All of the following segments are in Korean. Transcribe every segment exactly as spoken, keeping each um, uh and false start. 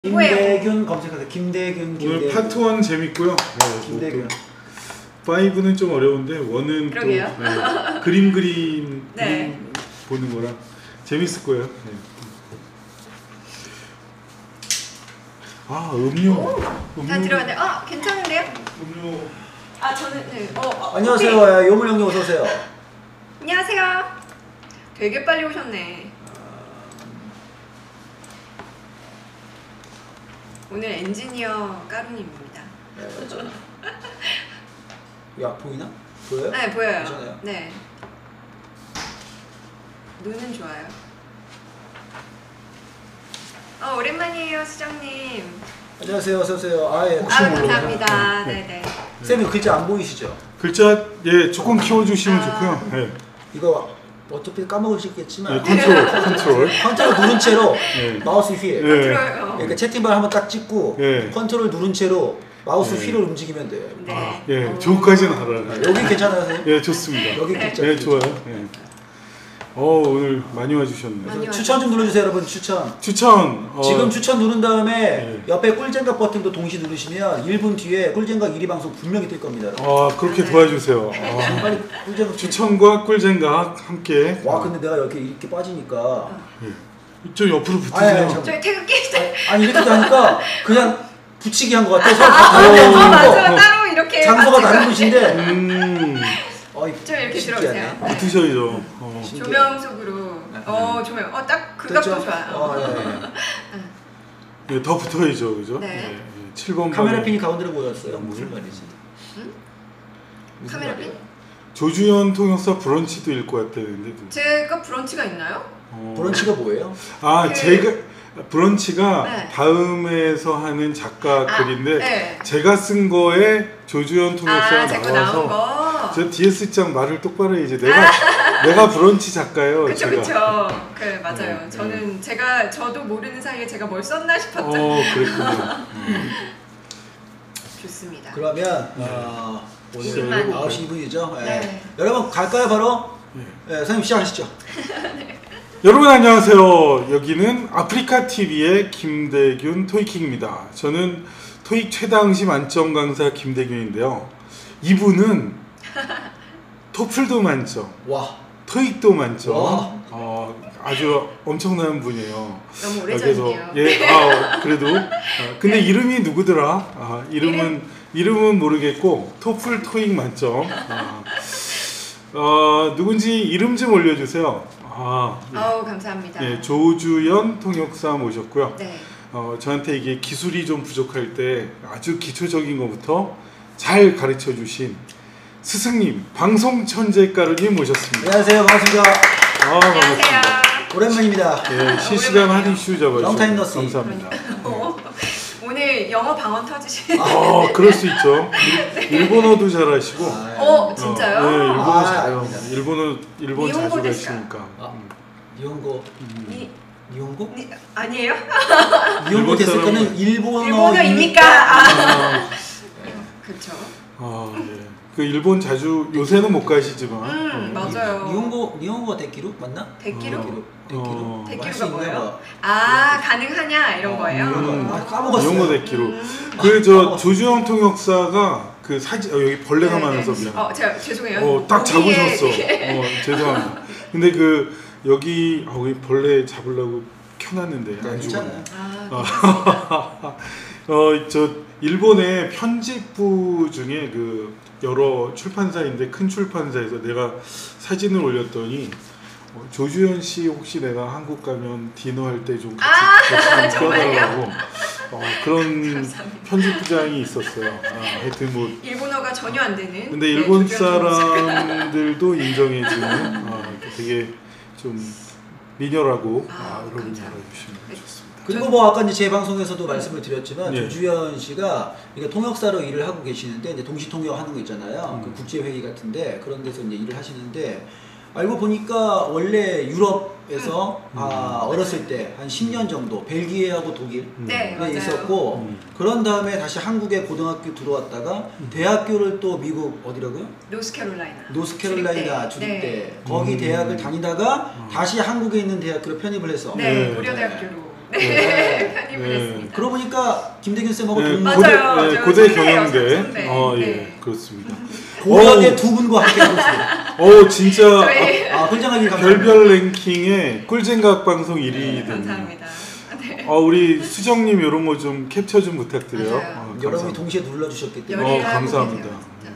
김대균 검색하세요. 김대균, 김대균. 오늘 파트 일 재밌고요. 네, 김대균. 오는 좀 어려운데 일은 또 네, 그림 그림 네. 보는 거라 재밌을 거예요. 네. 아 음료. 음료. 다 들어갔네. 아 괜찮은데요? 음료. 아 저는 네. 어, 어 안녕하세요. 커피. 요물 형님 어서 오세요. 안녕하세요. 되게 빨리 오셨네. 오늘 엔지니어 까루님입니다. 네. 야 보이나? 보여요? 네 보여요. 괜찮아요? 네. 눈은 좋아요. 어 오랜만이에요 수정님. 안녕하세요. 어서 오세요. 아 예. 아 감사합니다. 네네. 네. 쌤이 글자 안 보이시죠? 글자 예 조금 키워주시면 아. 좋고요. 네. 이거 어차피 까먹으시겠지만 네, 컨트롤 컨트롤. 컨트롤 누른 채로 네. 마우스 휠. 네. 들어요. 그러니까 채팅방 한번 딱 찍고 네. 컨트롤 누른 채로 마우스 네. 휠을 움직이면 돼요. 네. 아, 예, 어. 저거까지는 알아요. 여기 괜찮아요, 선생님? 예, 좋습니다. 여기 네. 글자. 예, 좋아요. 예. 어 오늘 많이 와주셨네요. 많이 와- 추천 좀 눌러주세요, 여러분. 추천. 추천. 어, 지금 추천 누른 다음에 네. 옆에 꿀잼각 버튼도 동시에 누르시면 일 분 뒤에 꿀잼각 일 위 방송 분명히 뜰 겁니다. 아 그렇게 도와주세요. 아, 빨리 꿀잼각 추천과 꿀잼각 함께. 와 근데 내가 이렇게 이렇게 빠지니까 좀 옆으로 아니, 붙으세요. 아니, 잠깐만. 저희 태극기 때. 아니 이렇게 하니까 그냥 붙이기 한 것 같아서 아, 다른 어, 방송이고 맞아요. 따로 이렇게 장소가 맞춰서. 다른 곳인데 음, 어이, 좀 이렇게 신기하네. 들어오세요. 붙으셔야죠. 어. 조명 속으로. 어 조명. 어딱 그 각도 됐죠? 좋아요. 어, 예, 예. 예, 더 붙어야죠, 그죠? 네. 예, 예. 칠 번 카메라 핀이 가운데로 보였어요. 음. 무슨 말이지? 응? 무슨 카메라 말이에요? 조주현 통역사 브런치도 읽고 왔다는데. 누구? 제가 브런치가 있나요? 어. 브런치가 뭐예요? 아 그- 제가 브런치가 네. 다음에서 하는 작가 아, 글인데 네. 제가 쓴 거에 조주현 통역사가 아 제거 나온 나와서 거. 저 디에스장 말을 똑바로 해야지. 내가 내가 브런치 작가예요. 그쵸 제가. 그쵸. 그 맞아요. 네, 저는 제가 저도 모르는 사이에 제가 뭘 썼나 싶었죠. 어 그랬군요. 좋습니다. 그러면 어, 시작을 오늘 해볼까요? 아홉 시 이 분이죠? 예. 네. 여러분 갈까요 바로? 네. 예, 선생님 시작하시죠. 여러분 안녕하세요. 여기는 아프리카 티비의 김대균 토익킹입니다. 저는 토익 최다응시 만점 강사 김대균인데요. 이분은 토플도 만점, 와 토익도 만점, 와. 어, 아주 엄청난 분이에요. 너무 그래서 오래전이네요. 예, 아, 그래도 아, 근데 이름이 누구더라? 아, 이름은 이름은 모르겠고 토플 토익 만점. 아, 어, 누군지 이름 좀 올려주세요. 아, 예. 아우 감사합니다. 예, 조주연 통역사 모셨고요. 네. 어, 저한테 이게 기술이 좀 부족할 때 아주 기초적인 것부터 잘 가르쳐 주신 스승님, 방송 천재 가루님 모셨습니다. 안녕하세요 반갑습니다. 아, 안녕하세요. 반갑습니다. 오랜만입니다. 예, 실시간 하드 이슈 잡아주셔서 롱타임 너시. 감사합니다. 어, 오늘 영어 방언 터지시. 어, 그럴 수 있죠. 일- 일본어도 잘하시고. 아, 어 진짜요? 어, 네, 일본어 아, 잘해요. 아닙니다. 일본어 일본 일본어 자주 됐어요. 가시니까. 아. 음. 니혼고 이, 니혼고? 니, 아니에요? 니혼고 일본 됐을 사람은- 거는 일본어 일본어입니까? 아. 그렇죠. 아, 예. 그 일본 자주 요새는 못 가시지만. 음 어, 맞아요. 니혼고 니혼고 데키루 맞나? 데키루? 데키루 데키루 어. 할수 데키루가 있나 뭐예요? 봐. 아 가능하냐 이런 거예요? 음. 아, 까먹었어요. 이런 거 데키로. 음. 그 저 까먹었어요. 조주영 통역사가 그 사진 어, 여기 벌레가 네, 많아서 네. 미안. 어 제가 죄송해요. 어, 딱 여기에 잡으셨어. 되게- 어, 죄송합니다. 근데 그 여기 아, 여기 벌레 잡으려고 켜놨는데 안 죽었네. 괜찮아요. 아, 어, 저 일본의 편집부 중에 그 여러 출판사인데 큰 출판사에서 내가 사진을 올렸더니 어, 조주현 씨 혹시 내가 한국 가면 디너할 때 좀 같이 아, 같이 좀 정말요? 껴달라고 어, 그런 감사합니다. 편집부장이 있었어요. 아, 하여튼 뭐 일본어가 전혀 안 되는. 근데 네, 일본 조주현 통역사. 사람들도 인정해주는 아, 되게 좀 미녀라고 아, 아, 여러분 감사합니다. 알아주시면 좋습니다. 그리고 뭐 아까 이제 제 방송에서도 말씀을 드렸지만 예. 조주현 씨가 이게 통역사로 일을 하고 계시는데 이제 동시 통역하는 거 있잖아요. 음. 그 국제 회의 같은데 그런 데서 이제 일을 하시는데 알고 보니까 원래 유럽에서 음. 아, 어렸을 때 한 십 년 정도 벨기에하고 독일 네, 에 맞아요. 있었고 음. 그런 다음에 다시 한국에 고등학교 들어왔다가 대학교를 또 미국 어디라고요? 노스캐롤라이나. 노스캐롤라이나 주립대. 주립대 네. 거기 음. 대학을 다니다가 음. 다시 한국에 있는 대학교로 편입을 해서 네, 네. 고려대학교로. 네, 네. 편입을 네. 했습니다. 그러고 보니까 김대균 쌤하고 네, 동문 맞아요. 고대, 네, 저 고대 선배예요, 경영대. 선배. 어, 예, 네. 그렇습니다. 고려대 두 분과 함께 하고 있습니다. 어, 진짜 저희- 아, 훈장하기 감사합니다. 별별 랭킹에 꿀잼각 방송 일 위 네, 됐네요. 감사합니다. 네. 어, 우리 수정님 이런 거 좀 캡처 좀 부탁드려요. 맞아요. 어, 여러분이 감사합니다. 동시에 눌러주셨기 때문에. 어, 열일을 하고 감사합니다. 계세요, 진짜.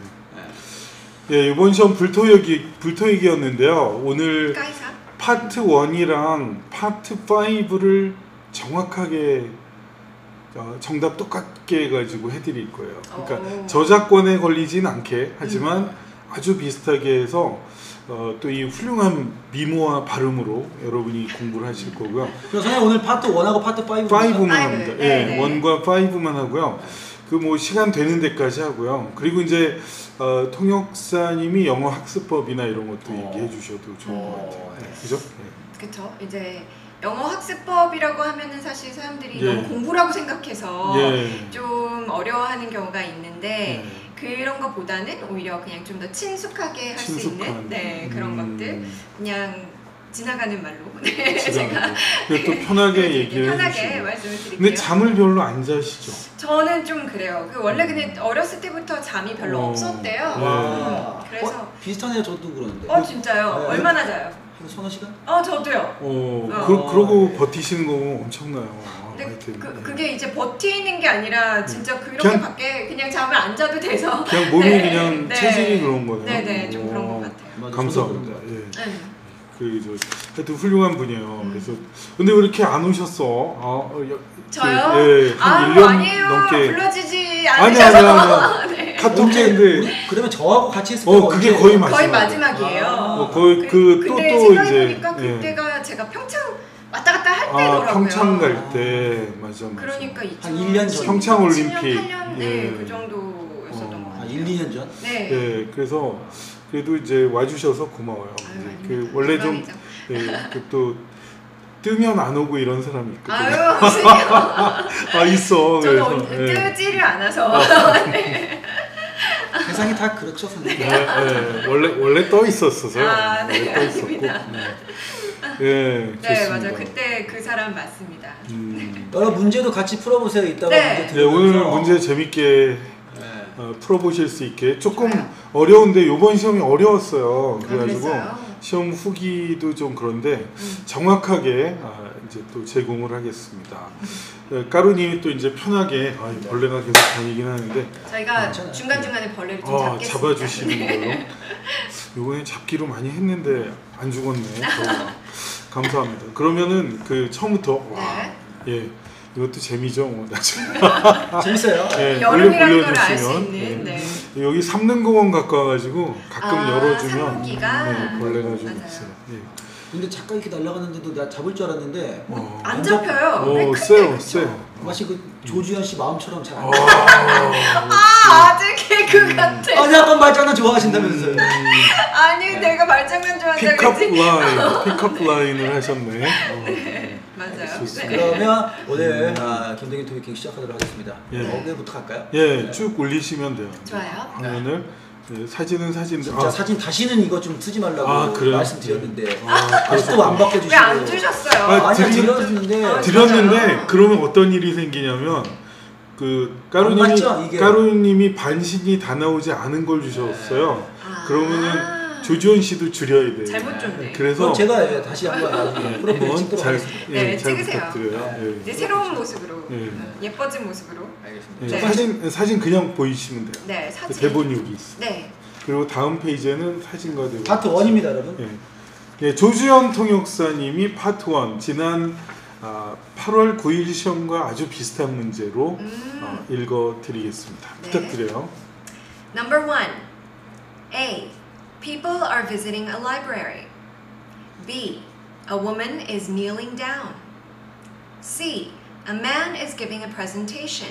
예, 이번 시험 불토익이, 불토익이었는데요. 오늘 까이사? 파트 일이랑 파트 오를 정확하게 어, 정답 똑같게 해가지고 해드릴 거예요. 그러니까 오. 저작권에 걸리진 않게 하지만 음. 아주 비슷하게 해서 어, 또 이 훌륭한 미모와 발음으로 여러분이 공부를 하실 거고요. 그래서 선생님 오늘 파트 일하고 파트 오. 오만 파이브. 합니다. 네, 예, 네. 원과 오만 하고요. 그 뭐 시간 되는 데까지 하고요. 그리고 이제 어, 통역사님이 영어 학습법이나 이런 것도 어. 얘기해 주셔도 좋을 것 같아요. 어, 네, 네. 그죠? 네. 그쵸. 이제 영어 학습법이라고 하면은 사실 사람들이 예. 너무 공부라고 생각해서 예. 좀 어려워하는 경우가 있는데 네. 그런 것보다는 오히려 그냥 좀 더 친숙하게 할 수 친숙한. 있는 네, 그런 음, 것들 그냥 지나가는 말로 네, 제가 지나가고. 그리고 또 편하게 얘기를 편하게 해주시고. 말씀을 드릴게요. 근데 잠을 별로 안 자시죠? 저는 좀 그래요. 그 원래 근데 어렸을 때부터 잠이 별로 어. 없었대요. 와. 음, 그래서 어, 비슷하네요. 저도 그러는데. 어 진짜요? 네. 얼마나 자요? 한 서너 시간? 어 저도요. 어, 어. 그, 그러고 버티시는 거 보면 엄청나요. 아, 근데 하여튼, 그, 네. 그게 이제 버티는 게 아니라 진짜 그렇게 그냥- 밖에 그냥 잠을 안 자도 돼서 그냥 몸이 네, 그냥 네. 체질이 그런 거네요. 네네 좀 그런 것 오, 같아요. 맞아, 감사합니다. 저도 그런 것 예. 음. 그, 저, 하여튼 훌륭한 분이에요. 음. 그래서, 근데 왜 이렇게 안 오셨어? 아, 어, 여, 저요? 그, 예, 한 아 일 년 아니에요. 넘게. 불러주지 아니, 않으셔서. 아니, 아니, 네. 카톡인데, 우리 그러면 저하고 같이 했을 어, 때가 그게 언제- 거의 마지막. 거의 마지막이에요. 아. 어, 거의 그, 또, 근데 또 생각해보니까 이제. 예. 그때가 제가 평창 왔다 갔다 할 아, 때더라고요. 평창 갈 때, 맞아, 맞아. 그러니까 한 일 년 전. 평창 올림픽. 팔 년 네, 예. 그 정도였었던 어. 것 아, 같아요. 일, 이 년 전? 네. 예, 그래서, 그래도 이제 와주셔서 고마워요. 아유, 이제 아닙니다. 그, 원래 좀, 영광이죠. 예, 그 또, 뜨면 안 오고 이런 사람이 있거든요. 아유 무슨요? 아, 있어. 저는 그래서. 온- 예. 뜨지를 않아서. 세상이 다 그렇죠, 선생님. 네, 네. 원래 원래 떠 있었어서요. 아, 네, 원래 떠 있었고. 알겠습니다. 네, 네, 네 좋습니다. 맞아요. 그때 그 사람 맞습니다. 음. 여러 문제도 같이 풀어보세요. 이따가 네. 문제 네, 오늘 들으면서. 문제 재밌게 네. 어, 풀어보실 수 있게 조금 좋아요. 어려운데 이번 시험이 어려웠어요. 아, 그래가지고 그랬어요? 시험 후기도 좀 그런데 음. 정확하게 아, 이제 또 제공을 하겠습니다. 네, 까루님이 또 이제 편하게 아, 이 벌레가 계속 다니긴 하는데 저희가 괜찮아요. 중간 중간에 벌레를 좀 아, 잡겠습니다. 잡아주시는 걸로. 이번에 잡기로 많이 했는데 안 죽었네. 더. 감사합니다. 그러면은 그 처음부터 와, 네. 예, 이것도 재미죠. 뭐, 나중에. 재밌어요. 예, 여름이라는 올려- 걸 알 수 올려주시면, 있는. 예. 네. 여기 삼릉공원 가까워가지고 가끔 아, 열어주면 삼릉기가? 네, 벌레가 좀 맞아요. 있어요. 예. 근데 잠깐 이렇게 날아갔는데도 나 잡을 줄 알았는데 어. 안 안 잡혀요. 오, 왜 큰데, 세요, 그쵸? 세. 마치 그 조주현 씨 마음처럼 잘 안. 아, 아, 아재 개그 같아. 아니 아까 말장난 좋아하신다면서요. 아니, 내가 말장난 좋아한다 픽업 그랬지. 라인, 픽업 라인을 하셨네. 어. 맞아요. 좋습니다. 네. 그러면 오늘 아, 김대균 토익 시작하도록 하겠습니다. 예. 어디부터 갈까요? 예, 쭉 올리시면 돼요. 좋아요. 화면을 예, 사진은 사진인데 진짜 사진 다시는 이거 좀 쓰지 말라고 아, 그래요? 말씀드렸는데 아, 아직도 안 바꿔주시고. 왜 안 주셨어요? 아, 아니 드리- 드렸는데 아, 드렸는데 맞아요. 그러면 어떤 일이 생기냐면 그 안 까루님이 맞죠, 이게? 까루님이 반신이 다 나오지 않은 걸 주셨어요. 아. 그러면은 조지원 씨도 줄여야 돼요. 잘못 줬네. 그래서 그럼 제가 예, 다시 한번 나중에 프로필 한번 찍도록 잘, 하겠습니다. 예, 네, 잘 찍으세요. 부탁드려요. 예. 이제 새로운 모습으로, 예. 음, 예뻐진 모습으로. 알겠습니다. 예, 네. 사진 사진 그냥 보이시면 돼요. 네, 그 사진. 대본 여기 있어. 네. 그리고 다음 페이지에는 사진과 대본. 파트 일입니다, 여러분. 예. 예, 조주현 통역사님이 파트 일 지난 아, 팔월 구일 시험과 아주 비슷한 문제로 음. 어, 읽어드리겠습니다. 네. 부탁드려요. Number one. A. People are visiting a library. B. A woman is kneeling down. C. A man is giving a presentation.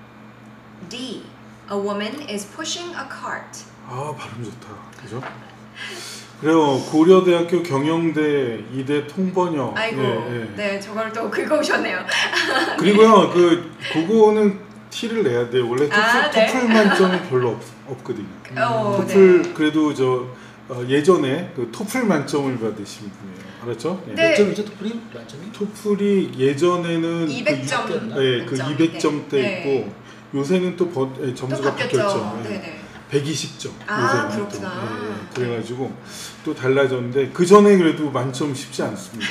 D. A woman is pushing a cart. 아 발음 좋다. 그죠? 그래요. 고려대학교 경영대 이대 통번역. 아이고, 예, 예. 네, 저걸 또 긁어오셨네요. 그리고요, 그 그거는 티를 내야 돼요. 원래 토플, 아, 네. 토플 만점이 별로 없, 없거든요. 어, 토플 네. 그래도 저 어, 예전에 그 토플 만점을 받으신 분이에요. 알았죠? 예. 네. 몇 점이죠 토플이? 만점이? 토플이 예전에는 이백 점. 그, 네, 그 점. 이백 점대 네. 있고 요새는 또 버, 예, 또 점수가 바뀌었죠. 바뀌었죠. 예. 네네. 백이십 점. 아, 요새는 그렇구나. 또. 예, 예. 그래가지고 또 달라졌는데 그 전에 그래도 만점 쉽지 않습니다.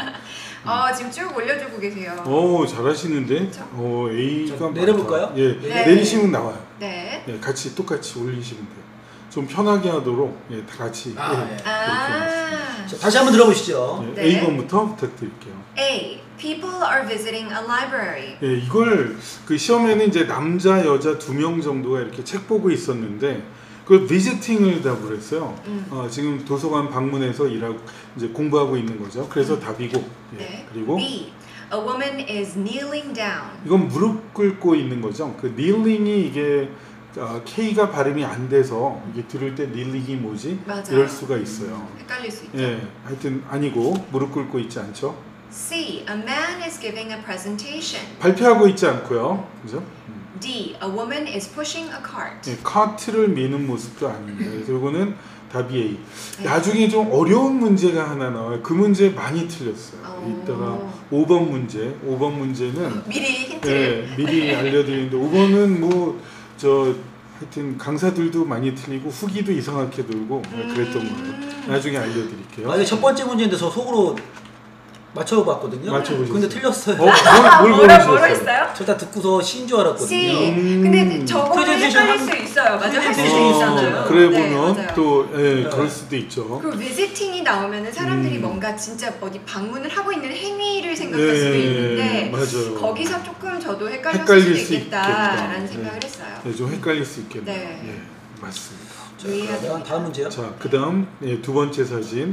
아 지금 쭉 올려주고 계세요. 오 잘하시는데. 그렇죠? 어 A가 자, 내려볼까요? 많다. 예, 네. 내리시면 나와요. 네. 예, 같이 똑같이 올리시면 돼요. 좀 편하게 하도록 예, 다 같이. 아, 예, 예. 그렇게 아. 자, 다시 한번 들어보시죠. 예, 네. A 번부터 부탁드릴게요. A. People are visiting a library. 예, 이걸 그 시험에는 이제 남자 여자 두 명 정도가 이렇게 책 보고 있었는데 그걸 비지팅을 답을 했어요. 음. 어, 지금 도서관 방문해서 일하고 이제 공부하고 있는 거죠. 그래서 음. 답이고. 예, 네. 그리고 B. A woman is kneeling down. 이건 무릎 꿇고 있는 거죠. 그 kneeling이 이게 어, K가 발음이 안 돼서 이게 들을 때 kneeling이 뭐지? 맞아요. 이럴 수가 있어요. 헷갈릴 수 있죠. 예, 하여튼 아니고 무릎 꿇고 있지 않죠. C. A man is giving a presentation. 발표하고 있지 않고요. 그죠? 음. D. A woman is pushing a cart. 예, 카트를 미는 모습도 아닙니다. 그래서 이거는 답이 A. 네. 나중에 좀 어려운 문제가 하나 나와요. 그 문제 많이 틀렸어요. 오. 이따가 오 번 문제, 오 번 문제는 미리 힌트를. 예, 미리 알려드리는데 오 번은 뭐 저 하여튼 강사들도 많이 틀리고 후기도 이상하게 돌고 음. 그랬던 거예요. 나중에 알려드릴게요. 아, 이게 첫 번째 문제인데 저 속으로 맞춰봤거든요. 맞춰보셨어요? 근데 틀렸어요. 어, 뭘, 뭘 뭐라 뭐라 고르셨어요? 했어요? 저 다 듣고서 C인 줄 알았거든요. C. 음. 근데 저거는 프레젠테이션 헷갈릴 한- 수 있어요. 맞아, 할 수 프레젠테이션 있잖아요. 있잖아요. 그래 네, 보면 맞아요. 또 예, 네. 그럴 수도 있죠. 그 비지팅이 나오면은 사람들이 음. 뭔가 진짜 어디 방문을 하고 있는 행위를 생각할 수도 있는데 예, 맞아요. 거기서 조금 저도 헷갈렸을 헷갈릴 수도 수 있겠다라는 있겠다. 생각을 네. 했어요. 네, 좀 헷갈릴 수 있겠네요. 네. 예, 맞습니다. 자, 유의해야 그러면 됩니다. 다음 문제요. 자, 그다음 예, 두 번째 사진.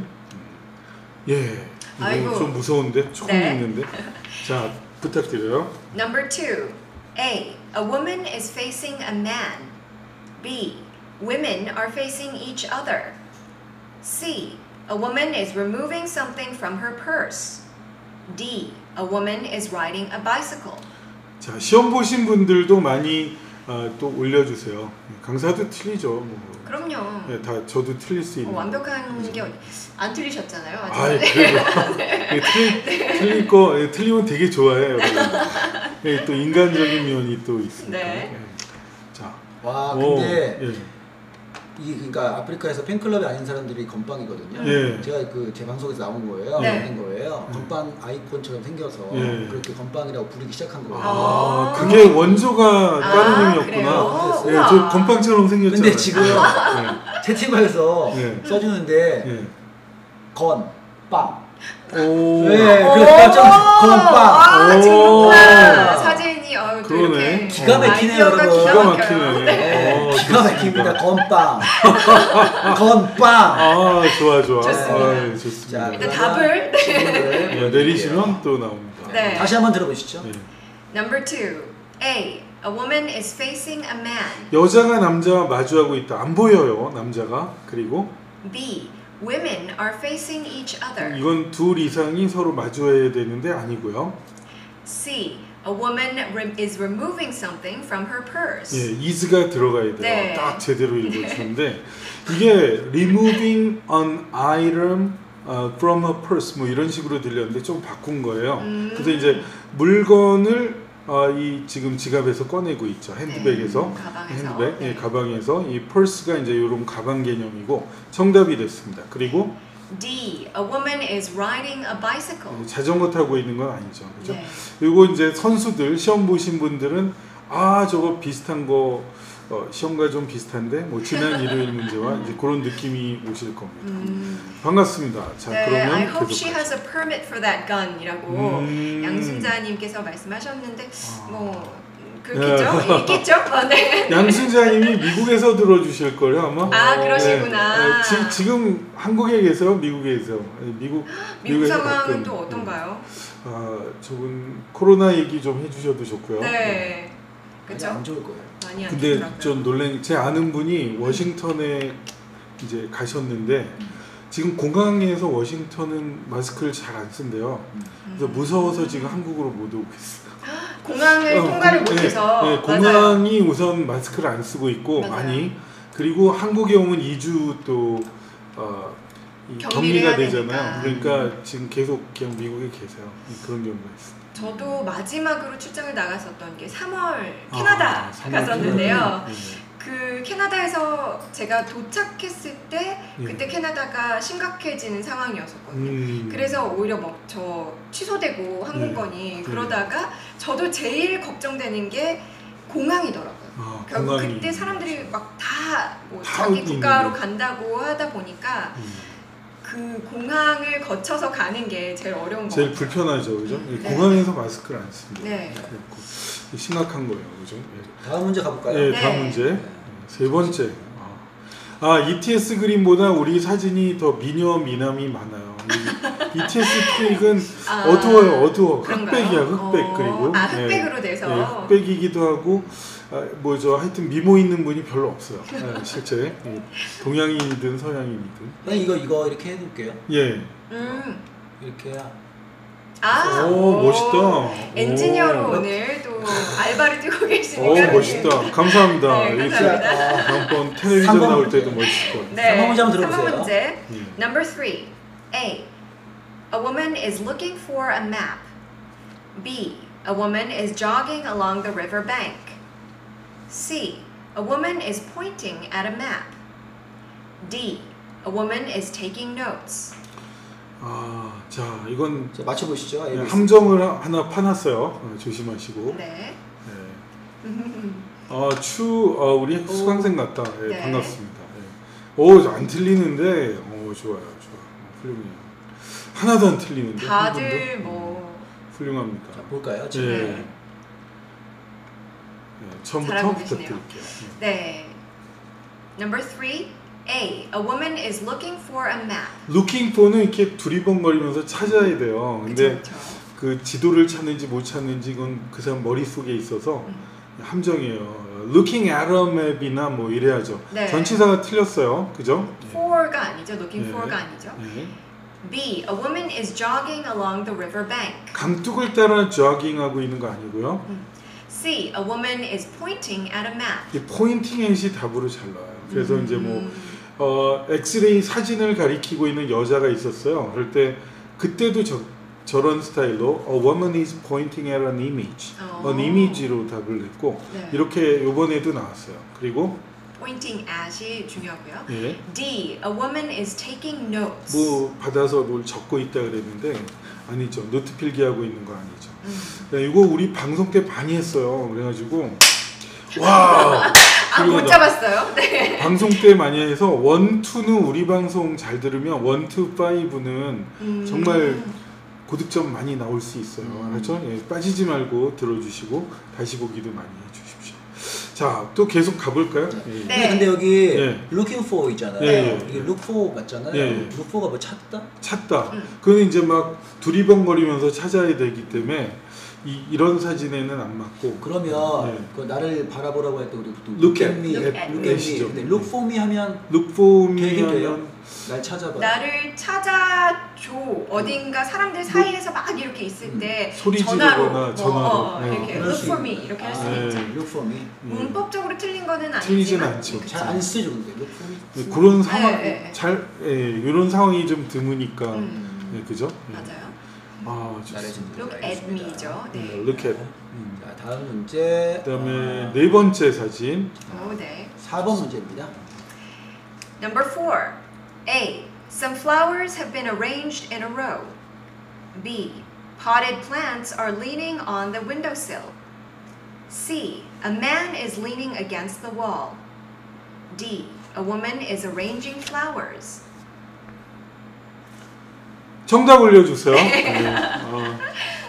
예, 이거 아이고. 좀 무서운데 조금 네. 있는데. 자, 부탁드려요. Number two. A. A woman is facing a man. B. Women are facing each other. C. A woman is removing something from her purse. D. A woman is riding a bicycle. 자, 시험 보신 분들도 많이 아, 또 올려주세요. 강사도 틀리죠. 뭐. 그럼요. 예, 다 저도 틀릴 수 어, 있는. 완벽한 게 어디- 안 틀리셨잖아요. 아직. 아, 그래도 예, 틀릴, 틀릴 거 예, 틀리면 되게 좋아해요. 예, 또 인간적인 면이 또 있으니까. 네. 예. 자, 와, 오, 근데 예. 이 그러니까 아프리카에서 팬클럽이 아닌 사람들이 건빵이거든요. 예. 제가 그 제 방송에서 나온 거예요. 네. 된 거예요. 건빵 아이콘처럼 생겨서 예. 그렇게 건빵이라고 부르기 시작한 거예요. 아, 아. 그게 원조가 아, 따르님이었구나. 그래요? 예, 우와. 저 건빵처럼 생겼잖아요. 근데 지금 예. 채팅방에서 예. 써주는데 예. 건빵. 오. 네, 오. 그래서 깜짝 건빵. 아, 오. 지금구나. 사진이 어, 또 그러네. 이렇게 기가 막히네요, 아이디어가 여러분. 기가 기가 막혀요. 막히네. 네, 어, 기가 좋습니다. 막힙니다. 건빵. 건빵. 아, 좋아, 좋아. 좋습니다. 아, 좋습니다. 자, 일단 그러면 답을 질문을 예, 내리시면 또 나옵니다. 네. 다시 한번 들어보시죠. 예. Number two. A. A woman is facing a man. 여자가 남자와 마주하고 있다. 안 보여요, 남자가. 그리고 B. Women are facing each other. 이건 둘 이상이 서로 마주해야 되는데 아니고요. C. A woman re- is removing something from her purse. 예, is가 들어가야 돼요. 네. 딱 제대로 읽어주는데 이게 removing an item uh, from a purse 뭐 이런 식으로 들렸는데 좀 바꾼 거예요. 음. 그래서 이제 물건을 어, 이 지금 지갑에서 꺼내고 있죠. 핸드백에서. 네, 가방에서. 핸드백, 네. 예, 가방에서 이 펄스가 이제 이런 가방 개념이고 정답이 됐습니다. 그리고 D. A woman is riding a bicycle. 예, 자전거 타고 있는 건 아니죠, 그죠? 네. 그리고 이제 선수들 시험 보신 분들은 아 저거 비슷한 거 어, 시험과 좀 비슷한데 뭐 지난 일요일 문제와 이제 그런 느낌이 오실 겁니다. 음, 반갑습니다. 자 네, 그러면 I hope she 계속하죠. has a permit for that gun이라고 음. 양순자님께서 말씀하셨는데 아. 뭐 그렇겠죠? 있겠죠? 아, 네. 양순자님이 미국에서 들어주실 거예요 아마. 아 그러시구나. 네. 지, 지금 한국에 계세요? 미국에 계세요? 아니, 미국 미국 미국에서 상황은 가끔, 또 어떤가요? 아 저분 코로나 얘기 좀 해주셔도 좋고요. 네, 아니, 그렇죠. 안 좋을 거예요. 많이 안 근데 좋더라고요. 좀 놀란 제 아는 분이 워싱턴에 이제 가셨는데 지금 공항에서 워싱턴은 마스크를 잘 안 쓴대요. 그래서 무서워서 지금 한국으로 못 오고 있어요. 공항을 어, 통과를 공- 못해서 네, 네, 맞아요. 공항이 우선 마스크를 안 쓰고 있고 맞아요. 많이 그리고 한국에 오면 이 주 또 어, 이 격리를 격리가 해야 되잖아요. 되니까. 그러니까 지금 계속 그냥 미국에 계세요. 그런 경우가 있어요. 저도 마지막으로 출장을 나갔었던 게 삼월 캐나다 아, 삼월 갔었는데요. 캐나다. 네. 그 캐나다에서 제가 도착했을 때 예. 그때 캐나다가 심각해지는 상황이었었거든요. 음. 그래서 오히려 막 저 취소되고 항공권이 예. 그러다가 저도 제일 걱정되는 게 공항이더라고요. 아, 결국 공항이. 그때 사람들이 막 다 뭐 다 자기 어디 국가로 있는데. 간다고 하다 보니까 음. 그 공항을 거쳐서 가는 게 제일 어려운 거 제일 같아요. 불편하죠, 그죠? 네. 공항에서 마스크를 안 씁니다. 네. 그래갖고 심각한 거예요, 그죠? 예. 다음 문제 가볼까요? 예, 네. 다음 문제. 세 번째. 아, 아, 이티에스 그림보다 우리 사진이 더 미녀 미남이 많아요. 이 이티에스 트릭은 아, 어두워요, 어두워. 그런가요? 흑백이야, 흑백. 어, 그리고 아 예, 흑백으로 돼서 예, 흑백이기도 하고, 아, 뭐죠? 하여튼 미모 있는 분이 별로 없어요. 예, 실제 예, 동양인이든 서양인이든. 그냥 이거 이거 이렇게 해볼게요. 예. 음. 이렇게 해야. 아, 오, 멋있다. 엔지니어로 오. 오늘 또 알바를 뛰고 오, 계시니까 멋있다. 감사합니다. 네, 이렇게 감사합니다. 다음번 텔레비전 삼 번 나올 문제. 때도 멋있을 것 같아요. 네, 삼 번 문제 한번 삼 번 들어보세요. 문제. 예. Number three. A. A woman is looking for a map. B. A woman is jogging along the river bank. C. A woman is pointing at a map. D. A woman is taking notes. 아, 자, 이건 자, 맞춰보시죠. 네, A, B, C. 함정을 하- 하나 파놨어요. 어, 조심하시고. 네. 네. 어, 추, 어, 우리 오. 수강생 같다. 예, 네. 반갑습니다. 예. 오, 안 틀리는데, 어, 좋아요, 좋아. 어, 훌륭해요. 하나도 안 틀리는데. 한 다들 번도? 뭐 훌륭합니다. 자, 볼까요? 예. 지금. 네. 예, 처음부터 잘하고 계시네요. 부탁드릴게요. 네. Number three. A. A woman is looking for a map. Looking for는 이렇게 두리번거리면서 찾아야 돼요. 근데 그쵸, 그쵸. 그 지도를 찾는지 못 찾는지 이건 그 사람 머릿속에 있어서 음. 함정이에요. Looking at a map이나 뭐 이래야죠. 네. 전치사가 틀렸어요. 그죠? for가 아니죠. looking 네. for가 아니죠. 네. B. A woman is jogging along the river bank. 강둑을 따라 jogging하고 있는 거 아니고요. C. A woman is pointing at a map. 이 포인팅 앤시 답으로 잘 나와요. 그래서 음. 이제 뭐 어, 엑스레이 사진을 가리키고 있는 여자가 있었어요. 그럴 때 그때도 저, 저런 스타일로 A woman is pointing at an image. 어. an image로 답을 냈고 네. 이렇게 요번에도 나왔어요. 그리고 pointing at이 중요하고요. 예. D. A woman is taking notes. 뭐 받아서 뭘 적고 있다 그랬는데 아니죠. 노트 필기하고 있는 거 아니죠. 음. 야, 이거 우리 방송 때 많이 했어요. 그래가지고 와 아, 못 잡았어요? 네. 방송 때 많이 해서 원, 투는 우리 방송 잘 들으면 원, 투, 파이브는 음. 정말 고득점 많이 나올 수 있어요. 음. 그렇죠? 예, 빠지지 말고 들어주시고 다시 보기도 많이 해주십시오. 자, 또 계속 가볼까요? 예. 네. 근데, 근데 여기 예. looking for 있잖아요. 예, 예. 이게 look for 맞잖아요. 예, 예. look for가 뭐 찾다? 찾다. 음. 그건 이제 막 두리번거리면서 찾아야 되기 때문에 이, 이런 사진에는 안 맞고 그러면 예. 그 나를 바라보라고 할 때 우리 또 Look look at at me, Look at look me. at me. 근데 look for me 하면 look for me 되게 돼요. 하면 날 찾아봐. 나를 찾아줘. 어딘가 사람들 사이에서 막 이렇게 있을 때 소리 전화로, 지르거나 뭐, 전화로. 어, 네. 이렇게 그럴 look 수 for 있- me 이렇게 할 수 아, 있죠. look for me. 음. 문법적으로 틀린 거는 틀리진 아니지만 않죠. 잘 안 쓰죠, 근데 look for me. 네, 그런 상황 네, 네. 잘 예, 이런 상황이 좀 드무니까 음, 네, 그죠? 예. 맞아요. 아, 나를 좋습니다. 좀 Look at me죠. 네, 네. look at. 음. 자, 다음 문제. 그다음에 아, 네 번째 사진. 오, 네. 사 번 문제입니다. Number four. A. Some flowers have been arranged in a row. B. Potted plants are leaning on the windowsill. C. A man is leaning against the wall. D. A woman is arranging flowers. 정답 올려주세요. 네. 아,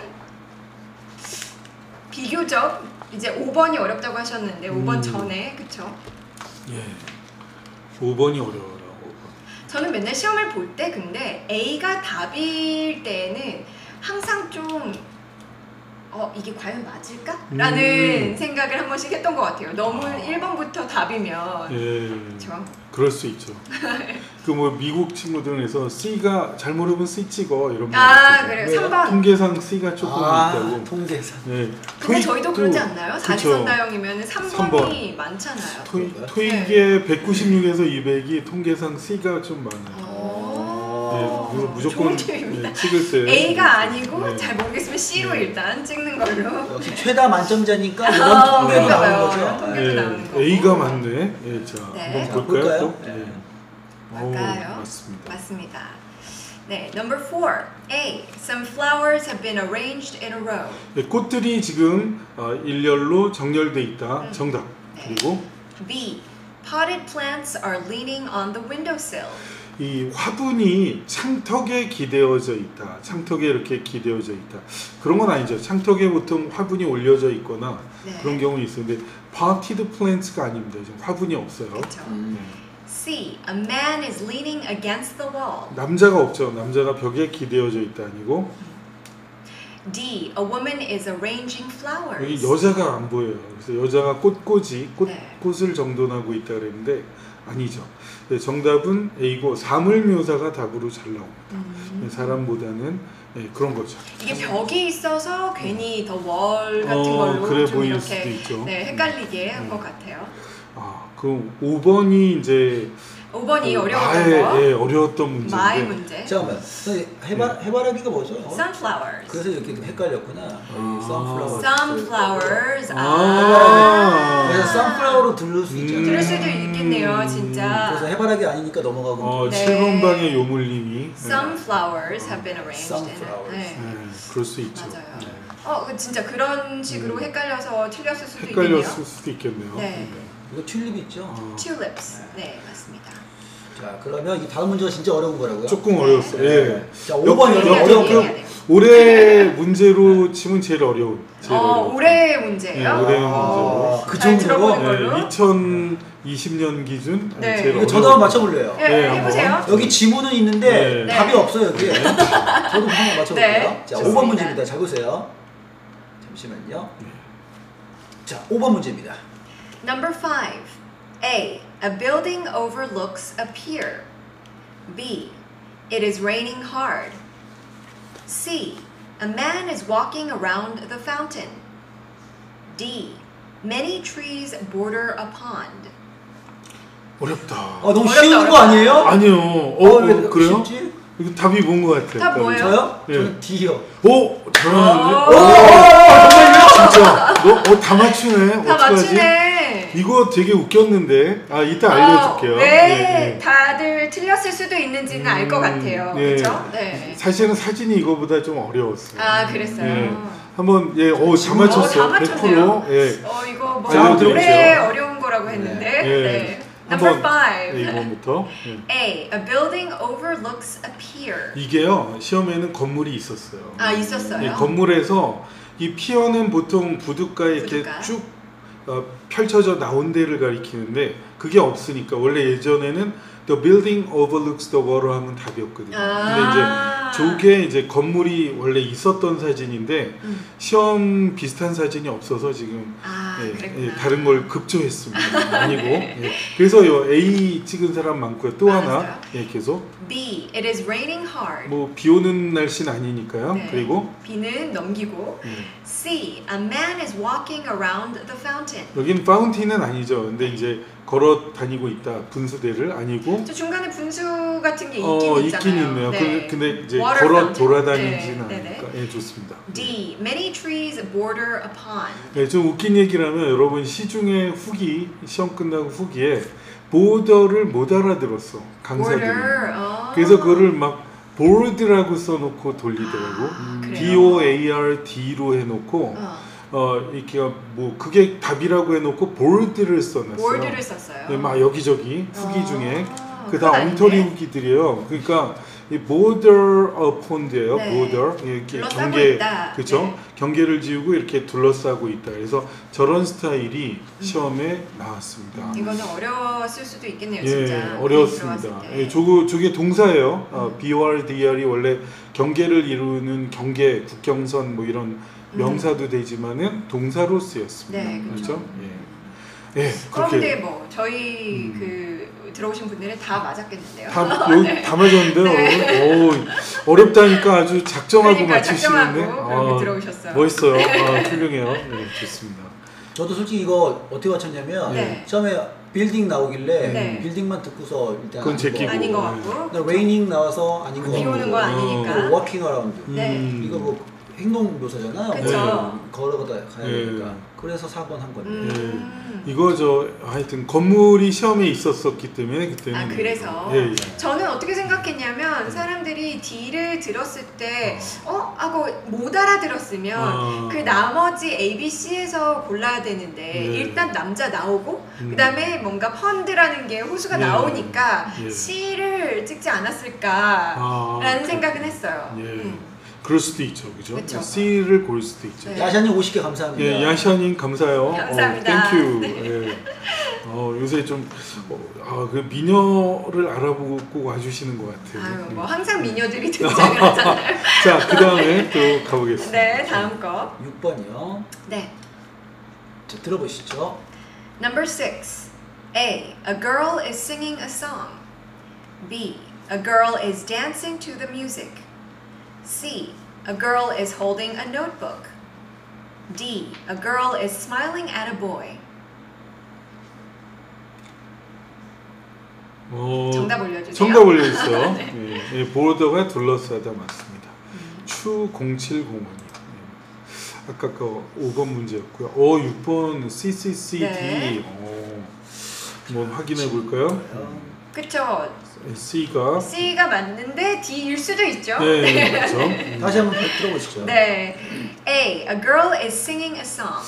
비교적 이제 오 번이 어렵다고 하셨는데 오 번 음. 전에 그쵸? 예. 오 번이 어려워요. 오 번. 저는 맨날 시험을 볼 때 근데 A가 답일 때는 항상 좀 어, 이게 과연 맞을까? 라는 음. 생각을 한 번씩 했던 것 같아요. 너무 아. 일 번부터 답이면 예. 그쵸? 그럴 수 있죠. 그 뭐 미국 친구들에서 C가 잘 모르면 C 찍어 이런 말 아 있거든요. 그래요. 왜요? 삼 번. 통계상 C가 조금 아, 있다고. 통계상. 예. 근데 저희도 토익도- 그러지 않나요? 그쵸. 사지선다형이면 삼 삼 번이 번. 많잖아요. 토익, 그런가요? 토익의 백구십육에서 이백이 통계상 C가 좀 많아요. 어. 어. 그래서 무조건 좋은 팁입니다. 네, 찍을 때 A가 아니고 네. 잘 모르겠으면 C로 네. 일단 찍는 걸로. 역시 최다 만점자니까 이런 아, 통계로 그런가 나오는 봐요. 거죠. 이런 통계. 네, 나오는 거고. A가 맞네. 예, 자, 네. 한번 자, 볼까요? 볼까요? 또? 네. 오, 맞아요. 맞습니다. 맞습니다. 네, number four. A. Some flowers have been arranged in a row. 네, 꽃들이 지금 어, 일렬로 정렬돼 있다. 음. 정답. 네. 그리고 B. Potted plants are leaning on the windowsill. 이 화분이 창턱에 기대어져 있다. 창턱에 이렇게 기대어져 있다. 그런 건 아니죠. 창턱에 보통 화분이 올려져 있거나 네. 그런 경우 있는데 potted plants가 아닙니다. 지금 화분이 없어요. 그렇죠. 음. C. A man is leaning against the wall. 남자가 없죠. 남자가 벽에 기대어져 있다 아니고 D. A woman is arranging 여기 flowers. 여자가 안 보여요. 그래서 여자가 꽃꽂이 꽃, 네. 꽃을 정돈하고 있다 그랬는데 아니죠. 네, 정답은 A고 사물 묘사가 답으로 잘 나옵니다. 음. 네, 사람보다는 네, 그런 거죠. 이게 벽이 있어서 괜히 더 월 같은 어, 걸로 그래 좀 보일 이렇게 수도 있죠. 네, 헷갈리게 한 음. 것 같아요. 아, 그 오 번이 이제 오 번이 그 어려웠던 아예, 거. 예, 어려웠던 문제인데 마의 문제. 잠깐만. 해바 해바라기가 뭐죠? 어? Sunflowers. 그래서 이렇게 헷갈렸구나. 아. 선플라워. Sunflowers. 아. 아. 그래서 선플라워로 들을 수 있잖아요. 들을 수도 있겠네요, 진짜. 그래서 해바라기 아니니까 넘어가고. 어, 네. 칠 번 방의 요물님이 Sunflowers have been arranged. in it. Sunflowers. 네. 네, 그럴 수 있죠. 맞아요. 네. 어, 그 진짜 그런 식으로 음. 헷갈려서 틀렸을 수도 있겠네요. 헷갈렸을 수도 있겠네요. 네. 이거 튤립 있죠. 어, Tulips. 네, 맞습니다. 자, 그러면 이 다음 문제가 진짜 어려운 거라고요? 조금 어려웠어요. 예. 자, 오 번 역- 역- 어려운 역- 거. 역- 올해 문제로 치면 제일 어려운. 제일 어, 어려운. 올해 문제예요? 네, 올해 어, 문제로. 그 잘 정도로? 들어보는 걸로. 네, 이천이십 년 기준 네. 제일 이거 어려운. 저도 한번 맞춰볼래요. 네, 네, 해보세요. 한번. 여기 지문은 있는데 네. 답이 없어요 여기에. 저도 한번 맞춰볼게요. 네, 자, 좋습니다. 오 번 문제입니다. 잘 보세요. 잠시만요. 자, 오 번 문제입니다. Number five. A. A building overlooks a pier. B. It is raining hard. C. A man is walking around the fountain. D. Many trees border a pond. 어렵다. 아, 너무 어렵다, 쉬운 거 어렵다. 아니에요? 아니요. 어, 어, 어, 왜 그래요? 쉽지? 이거 답이 뭔 것 같아요. 답 뭐예요? 저요? 예. 저는 D요. 오, 잘하는데? 오. 오, 진짜. 너, 어, 다 맞추네. 다 어떡하지? 맞추네. 이거 되게 웃겼는데. 아, 이따 알려줄게요. 어, 왜 예, 예. 다들 틀렸을 수도 있는지는 알 것 음, 같아요. 예. 그렇죠? 네. 사실은 사진이 이거보다 좀 어려웠어요. 아, 그랬어요. 예. 한번 예, 어, 다 어, 맞췄어요. 다 맞췄네요. 백 퍼센트. 예. 어, 이거 뭐 자, 노래 들어보세요. 어려운 거라고 했는데. 예. 네. Number 한번 five. 예, 이번부터. 예. A. A building overlooks a pier. 이게요. 시험에는 건물이 있었어요. 아, 있었어요. 예, 건물에서 이 피어는 보통 부둣가에 이렇게 부둣가. 쭉 어, 펼쳐져 나온 데를 가리키는데 그게 없으니까 원래 예전에는 The building overlooks the water 하면 답이었거든요. 근데 이제 아. 저게 이제 건물이 원래 있었던 사진인데 음. 시험 비슷한 사진이 없어서 지금 아, 예, 그랬구나. 예, 다른 걸 급조했습니다. 아니고 예. 그래서 요 A 찍은 사람 많고요. 또 하나 알았어요. 예, 계속 B. It is raining hard. 뭐 비 오는 날씨는 아니니까요. 네. 그리고 B는 넘기고. 예. C. A man is walking around the fountain. 여긴 파운틴은 아니죠. 근데 이제 걸어 다니고 있다. 분수대를 아니고 저 중간에 분수 같은 게 있긴 어 있잖아요. 있긴 있네요. 네. 근데, 근데 이제 Water 걸어 fountain. 돌아다니지는 네, 네네. 않으니까 예, 좋습니다. D. Many trees border a pond. 네, 좀 웃긴 얘기라면 여러분 시중에 후기 시험 끝나고 후기에 보더를 못 알아들었어 강사들이. Border. 어. 그래서 그거를 막 보르드라고 써놓고 돌리더라고. 아, 그래요? B O A R D로 해놓고 어. 어 이렇게 뭐 그게 답이라고 해놓고 보르드를 써놨어요. border를 썼어요. 네, 막 여기저기 후기 아, 중에 그건 그다 아닌데? 엉터리 후기들이에요. 그러니까 이 border a pond예요. 네. border 이렇게 둘러싸고 경계 있다. 그렇죠. 네. 경계를 지우고 이렇게 둘러싸고 있다. 그래서 저런 스타일이 시험에 나왔습니다. 이거는 어려웠을 수도 있겠네요, 예, 진짜. 어려웠습니다. 들어왔을 때. 예, 저거 저게 동사예요. 어, B O R D R이 원래 경계를 이루는 경계, 국경선 뭐 이런 명사도 되지만은 동사로 쓰였습니다. 네, 그렇죠. 예, 예, 그런데 그렇게 뭐 저희 음. 그 들어오신 분들은 다 맞았겠는데요. 다 여기 네. 다 맞았는데요. 네. 오, 어렵다니까 아주 작정하고 그러니까 맞추시는데 작정하고 그렇게 아, 들어오셨어요. 멋있어요. 아, 훌륭해요. 네, 좋습니다. 저도 솔직히 이거 어떻게 맞췄냐면 네. 처음에 빌딩 나오길래 네. 빌딩만 듣고서 일단 그건 제끼고. 아닌 것 같고. 그 레이닝 나와서 아닌 것 비 같고. 오는 거 아니니까. 워킹 어라운드. 네. 음. 이거 뭐 행동 묘사잖아요. 그쵸. 네. 걸어가다 가야 네. 되니까. 그래서 사 번 한 겁니다. 음. 이거 저 하여튼 건물이 시험에 있었었기 때문에 그때는 아, 그래서? 예, 예. 저는 어떻게 생각했냐면 사람들이 D를 들었을 때 어? 하고 못 알아들었으면 아. 그 나머지 A, B, C에서 골라야 되는데 네. 일단 남자 나오고 음. 그 다음에 뭔가 펀드라는 게 호수가 네. 나오니까 예. C를 찍지 않았을까라는 아, 생각은 했어요. 예. 음. 그럴 수도 있죠, 그죠? 그쵸. C를 고를 수도 있죠. 네. 야샤님 오십 개 감사합니다. 예, 야샤님 감사해요. 감사합니다. 어, 땡큐. 네. 예. 어, 요새 좀, 어, 아, 그 미녀를 알아보고 와주시는 것 같아요. 아유, 예. 뭐 항상 미녀들이 등장을 하잖아요. 자, 그 다음에 또 가보겠습니다. 네, 다음 거. 육 번이요. 네. 자, 들어보시죠. Number six. A. A girl is singing a song. B. A girl is dancing to the music. C. A girl is holding a notebook. D. A girl is smiling at a boy. 어, 정답 올려주세요. 정답 올려주세요. 네. 예, 예, 보더가 둘러싸다 맞습니다. 추 공칠공원이요. 예. 아까 그 오 번 문제였고요. 어, 육 번 씨씨씨디. 네. 어, 한번 확인해 볼까요? 그쵸. C가 C가 맞는데 D일 수도 있죠. 네, 그렇죠. 음. 다시 한번 들어보시죠. 네. A. A girl is singing a song.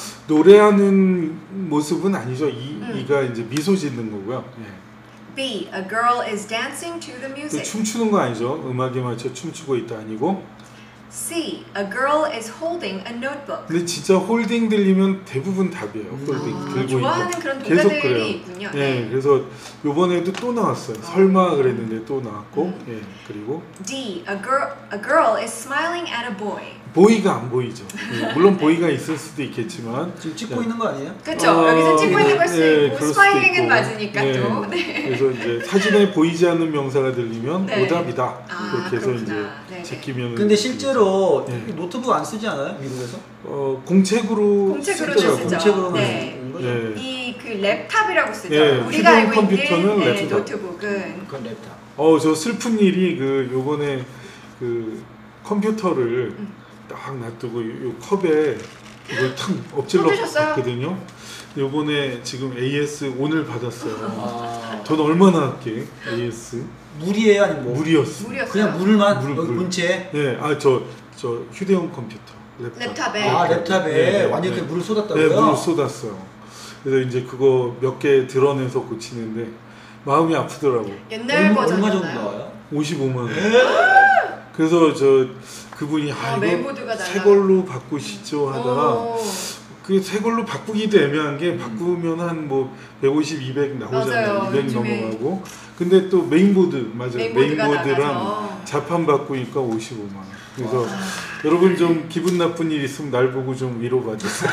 노래하는 모습은 아니죠. 이, 음. 이가 이제 미소 짓는 거고요. 예. B. A girl is dancing to the 또 music. 춤추는 거 아니죠. 음악에 맞춰 춤추고 있다 아니고. C. A girl is holding a notebook. 근데 진짜 홀딩 들리면 대부분 답이에요. 홀딩 아, 들고 좋아하는 있고. 그런 계속 동작들이 그래요. 있군요. 예, 그래서 요번에도 또 나왔어요. 설마 그랬는데 또 나왔고. 음. 예, 그리고 D. A girl, a girl is smiling at a boy. 보이가 안 보이죠. 예, 물론 보이가 있을 수도 있겠지만. 지금 찍고 야. 있는 거 아니에요? 그렇죠. 아, 여기서 찍고 있는 걸 수도 예, 있고 그럴 수도 스마일링은 있고. 맞으니까 예, 또. 네. 그래서 이제 사진에 보이지 않는 명사가 들리면 네. 오답이다. 아, 그렇게 해서 그렇구나. 이제 네네. 제끼면. 근데 실제로 예. 노트북 안 쓰지 않아요? 미국에서? 어, 공책으로 공책으로 쓰더라고요. 쓰죠. 공책으로만 네. 쓰는 거죠? 예. 이 그 랩탑이라고 쓰죠. 예, 우리가 휴대용 알고 컴퓨터는 있는 네, 랩탑. 노트북은 그건 랩탑. 어, 저 슬픈 일이 그 요번에 그 컴퓨터를 음. 딱 놔두고 요, 요 컵에 이걸 탁 엎질러 쏟으셨어요? 봤거든요. 요번에 지금 에이에스 오늘 받았어요. 아, 돈 얼마나 할게? 에이에스 물이에요, 아니면 뭐? 물이었어. 물이었어요. 그냥 물만 물, 여기 물. 본체에. 네, 아 저 저 휴대용 컴퓨터 랩탑. 랩탑에. 아, 랩탑에 네, 완전 히 네. 물을 쏟았다고요? 네, 물을 쏟았어요. 그래서 이제 그거 몇 개 드러내서 고치는데 마음이 아프더라고. 옛날 얼마, 얼마 정도 버전이었나요? 나와요? 오십오만 원. 그래서 저 그분이 아, 아, 메인보드가 이거 새 날라가- 걸로 바꾸시죠 하다가 오. 그 새 걸로 바꾸기도 애매한 게 바꾸면 한 뭐 백오십, 이백 나오잖아요. 맞아요. 이백 요즘에 넘어가고. 근데 또 메인보드 맞아요. 메인보드가 메인보드랑 나가서. 자판 바꾸니까 오십오만 원. 그래서 와. 여러분 좀 기분 나쁜 일 있으면 날 보고 좀 위로받으세요.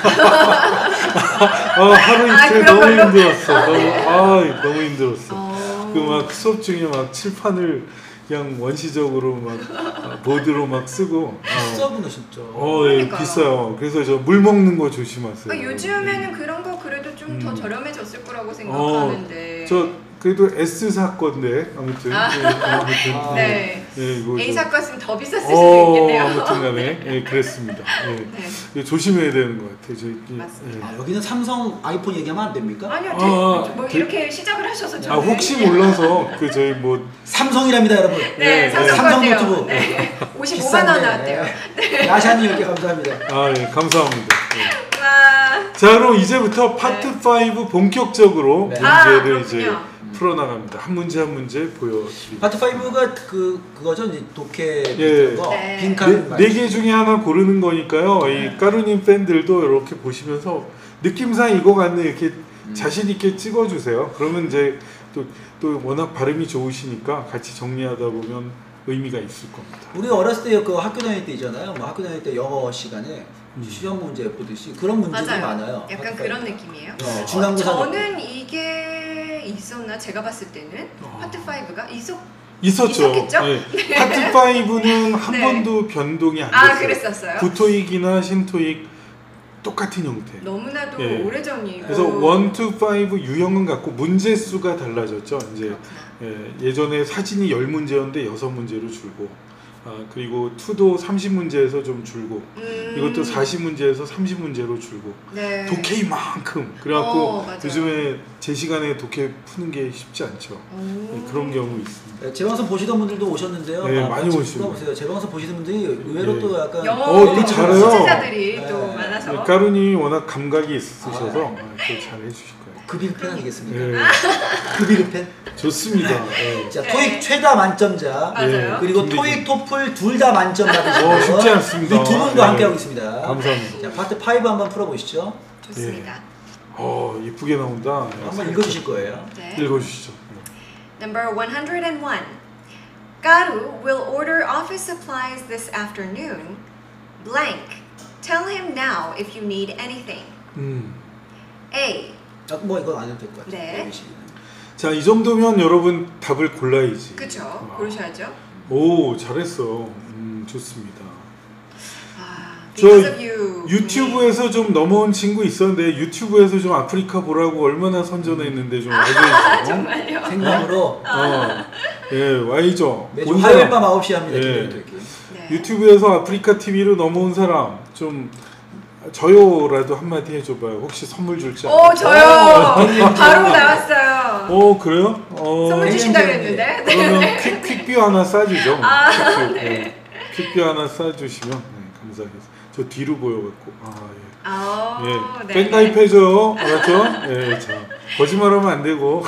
아, 하루 아, 이틀 그런 너무 걸로? 힘들었어. 너무 아, 너무 힘들었어. 어. 그 막 수업 중에 막 칠판을 그냥 원시적으로 막 아, 보드로 막 쓰고. 어, 비싸구나 진짜. 어, 예, 그러니까요. 비싸요. 그래서 저 물 먹는 거 조심하세요. 아, 요즘에는 그런 거 그래도 좀 더 음. 저렴해졌을 거라고 생각하는데. 저 그래도 S 사건데 아무튼. 아. 예, 아무튼. 아. 네. 예, 이거 A 좀- 사건 쓰면 더 비쌌을 수도 어, 있겠네요. 아무튼간에 예, 그랬습니다. 예. 네. 예, 조심해야 되는 것 같아요. 저, 예, 맞습니다. 아, 여기는 삼성 아이폰 얘기하면 안 됩니까? 아니요, 아, 되- 뭐 되- 이렇게 시작을 하셔서 아 저는 혹시 몰라서 그 저희 뭐 삼성이랍니다, 여러분. 네, 네, 삼성 삼성 같아요. 노트북. 네. 오십오만 원 나왔대요. 네. 야샤님 이렇게 감사합니다. 아, 예, 감사합니다. 예. 와. 자, 그럼 이제부터 파트 오 본격적으로 네. 아, 문제를 이제 그렇군요. 풀어나갑니다. 한 문제 한 문제 보여드립니다. 파트 오가 그 그거죠, 이제 독해 예. 거, 네. 빈칸 네 개 중에 하나 고르는 거니까요. 이 까루님 팬들도 이렇게 보시면서 느낌상 이거 같네 이렇게 음. 자신 있게 찍어주세요. 그러면 이제 또, 또 워낙 발음이 좋으시니까 같이 정리하다 보면 의미가 있을 겁니다. 우리 어렸을 때 그 학교 다닐 때 있잖아요. 뭐 학교 다닐 때 영어 시간에 음. 시험 문제 보듯이 그런 문제들이 맞아요. 많아요. 약간 파트 그런 파이브. 느낌이에요. 네, 어, 중간고사 저는 이게 있었나 제가 봤을 때는 어. 파트 오가 있었 있었죠. 있었겠죠? 예. 파트 오는 한 네. 번도 변동이 안 아 됐어요. 그랬었어요. 구토익이나 신토익 똑같은 형태. 너무나도 예. 오래전이고. 그래서 일, 이, 오 유형은 같고 문제 수가 달라졌죠. 이제 예, 예전에 사진이 십 문제였는데 여섯 문제로 줄고, 아, 그리고 이도 삼십 문제에서 좀 줄고, 음. 이것도 사십 문제에서 삼십 문제로 줄고, 네. 독해이만큼. 그래갖고 어, 맞아요. 요즘에 제 시간에 독해 푸는 게 쉽지 않죠. 네, 그런 경우 있습니다. 네, 제 방송 보시던 분들도 오셨는데요. 네, 아, 많이 같이 오시고. 풀어보세요. 제 방송 보시는 분들이 의외로 네. 또 약간 영어 어, 또 잘해요. 시청자들이 네. 또 많아서. 네, 까루님이 워낙 감각이 있으셔서 아, 또 잘 해주실 거예요. 급이르펜 아니겠습니까? 네, 급이르펜. 좋습니다. 네. 자, 네. 토익 최다 만점자. 맞아요. 그리고 김대중. 토익, 토플 둘 다 만점 받으신 어, 쉽지 않습니다. 이두 분도 네. 함께하고 있습니다. 감사합니다. 자, 파트 오 한번 풀어보시죠. 좋습니다. 어, 이쁘게 나온다. 네, 한번 읽어주실 거예요. 네. 읽어주시죠. Number one hundred one. Garu will order office supplies this afternoon. Blank. Tell him now if you need anything. 음. A. 아, 뭐 이건 안 해도 될 것 같아요. 네. 자, 이 정도면 여러분 답을 골라야지. 그쵸. 와. 고르셔야죠. 오, 잘했어. 음, 좋습니다. 아, 저 because of you. 유튜브에서 좀 넘어온 친구 있었는데 유튜브에서 좀 아프리카 보라고 얼마나 선전했는데 좀 와줘야죠. 정말요. 생방으로 어, 예, 와이죠. 매주 본 화요일 사람. 밤 아홉 시에 합니다. 예. 김대중 토익. 네. 유튜브에서 아프리카 티비로 넘어온 사람 좀 저요라도 한마디 해줘봐요. 혹시 선물 줄지 알아요? 오, 저요. 바로 나왔어요. 어, 그래요? 어, 선물 주신다 네. 그랬는데. 그러면 네. 퀵, 퀵뷰 하나 싸주죠. 아, 퀵뷰, 네. 네. 퀵뷰 하나 싸주시면 네, 감사하겠습니다. 저 뒤로 보여갖고 아 예. 아, 예, 네. 팬 가입해줘요. 알았죠? 예, 자, 거짓말하면 안 되고.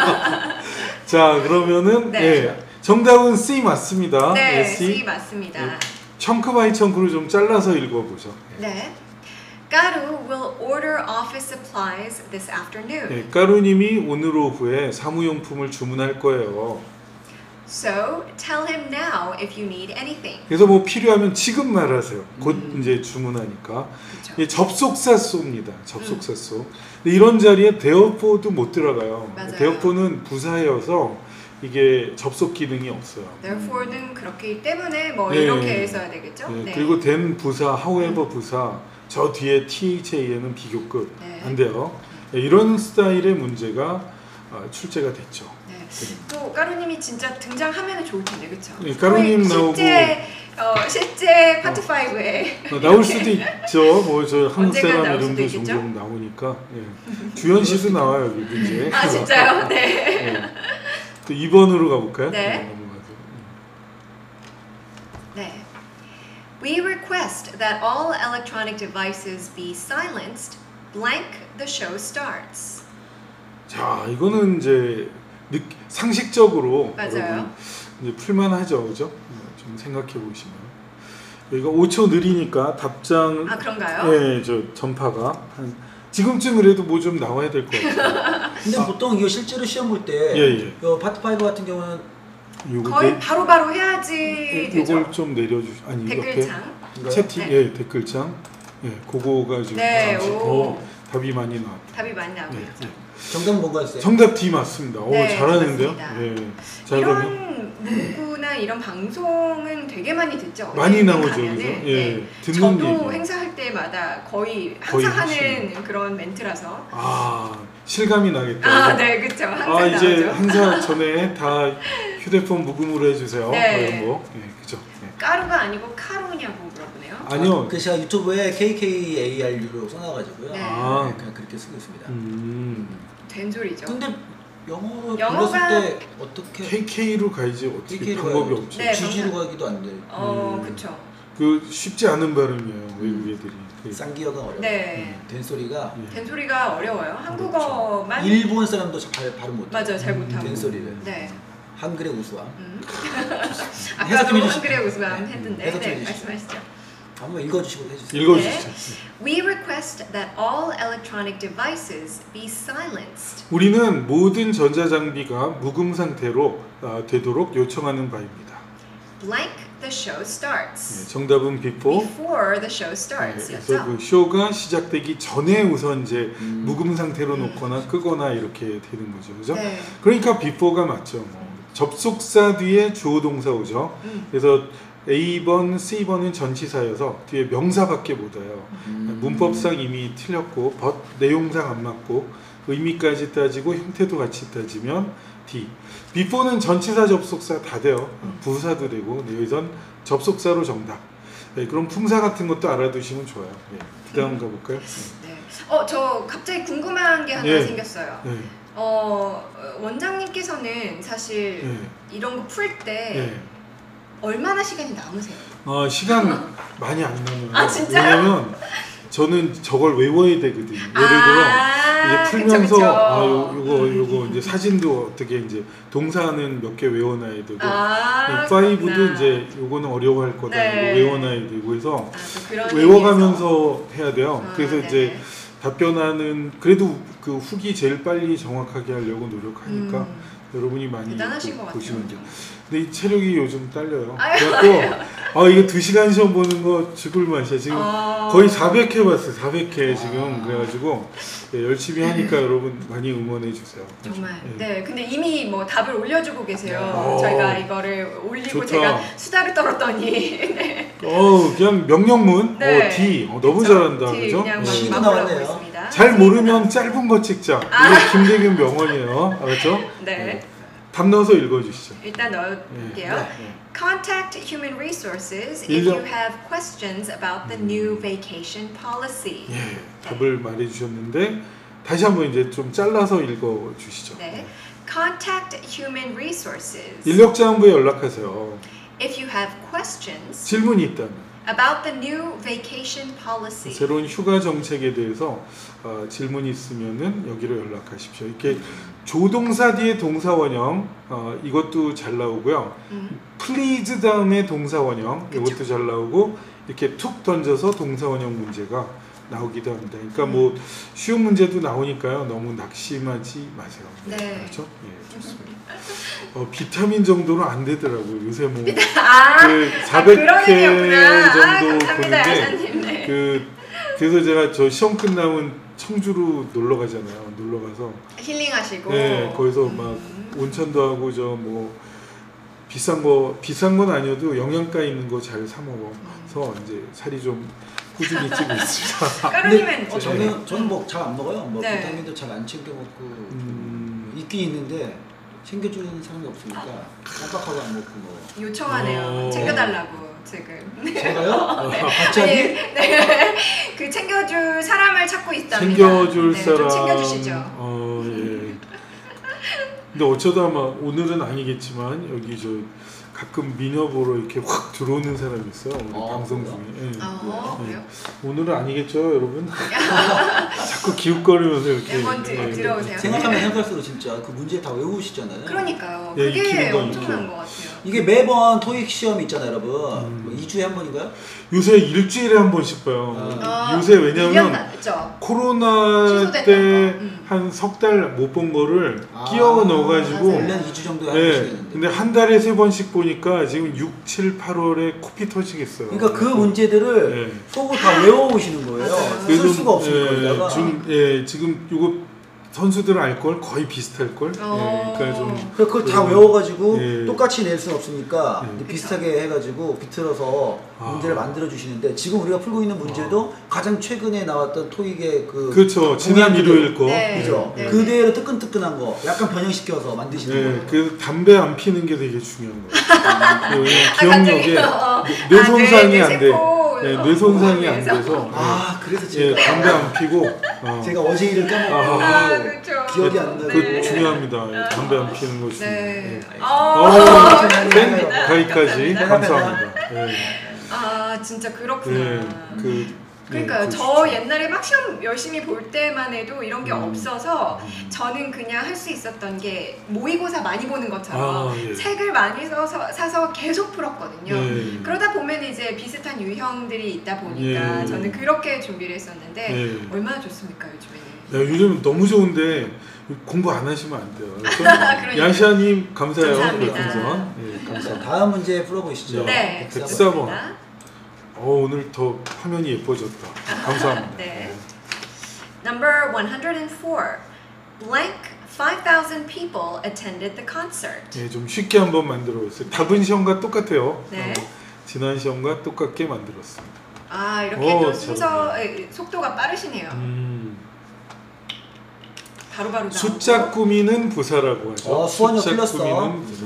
자, 그러면은 네. 예, 정답은 C 맞습니다. 네, 예, C 맞습니다. 예. 청크 바이 청크로 좀 잘라서 읽어보죠. 네. Garu will order office supplies this afternoon. 예, 까루님이 오늘 오후에 사무용품을 주문할 거예요. So tell him now if you need anything. 그래서 뭐 필요하면 지금 말하세요. 곧 음. 이제 주문하니까. 그쵸. 예, 접속사 쏘입니다. 접속사 쏘. 근데 이런 자리에 대어포도 못 들어가요. 맞아요. 대어포는 부사여서 이게 접속 기능이 없어요. Therefore는 그렇기 때문에 뭐 예, 이렇게 예. 써야 되겠죠? 예, 네. 그리고 된 부사, however 부사, 저 뒤에 the는 비교급 네. 안 돼요. 예, 이런 스타일의 문제가 아, 출제가 됐죠. 네. 또 까루님이 진짜 등장하면 좋을 텐데, 그렇죠? 예, 까루님 나오고 실제 어, 실제 파트 오에 어, 나올 수도 있죠. 뭐 저 한국 언젠간 사람 나올 수도 이름도 있겠죠? 종종 나오니까. 예. 주현 씨도 나와요 여기 문제. 아 진짜요? 네. 예. 또 이 번으로 가볼까요? 네. 넘어가서. 네. We request that all electronic devices be silenced. Blank the show starts. 자, 이거는 이제 느, 상식적으로 맞아요. 여러분 이제 풀만하죠, 그죠? 좀 생각해 보시면 여기가 오 초 느리니까 답장 아 그런가요? 예, 저 전파가 한 지금쯤 그래도 뭐 좀 나와야 될 것 같아요. 근데 보통 이거 실제로 시험 볼 때 예, 예. 요 파트 오 같은 경우는 요거 거의 내- 바로바로 해야지 예, 되죠. 요걸 좀 내려주 아니 댓글창. 이거요? 채팅 네. 예 댓글창 예 그거가 지금 네, 잠시- 오. 어, 답이 많이 나왔다. 답이 많이 나오고 예, 있죠. 예. 정답은 뭔가 했어요? 정답 D 맞습니다. 오 네, 잘하는데요. 맞습니다. 예. 자 그러면 이런 문구나 이런 방송은 되게 많이 듣죠. 많이 어디 나오죠, 가면은. 그죠? 네. 예, 듣는 저도 얘기. 행사할 때마다 거의 거의 항상 하시는. 하는 그런 멘트라서. 아 실감이 나겠다. 아, 그죠? 네, 그렇죠. 항상 아 이제 나오죠. 행사 전에 다 휴대폰 무금으로 해주세요. 네. 이런 거. 예, 그죠. 예. 까루가 아니고 카루냐고 물어보네요. 아니요. 그 제가 유튜브에 케이케이에이알유로 써놔가지고요. 네. 아. 네, 그냥 그렇게 쓰고 있습니다. 음. 된 소리죠. 근데 영어로 영어가- 불렀을 때 어떻게 케이케이로 가야지 어떻게 케이케이로 방법이 가야지. 없죠. 네. 지지로 가기도 안 돼. 어, 음. 그렇죠. 그 쉽지 않은 발음이에요 외국 애들이. 그- 쌍기어가 어려워. 네. 된 소리가 예. 된 소리가 어려워요. 한국어만 일본 사람도 잘 발음 못해. 맞아요, 잘 못하고. 된 소리를. 네. 한글의 우수함. 음. 해석 아까도 좀 해주시죠. 한글의 우수함 네. 했는데, 해석 좀 네, 해주시죠. 말씀하시죠. 한번 읽어주시고 해주세요. 읽어주시죠. We request that all electronic devices be silenced. 우리는 모든 전자장비가 무금 상태로 아, 되도록 요청하는 바입니다. Blank the show 네, starts. 정답은 before. Before the show 네, starts. 그래서 였죠? 그 쇼가 시작되기 전에 우선 이제 음. 무금 상태로 음. 놓거나 끄거나 이렇게 되는 거죠, 그죠? 네. 그러니까 before가 맞죠. 뭐. 접속사 뒤에 주어 동사 오죠. 음. 그래서 에이 번, 씨 번은 전치사여서 뒤에 명사밖에 못 와요. 음. 문법상 이미 틀렸고 버, 내용상 안 맞고 의미까지 따지고 형태도 같이 따지면 D. before는 전치사 접속사 다 돼요. 부사도 되고 네, 여기선 접속사로 정답. 네, 그럼 품사 같은 것도 알아두시면 좋아요. 네, 그 다음 가볼까요? 네. 어, 저 갑자기 궁금한 게 하나 네. 생겼어요. 네. 어, 원장님께서는 사실 네. 이런 거 풀 때 네. 얼마나 시간이 남으세요? 어, 시간 많이 안 남아요. 아, 진짜요? 왜냐면 저는 저걸 외워야 되거든요. 예를 들어 아, 이제 풀면서 그쵸, 그쵸. 아, 요, 요거 요거 이제 사진도 어떻게 이제 동사는 몇 개 외워놔야 되고 아, 파이브도 그렇구나. 이제 요거는 어려워할 거다 네. 이거 외워놔야 되고 해서 아, 또 그런 외워가면서 해야 돼요. 아, 그래서 네네. 이제 답변하는 그래도 그 후기 제일 빨리 정확하게 하려고 노력하니까 음. 여러분이 많이 대단하신 보- 것 같아요. 보시면 돼요. 근데 이 체력이 요즘 딸려요. 아유, 그래갖고 아 이거 두 시간 시험 보는 거 죽을 맛이야. 지금 어... 거의 사백 회 봤어요. 사백 회 지금 아. 그래가지고 네, 열심히 하니까 여러분 많이 응원해 주세요. 정말. 네. 네. 근데 이미 뭐 답을 올려주고 계세요. 어. 저희가 이거를 올리고 좋다. 제가 수다를 떨었더니. 네. 어 그냥 명령문 네. 어, D 어, 너무 그쵸? 잘한다 D 그죠? 그냥 네. 시도 막 올라오고 나왔네요. 있습니다. 잘 모르면 짧은 거 찍자. 이게 김대균 명언이에요. 알았죠? 네. 답 넣어서 읽어주시죠. 일단 넣을게요. 네. Contact Human Resources if 일년- you have questions about the new vacation policy. 예, 답을 말해주셨는데 다시 한번 이제 좀 잘라서 읽어주시죠. 네. Contact Human Resources 인력자원부에 연락하세요. if you have questions 질문이 있다면 about the new vacation policy. 새로운 휴가 정책에 대해서 어, 질문이 있으면은 여기로 연락하십시오. 이렇게 조동사 뒤에 동사 원형 어, 이것도 잘 나오고요. 음. please 다음에 동사 원형 그쵸. 이것도 잘 나오고 이렇게 툭 던져서 동사 원형 문제가 나오기도 합니다. 그러니까 뭐 쉬운 문제도 나오니까요. 너무 낙심하지 마세요. 네. 그렇죠? 예, 좋습니다. 어, 비타민 정도로 안 되더라고요. 요새 뭐 아, 그 아 사백 그런 회 의미였구나. 아, 정도 감사합니다, 보는데 야사님. 네. 그 그래서 제가 저 시험 끝나면 청주로 놀러 가잖아요. 놀러 가서 힐링하시고. 네, 거기서 막 음. 온천도 하고 저 뭐 비싼 거 비싼 건 아니어도 영양가 있는 거 잘 사 먹어서 이제 살이 좀 꾸준히 찌고 있습니다. 까루님은 어, 저는 저는 뭐 잘 안 먹어요. 뭐 네. 비타민도 잘 안 챙겨 먹고 음. 있긴 있는데 챙겨주는 사람이 없으니까 깜빡하고 안 먹고 뭐. 요청하네요. 어. 챙겨달라고 지금. 제가요? 어, 갑자기? 아니, 네. 그 챙겨줄 사람을 찾고 있답니다. 챙겨줄 네, 사람 좀 챙겨주시죠. 어, 예. 근데 어쩌다 아마 오늘은 아니겠지만 여기 저 가끔 미녀 보러 이렇게 확 들어오는 사람이 있어요. 우리 아, 방송 그래요? 중에. 예. 아, 예. 그래요? 오늘은 아니겠죠, 여러분? 자꾸 기웃거리면서 이렇게. 한번 들- 예. 들어오세요. 생각하면 생각할수록 진짜 그 문제 다 외우시잖아요. 그러니까요. 예, 그게 익히는 건 엄청난 익혀요. 것 같아요. 이게 매번 토익 시험 있잖아요, 여러분. 음. 뭐 이 주에 한 번인가요? 요새 일주일에 한 번씩 봐요. 아. 요새 왜냐면 그죠? 코로나 취소됐던 때 거. 음. 한 석 달 못 본 거를 아, 끼워 넣어가지고 맞아요. 일 년 이 주 정도 네. 하시겠는데. 근데 한 달에 세 번씩 보니까 지금 육, 칠, 팔월에 코피 터지겠어요. 그러니까 그 문제들을 네. 속으로 다 외워오시는 거예요. 맞아요. 쓸 수가 없으니까 예, 여기다가. 지금 예, 지금 요거 선수들은 알 걸 거의 비슷할 걸. 어. 예, 그러니까 좀 그래서 그걸 다 그러면- 외워가지고 예. 똑같이 낼 수는 없으니까 예. 이제 비슷하게 해가지고 비틀어서 아. 문제를 만들어 주시는데 지금 우리가 풀고 있는 문제도 가장 최근에 나왔던 토익의 그 그렇죠. 지난 공약 일요일 거. 네. 그죠? 네. 그대로 뜨끈뜨끈한 거 약간 변형시켜서 만드시는 예, 거예요. 그 담배 안 피는 게 되게 중요한 거예요. 왜냐면 아, 기억력에 갑자기, 어. 뇌 아, 손상이 뇌 안 돼. 세포. 예, 어, 뇌 손상이 어, 안 그래서. 돼서 아 그래서 예, 제가 담배 안 피고 어, 제가 어제 일을 까먹고 아, 그렇죠. 기억이 안 나요. 그 네. 중요합니다. 예, 담배 안 피는 거 중요해요. 네. 예. 아, 어, 감사합니다. 거기까지 감사합니다. 감사합니다. 예. 아, 진짜 그렇구나. 예, 그 그러니까요. 네, 저 그 옛날에 막 시험 열심히 볼 때만 해도 이런 게 음. 없어서 음. 저는 그냥 할 수 있었던 게 모의고사 많이 보는 것처럼 아, 예. 책을 많이 써서, 사서 계속 풀었거든요. 예. 그러다 보면 이제 비슷한 유형들이 있다 보니까 예. 저는 그렇게 준비를 했었는데 예. 얼마나 좋습니까 요즘에는. 네, 요즘 너무 좋은데 공부 안 하시면 안 돼요. 그래서 그러니까요. 야샤님 감사해요. 감사합니다. 별풍선. 예, 자, 감사합니다. 다음 문제 풀어보시죠. 네, 백사 백사 번. 번. 좋습니다. 어, 오늘 더 화면이 예뻐졌다. 감사합니다. 네. Number one hundred four. Blank five thousand people attended the concert. 예, 좀 쉽게 한번 만들어 봤어요. 답은 시험과 똑같아요. 네. 어, 지난 시험과 똑같게 만들었습니다. 아 이렇게 오, 또 참. 순서 에, 속도가 빠르시네요. 음. 바로바로 나오고. 숫자 꾸미는 부사라고 하죠. 어, 수원역 숫자 틀렸어. 꾸미는 부사.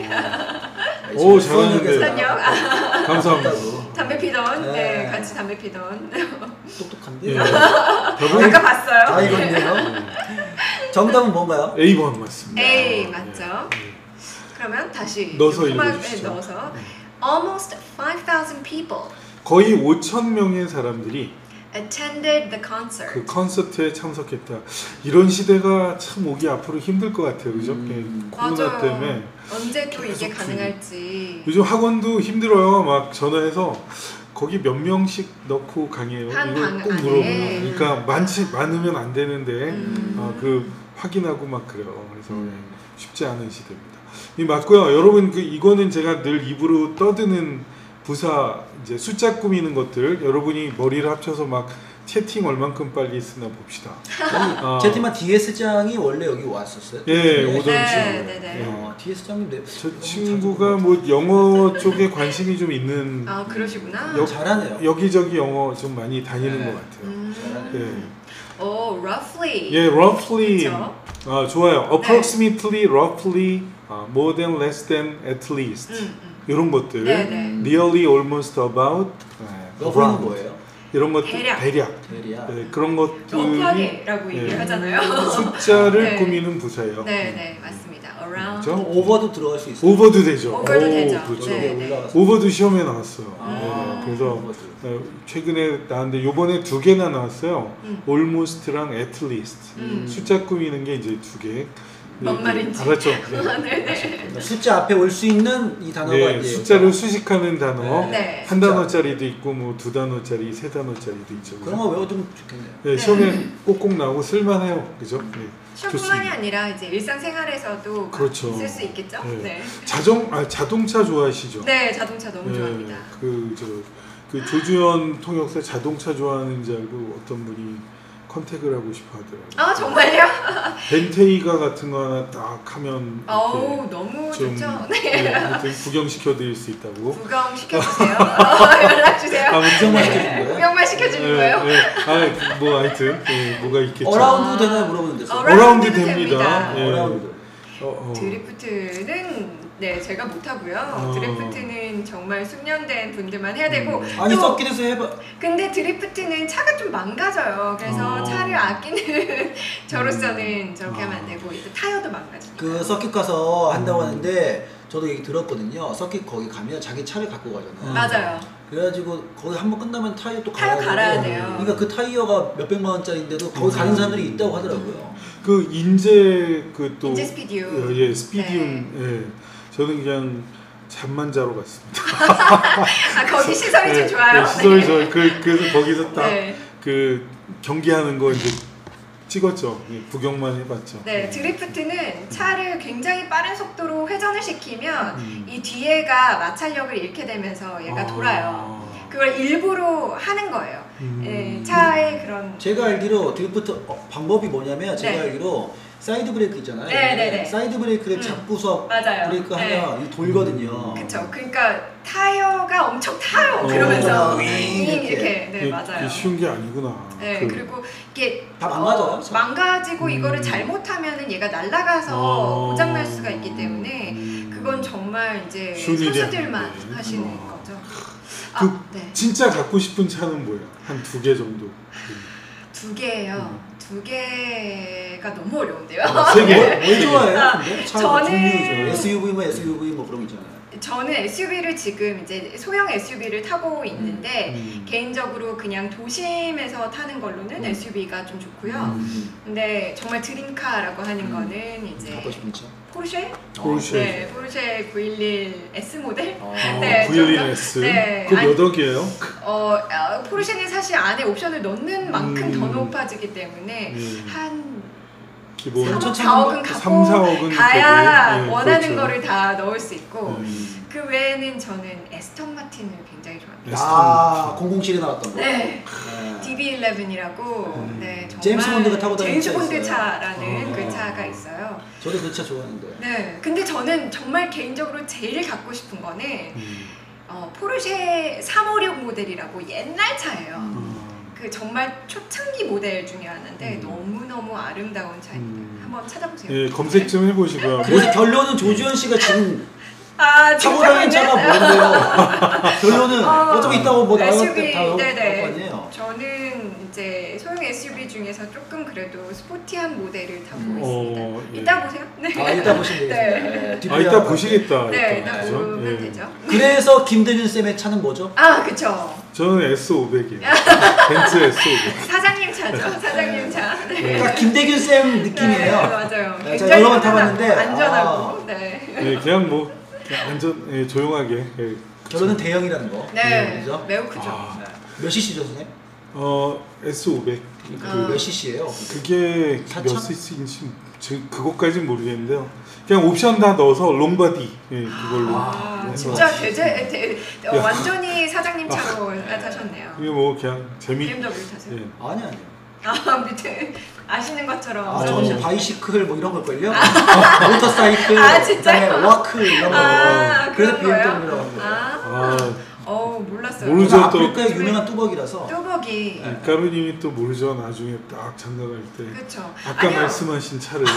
오, 잘하는데. 수원역 아, 감사합니다. 담배 피던 네. 네. 같이 담배 피던 똑똑한데. 예. 아까 답은 봤어요. 다 익었네요. 정답은 뭔가요? A 번 맞습니다. A 맞죠? 예. 그러면 다시 넣어서 음악에 읽어주시죠. 넣어서 almost five thousand people 거의 오천 명의 사람들이 attended the concert. 그 콘서트에 참석했다. 이런 시대가 참 오기 앞으로 힘들 것 같아요, 그죠? 음. 예, 코로나 맞아요. 때문에 언제 또 이게 계속 가능할지. 요즘 학원도 힘들어요. 막 전화해서 거기 몇 명씩 넣고 강의해요. 한 이걸 방 꼭 안에. 물어보면, 그러니까 많지 많으면 안 되는데 음. 어, 그 확인하고 막 그래요. 그래서 음. 예, 쉽지 않은 시대입니다. 이 맞고요. 여러분 그 이거는 제가 늘 입으로 떠드는 부사 이제 숫자 꾸미는 것들 여러분이 머리를 합쳐서 막 채팅 얼만큼 빨리 쓰나 봅시다. 아. 제 팀한 디에스장이 원래 여기 왔었어요. 예, 네. 오던 네, 친구. 네, 네. 예. 어, 디에스장님 네. 저 친구가 뭐 영어 쪽에 관심이 좀 있는 아 그러시구나. 여- 잘하네요. 여기저기 영어 좀 많이 다니는 네. 것 같아요. 음. 예. 오, roughly. 예, roughly. 그쵸? 아, 좋아요. approximately, roughly, 아, more than, less than, at least. 음, 음. 이런 것들. 네, 네. nearly, almost, about. 네, 러브는 around. 뭐예요? 이런 것들 대략. 대략. 대리야. 네, 그런 것들이 어프하게라고 예. 얘기를 하잖아요. 숫자를 네. 꾸미는 부사예요. 네, 네, 맞습니다. around. 그렇죠? 오버도 들어갈 수 있어요. 오버도 되죠. 오버도 오, 되죠. 그렇죠. 네. 저게 올라가서. 오버도 시험에 나왔어요. 아, 네, 그래서 오버도. 어, 최근에 나왔는데 요번에 두 개나 나왔어요. 음. almost랑 at least. 음. 숫자 꾸미는 게 이제 두 개. 뭔 말인지. 알았죠? 네, 네. 네. 숫자 앞에 올 수 있는 이 단어가 네, 이제 숫자를 수식하는 단어. 네. 한 단어짜리도 있고 뭐 두 단어짜리, 세 단어짜리도 있죠. 그런 거 외워두면 좋겠네요. 네, 네. 시험에 꼭꼭 나오고 쓸만해요. 그죠? 네. 시험뿐만이 좋습니다. 아니라 이제 일상생활에서도 그렇죠. 쓸 수 있겠죠? 네. 네. 자동 아 자동차 좋아하시죠? 네, 자동차 너무 좋아합니다. 그저 그 조주현 통역사 자동차 좋아하는 줄 알고 어떤 분이 컨택을 하고 싶어 하더라고요. 아, 정말요? 벤테이가 같은 거 하나 딱 하면 어우, 너무 좀 좋죠. 네, 네. 하여튼 구경시켜 드릴 수 있다고. 구경 시켜주세요. 어, 연락 주세요. 아, 구경만 시켜준 거예요? 구경만 시켜주는 거예요? 네, 아, 뭐 하여튼 네, 뭐가 있겠죠. 어라운드 되나요? 물어보는데. 어라운드 어라운드 됩니다. 됩니다. 예. 어라운드. 어, 어. 드리프트는 네 제가 못하고요. 어. 드리프트는 정말 숙련된 분들만 해야 되고 아니 또 섞기에서 해봐. 근데 드리프트는 차가 좀 망가져요. 그래서 어. 차를 아끼는 저로서는 저렇게 하면 안 어. 되고 이제 타이어도 망가집니다. 그 서킷 가서 한다고 음. 하는데 저도 얘기 들었거든요. 서킷 거기 가면 자기 차를 갖고 가잖아요. 맞아요. 그래가지고 거기 한 번 끝나면 타이어 또 타이어 갈아야 갈아야 되고. 돼요. 그러니까 그 타이어가 몇 백만 원짜리인데도 거기 음. 가는 사람들이 있다고 하더라고요. 그 인제 그또 인제 스피디움. 예, 스피디움. 예. 저는 그냥 잠만 자러 갔습니다. 아 거기 시설이 좀 네, 좋아요. 네, 시설이 네. 좋아요. 그, 그래서 거기서 딱 네. 그 경기하는 거 이제 찍었죠. 예, 구경만 해봤죠. 네, 드리프트는 차를 굉장히 빠른 속도로 회전을 시키면 음. 이 뒤에가 마찰력을 잃게 되면서 얘가 아. 돌아요. 그걸 일부러 하는 거예요. 음. 예, 차의 그런 제가 알기로 드리프트 어, 방법이 뭐냐면 제가 네. 알기로 사이드 브레이크 있잖아요. 네, 네, 네. 사이드 브레이크를 음. 잡고서 맞아요. 브레이크 네. 하면 이 돌거든요. 그쵸. 그러니까 타이어가 엄청 타요. 어. 그러면서 윙 윙 이렇게. 이렇게 네 이게- 맞아요. 이게 쉬운 게 아니구나. 네 그- 그리고 이게 다 망가져요, 어, 차. 망가지고 음. 이거를 잘못하면은 얘가 날아가서 어. 고장날 수가 있기 때문에 음. 그건 정말 이제 쉬운 일이 선수들만 아닌데. 하시는 어. 거죠. 그 아, 네. 진짜 갖고 싶은 차는 뭐예요? 한 두 개 정도. 두 개예요. 음. 두 개가 너무 어려운데요. 아, 세 개? 뭘, 뭘 좋아해요? 근데 차 저는- 종류죠. 에스유브이 뭐 에스유브이 뭐 그런 거 있잖아요. 저는 에스유브이를 지금 이제 소형 에스유브이를 타고 있는데 음. 개인적으로 그냥 도심에서 타는 걸로는 음. 에스유브이가 좀 좋고요. 음. 근데 정말 드림카라고 하는 음. 거는 이제 갖고 싶은 차. 포르쉐? 포르쉐. 네, 포르쉐 구백십일 에스 모델. 어. 네, 구일일 좀 더- 에스. 네, 그 아니- 몇 억이에요? 어, 어, 포르쉐는 사실 안에 옵션을 넣는 만큼 음. 더 높아지기 때문에 네. 한 기본 삼, 삼천 사억은 삼, 갖고 사억은 가야 되고, 예, 원하는 그렇죠. 거를 다 넣을 수 있고 음. 그 외에는 저는 에스턴 마틴을 굉장히 좋아합니다. 아, 공공칠에 나왔던 거. 네, 네. 디비 십일이라고 음. 네, 정말 제임스 본드가 타고 다니는 제임스 차 본드 있어요. 차라는 어. 그 차가 있어요. 저도 그 차 좋아하는데. 네, 근데 저는 정말 개인적으로 제일 갖고 싶은 거는 음. 어, 포르쉐 삼오육 모델이라고 옛날 차예요. 음. 그 정말 초창기 모델 중에 하나인데 음. 너무너무 아름다운 차입니다. 음. 한번 찾아보세요. 예, 검색 좀 해보시고요. 그래서 결론은 조주현 씨가 지금 아, 지금 타고 다니는 차가 뭔데요? 결론은 어, 어차피 있다고 뭐 나갈 에스유브이, 때다 나올 거 네네. 아니에요? 저는 이제 소형 에스유브이 중에서 조금 그래도 스포티한 모델을 타고 음. 있습니다. 어, 예. 이따 보세요. 네. 아 이따 보시면 되겠습니다. 네. 예, 아 뒷부분 이따 한번 보시겠다. 네, 이따, 이따 그죠? 보면 예. 되죠. 그래서 김대균 쌤의 차는 뭐죠? 아, 그쵸. 저는 에스 오백이에요. 벤츠 에스 오백. 사장님 차죠. 사장님 차. 네. 딱 김대균 쌤 네, 느낌이에요. 맞아요. 네, 굉장히 제가 여러 번 편안하고 타봤는데, 안전하고. 아. 네. 예, 그냥 뭐 그냥 안전 예, 조용하게. 예. 결론은 대형이라는 거. 네, 그죠? 매우 크죠. 아. 네. 몇 씨씨죠, 선생님? 어 에스 오백. 그 아. 몇 씨씨예요? 그게 몇 사천? 씨씨인지 지금 그것까지는 모르겠는데요. 그냥 옵션 다 넣어서 롱바디 예, 그걸로. 아, 네. 진짜 대제, 대, 어, 완전히 사장님 차로 타셨네요. 이게 뭐 그냥 재미. 비엠더블유 타세요? 예. 아니 아니요. 아, 밑에 아시는 것처럼. 아, 써 저는 주셨- 바이시클 뭐 이런 걸걸요? 모터사이클, 아, 진짜요? 그다음에 워크 이런 거. 아, 그래서 그런 거예요? 비엠더블유라고 한 거예요. 아, 아, 어 몰랐어요. 모르죠. 제가 또- 아프리카의 유명한 뚜벅이라서. 뚜벅이. 네. 가루님이 또 모르죠. 나중에 딱 장가갈 때. 그렇죠. 아까 말씀하신 차를.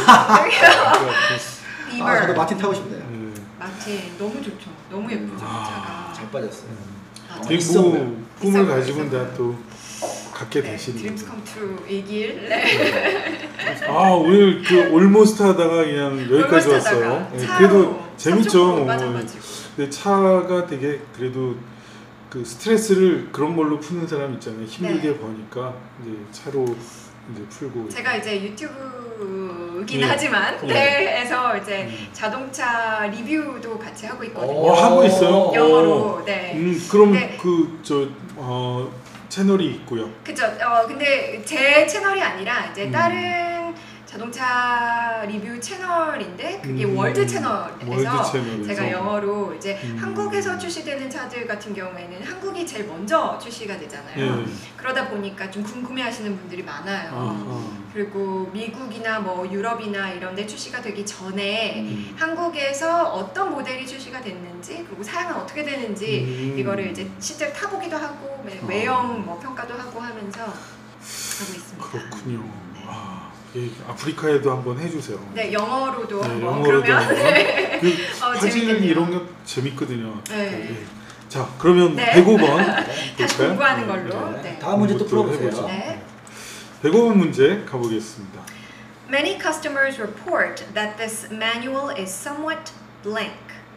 비버. 아, 저도 마틴 타고 싶네요. 예. 마틴 너무 좋죠. 너무 예쁘죠 아, 차가. 잘 빠졌어요. 아, 어, 되게 있어 뭐 보여요. 꿈을 있어 가지고는 보여요. 다 또 갖게 네, 되시는 드림스 거죠. 컴트루이길. 네. 아 오늘 그 올모스트 하다가 그냥 여기까지 올모스트 왔어요. 하다가 예, 차로 그래도 재밌죠. 서쪽으로 어, 빠져가지고. 근데 차가 되게 그래도 그 스트레스를 그런 걸로 푸는 사람 있잖아요. 힘들게 네. 버니까 이제 차로 이제 풀고. 제가 이제 유튜브긴 예. 하지만 예. 네에서 이제 음. 자동차 리뷰도 같이 하고 있거든요. 어, 하고 있어요? 영어로. 네. 음 그럼 네. 그 저 어, 채널이 있고요. 그죠. 어 근데 제 채널이 아니라 이제 음. 다른 자동차 리뷰 채널인데 그게 음, 월드 채널에서 월드 채널에서. 제가 영어로 이제 음. 한국에서 출시되는 차들 같은 경우에는 한국이 제일 먼저 출시가 되잖아요. 예. 그러다 보니까 좀 궁금해하시는 분들이 많아요. 아, 아. 그리고 미국이나 뭐 유럽이나 이런 데 출시가 되기 전에 음. 한국에서 어떤 모델이 출시가 됐는지 그리고 사양은 어떻게 되는지 음. 이거를 이제 실제로 타보기도 하고 매- 아. 외형 뭐 평가도 하고 하면서 하고 있습니다. 그렇군요. 아, 예, 아프리카에도 한번 해주세요. 네, 영어로도 네, 한번 영어로도 그러면 한번. 그 어, 화질 재밌겠네요. 이런 거 재밌거든요. 네. 예. 자, 그러면 네. 백오 번 다시 볼까요? 공부하는 걸로. 네. 네. 다음 문제 또 공부 풀어보세요. 해보죠. 네. 백오 번 문제 가보겠습니다. Many customers report that this manual is somewhat blank.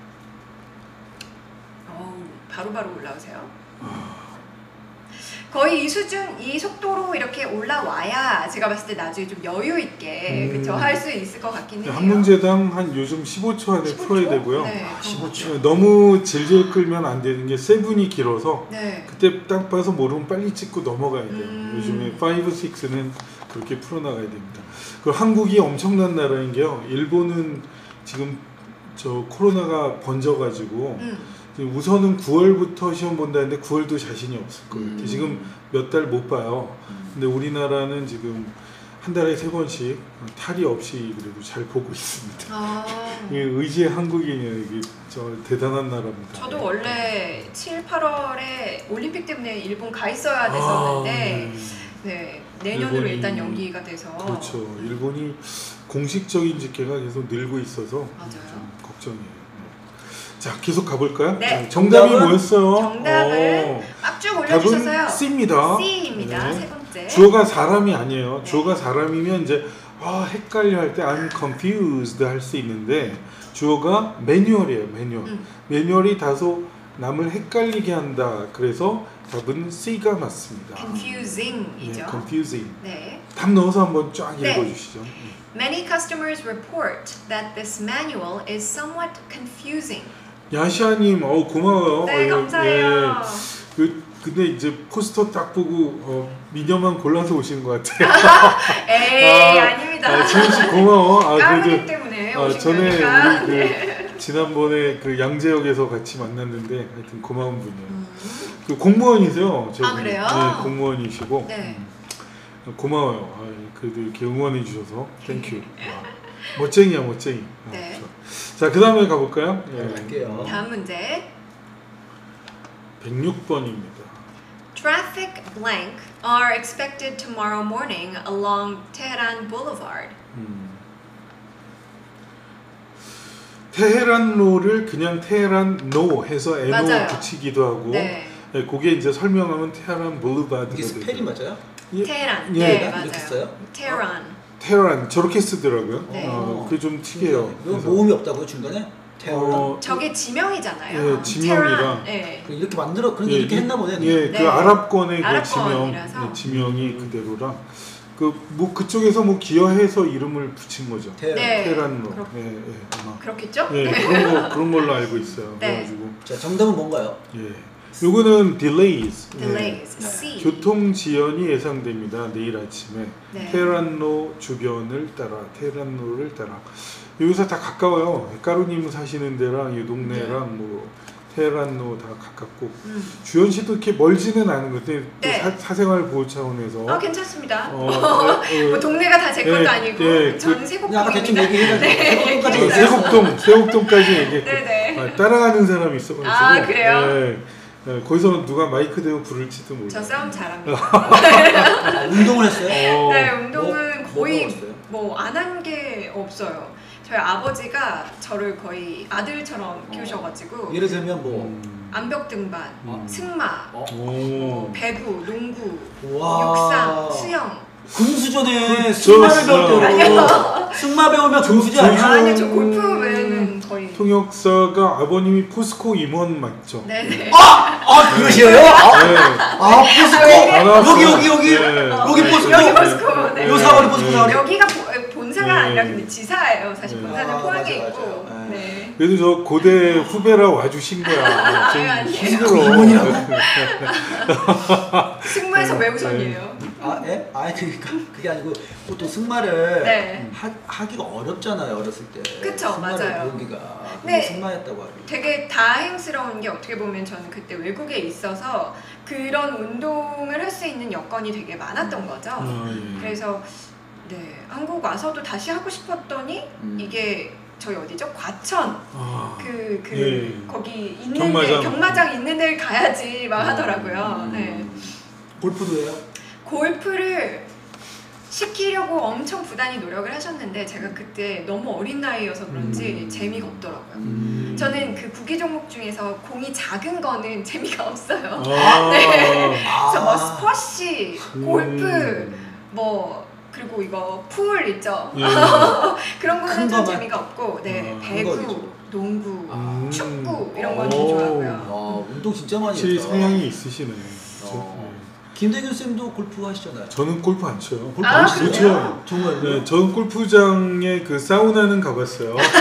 어우, 바로바로 올라오세요. 거의 이 수준, 이 속도로 이렇게 올라와야 제가 봤을 때 나중에 좀 여유 있게 음. 그쵸 할 수 있을 것 같긴 해요. 한 문제당 한 요즘 십오 초 안에 십오 초? 풀어야 되고요. 네, 아, 그런 십오 것 초. 같아요. 너무 질질 끌면 안 되는 게 세븐이 길어서 네. 그때 딱 봐서 모르면 빨리 찍고 넘어가야 돼요. 음. 요즘에 파이브, 식스는 그렇게 풀어나가야 됩니다. 그리고 한국이 엄청난 나라인 게요. 일본은 지금 저 코로나가 번져가지고 음. 지금 우선은 구월부터 시험 본다는데 구월도 자신이 없을 거예요. 음. 지금 몇 달 못 봐요. 음. 근데 우리나라는 지금 한 달에 세 번씩 탈이 없이 그래도 잘 보고 있습니다. 아. 이게 의지의 한국인이에요. 이게 저 대단한 나라입니다. 저도 원래 칠, 팔월에 올림픽 때문에 일본 가 있어야 아, 됐었는데 네. 네, 내년으로 일본이- 일단 연기가 돼서 그렇죠. 일본이 공식적인 집계가 계속 늘고 있어서 맞아요. 좀 걱정이에요. 자, 계속 가볼까요? 네. 자, 정답이 정답은? 뭐였어요? 정답을 어, 막 쭉 올려주셨어요. 답은 C입니다. C입니다. 네. 세 번째. 주어가 사람이 아니에요. 네. 주어가 사람이면 이제 아 헷갈려 할 때 I'm confused 할 수 있는데 주어가 매뉴얼이에요. 매뉴얼. 음. 매뉴얼이 다소 남을 헷갈리게 한다. 그래서 답은 C가 맞습니다. confusing이죠. 네, confusing. 네. 답 넣어서 한번 쫙 네. 읽어주시죠. Many customers report that this manual is somewhat confusing. 야시아님, 어 고마워요. 네, 예, 감사해요. 예. 그 근데 이제 포스터 딱 보고 어, 미녀만 골라서 오시는 것 같아요. 에이, 아, 아, 닙니다 아, 지훈 씨 고마워. 아, 까르기 그래도 때문에 아, 오신 전에 거니까. 우리 그 네. 지난번에 그 양재역에서 같이 만났는데 하여튼 고마운 분이에요. 음. 그 공무원이세요. 저분이. 아, 그래요? 네, 공무원이시고 네. 음, 고마워요. 아, 그래도 이렇게 응원해 주셔서 땡큐. 와, 멋쟁이야 멋쟁이. 아, 네. 좋아. 자, 그 다음에 가볼까요? 예. 갈게요. 다음 문제. 백육 번입니다. Traffic blank are expected tomorrow morning along Tehran Boulevard. 음. 테헤란로를 그냥 테헤란로 해서 에노 맞아요. 붙이기도 하고 네. 네, 그게 이제 설명하면 테헤란 볼루바드가 이게 스펠이 맞아요? 예, 테헤란. 예. 네, 이렇게 맞아요. 써요? 테헤란. 테헤란 저렇게 쓰더라고요. 네. 어, 그게 좀 특이해요. 이거 그래서, 모음이 없다고요 중간에? 테헤란? 어, 저게 지명이잖아요. 예, 지명이라. 테헤란. 네. 그 이렇게 만들어 그런 예, 이렇게 이- 했나 보네. 예, 네. 그 아랍권의 그 지명, 아랍권이라서. 예, 지명이 그대로라. 그 뭐 그쪽에서 뭐 기여해서 이름을 붙인 거죠. 테헤란. 네. 테헤란로. 그렇- 예, 예, 아마. 그렇겠죠? 예, 그런 거 그런 걸로 알고 있어요. 네. 그래가지고 자 정답은 뭔가요? 예, 요거는 delays. 예. Delays. 네. C. 교통 지연이 예상됩니다. 내일 아침에 네. 테헤란로 주변을 따라 테헤란로를 따라 여기서 다 가까워요. 까루님 사시는 데랑 이 동네랑 뭐 테헤란로 다 가깝고 음. 주현 씨도 이렇게 멀지는 않은 것 같아요. 네. 사, 사생활 보호 차원에서 어, 괜찮습니다. 어, 어, 어, 뭐 동네가 다 제 것도 예, 아니고 예, 저는 그- 세곡동입니다. 그냥 아까 대충 얘기해가지고 네. 세곡동까지 어, 얘기했어요. 세곡동 세곡동까지 얘기했고 네네. 아, 따라가는 사람이 있어가지고 아, 그래요? 예, 예, 거기서 누가 마이크 대고 부를지도 몰라요. 저 싸움 잘합니다. 아, 운동을 했어요? 어, 네, 운동은 뭐- 거의 뭐 먹었어요? 뭐 안 한 게 없어요. 저희 아버지가 저를 거의 아들처럼 키우셔가지고 예를 들면 뭐 음. 암벽 등반, 음. 승마, 어? 뭐 오. 배구, 농구, 와. 육상, 수영. 금수저네. 그, 승마를 저, 배울 때로 승마 배우면 금수저 저- 아니야? 아니요, 저 골프 외에는 거의. 통역사가 아버님이 포스코 임원 맞죠? 네네. 아 그러시에요? 아, 네. 아 포스코 알았어. 여기 여기 여기 네. 여기 포스코 여기 포스코. 네. 요 사거리 포스코 사거리. 여기가 보, 본사가 네. 아니라 근데 지사예요. 사실 네. 본사는 아, 포항에 맞아, 있고. 맞아. 네. 그래도 저 고대 후배라 와주신 거야. 좀 아유, 아니에요. 힘들어. 임원이라고? 승마에서 왜 우선이에요? 아, 예? 아, 그러니까 그게 아니고 보통 승마를 네. 하, 하기가 어렵잖아요 어렸을 때. 그쵸, 승마를 맞아요. 배우기가. 네. 근데 승마였다고 하죠. 되게 다행스러운 게 어떻게 보면 저는 그때 외국에 있어서 그런 운동을 할 수 있는 여건이 되게 많았던 거죠. 아, 예. 그래서 네 한국 와서도 다시 하고 싶었더니 음. 이게 저희 어디죠? 과천 아, 그, 그 예. 거기 있는 경마장. 데 경마장 있는 데를 가야지 막 하더라고요. 음. 네. 골프도 해요? 골프를 시키려고 엄청 부단히 노력을 하셨는데 제가 그때 너무 어린 나이여서 그런지 음. 재미가 없더라고요. 음. 저는 그 구기 종목 중에서 공이 작은 거는 재미가 없어요. 아, 네. 아. 그래서 뭐 스쿼시, 골프, 음. 뭐 그리고 이거 풀 있죠. 예. 그런 큰 거는 좀 거만? 재미가 없고, 네 아, 큰 거겠죠. 배구, 농구, 음. 축구 이런 건 좀 오. 좋아하고요. 아, 운동 진짜 많이 확실히 했다. 성향이 있으시네. 저, 어. 예. 김대균 쌤도 골프 하시잖아요. 저는 골프 안 쳐요. 골프 아, 안 치세요? 못 쳐요. 정말요? 네, 저는 골프장에 그 사우나는 가봤어요. 근데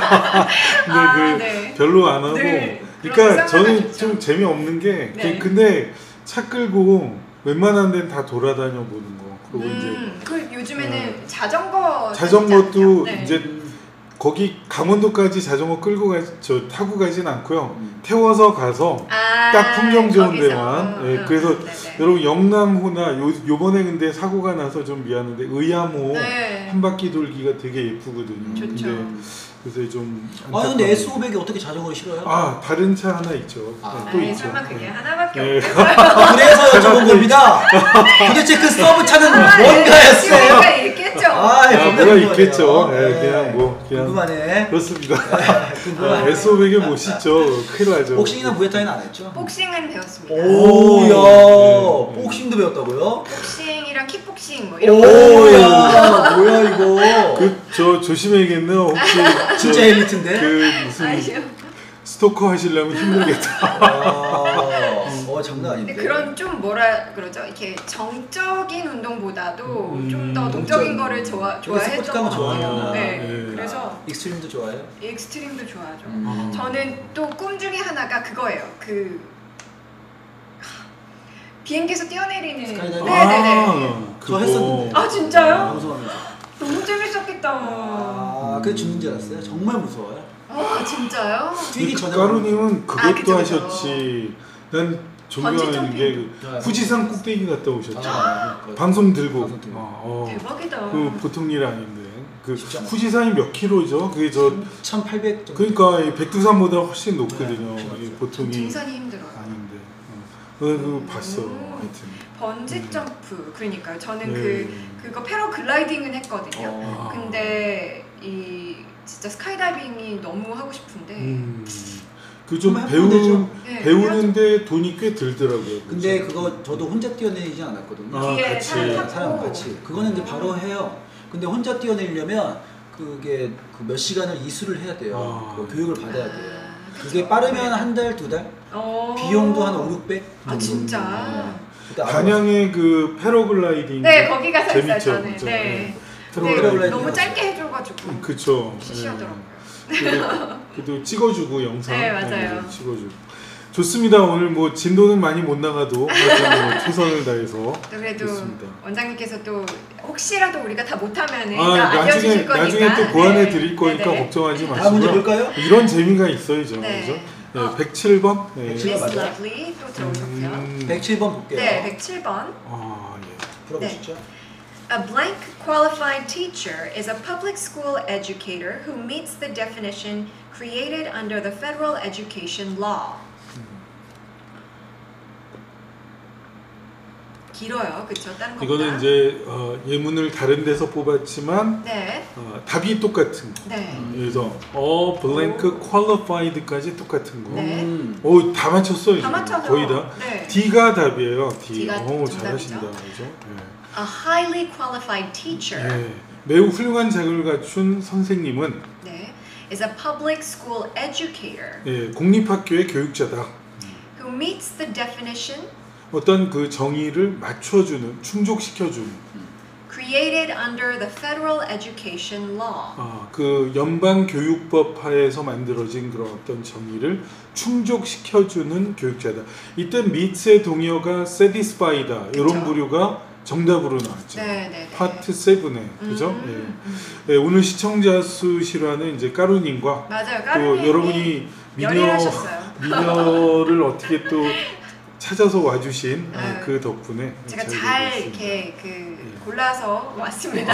아, 그 네. 별로 안 하고. 네. 그러니까 그런 저는 사우나가 좋죠. 좀 재미없는 게 네. 그- 근데 차 끌고 웬만한 데는 다 돌아다녀 보는 거. 그리고 음, 그 요즘에는 네. 자전거 이제 자전거도 네. 이제 거기 강원도까지 자전거 끌고 가, 저 타고 가진 않고요. 음. 태워서 가서 아, 딱 풍경 좋은 거기서. 데만. 예, 음, 그래서 네네. 여러분 영남호나 요 요번에 근데 사고가 나서 좀 미안한데 의암호 네. 한 바퀴 돌기가 되게 예쁘거든요. 좋죠. 근데 요새 좀 아 근데 안타까워요. 에스오백이 어떻게 자전거를 실어요? 아 다른 차 하나 있죠. 아. 네, 또 아이, 있죠. 설마 그게 네. 하나밖에 네. 없겠어요? 아, 그래서 여쭤본 겁니다. 도대체 그 서브 차는 뭔가였어요? 뭔가 있겠죠. 아, 아, 겁나 뭐가 궁금하네요. 있겠죠. 네, 네. 그냥 뭐 그냥 궁금하네. 그렇습니다. 네, 궁금하네. 아, 에스오백이 멋있죠. 큰일 나죠. 복싱이나 무에타이는 안 했죠? 복싱은 배웠습니다. 오야 네, 네. 복싱도 배웠다고요? 복싱이랑 킥복싱 뭐 이런 거. 오야 뭐야 이거? 그 저 조심해야겠네요. 혹시 진짜 저, 엘리트인데? 그 무슨 아니요. 스토커 하시려면 힘들겠다. 아, 어 장난 아닌데. 근데 그런 좀 뭐라 그러죠? 이렇게 정적인 운동보다도 음, 좀 더 동적인 동적인. 거를 좋아 되게 좋아했던 스포츠감을 것 같아요. 좋아하는구나. 네. 네. 그래서 익스트림도 좋아해요? 익스트림도 좋아하죠. 음. 저는 또 꿈 중에 하나가 그거예요. 그 하, 비행기에서 뛰어내리는. 스카이다이빙? 네네네. 아, 저 했었는데. 아 진짜요? 무서워하면서. 너무 재밌었겠다. 아, 그게 죽는 줄 알았어요? 정말 무서워요? 아 진짜요? 뛰기 전에. 까루님은 그것도 아, 그쵸, 그쵸. 하셨지. 난 존경하는 번지점핑. 게 그 네. 후지산 꼭대기 갔다 오셨죠. 아, 그거. 방송 들고. 방송 들고. 아, 어. 대박이다. 그 보통 일 아닌데. 그 쉽지 않아요. 후지산이 몇 킬로죠? 그게 저 천팔백 정도. 그러니까 이 백두산보다 훨씬 높거든요. 네, 훨씬 이 높죠. 보통이 등산이 힘들어요. 아닌데. 그 봤어. 음. 하여튼. 번지 점프 그러니까요. 저는 네. 그 그거 패러글라이딩은 했거든요. 어. 근데 근데 이 진짜 스카이다이빙이 너무 하고 싶은데 음. 그 좀 한번 해보면 되죠. 배우 네, 배우는데 돈이 꽤 들더라고요. 근데 그죠? 그거 저도 혼자 뛰어내리지 않았거든요. 아, 뒤에 같이. 사람 타고 사람 같이. 그거는 이제 바로 해요. 근데 혼자 뛰어내리려면 그게 그 몇 시간을 이수를 해야 돼요. 아. 그 교육을 받아야 돼요. 아, 그게 그쵸. 빠르면 한 달, 두 달? 어. 비용도 한 오, 육백? 아 진짜. 그때 단양의 그 패러글라이딩 네 거기 가서 재밌죠, 했어요 저는. 그죠? 네. 네. 네, 패러글라이딩 너무 해봤어요. 짧게 해줘가지고 그쵸. 시시하더라고요. 그래도, 그래도 찍어주고 영상 네, 맞아요. 네, 찍어주고 좋습니다. 오늘 뭐 진도는 많이 못 나가도 하여튼 뭐 최선을 다해서 또 그래도 좋습니다. 원장님께서 또 혹시라도 우리가 다 못하면은 아, 다 나중에 알려주실 거니까 나중에 또 보완해 네. 드릴 거니까 네, 네. 걱정하지 다음 문제 마시고요. 볼까요? 이런 재미가 있어야죠. 네. 그죠? 네, 어. 백칠 번. 네. 백칠 Miss 맞아요? Lovely 또 들어오셨고요. 음. 백칠 번 볼게요. 네, 백칠 번. 아, 예. 풀어보시죠. A blank qualified teacher is a public school educator who meets the definition created under the federal education law. 길어요, 그렇죠? 다른 거보다. 이거는 이제 어, 예문을 다른 데서 뽑았지만 네, 어, 답이 똑같은 거. 네. 그래서 어 블랭크 퀄리파이드까지 똑같은 거. 네. 음. 오, 다 맞췄어요. 다 지금. 맞춰서. 거의 다. 네. D가 답이에요. D. D가 오, 정답이죠. 잘하신다. 그죠? 네. A highly qualified teacher. 네. 매우 훌륭한 자격을 갖춘 선생님은 네, is a public school educator 예, 공립학교의 교육자다. who meets the definition 어떤 그 정의를 맞춰주는, 충족시켜주는 created under the federal education law. 아, 그 연방교육법 하에서 만들어진 그런 어떤 정의를 충족시켜주는 교육자다. 이때 meets의 동의어가 satisfy다 이런 그쵸. 부류가 정답으로 나왔죠. 네, 네, 네. 파트 칠에 그죠? 음, 예. 음. 예, 오늘 시청자 수 실화는 이제 까루님과 맞아요. 또 까르님이 여러분이 미녀 열일하셨어요. 미녀를 어떻게 또 찾아서 와주신 어, 아유, 그 덕분에 제가 잘 잘 되고 있습니다. 이렇게 그 예. 골라서 왔습니다.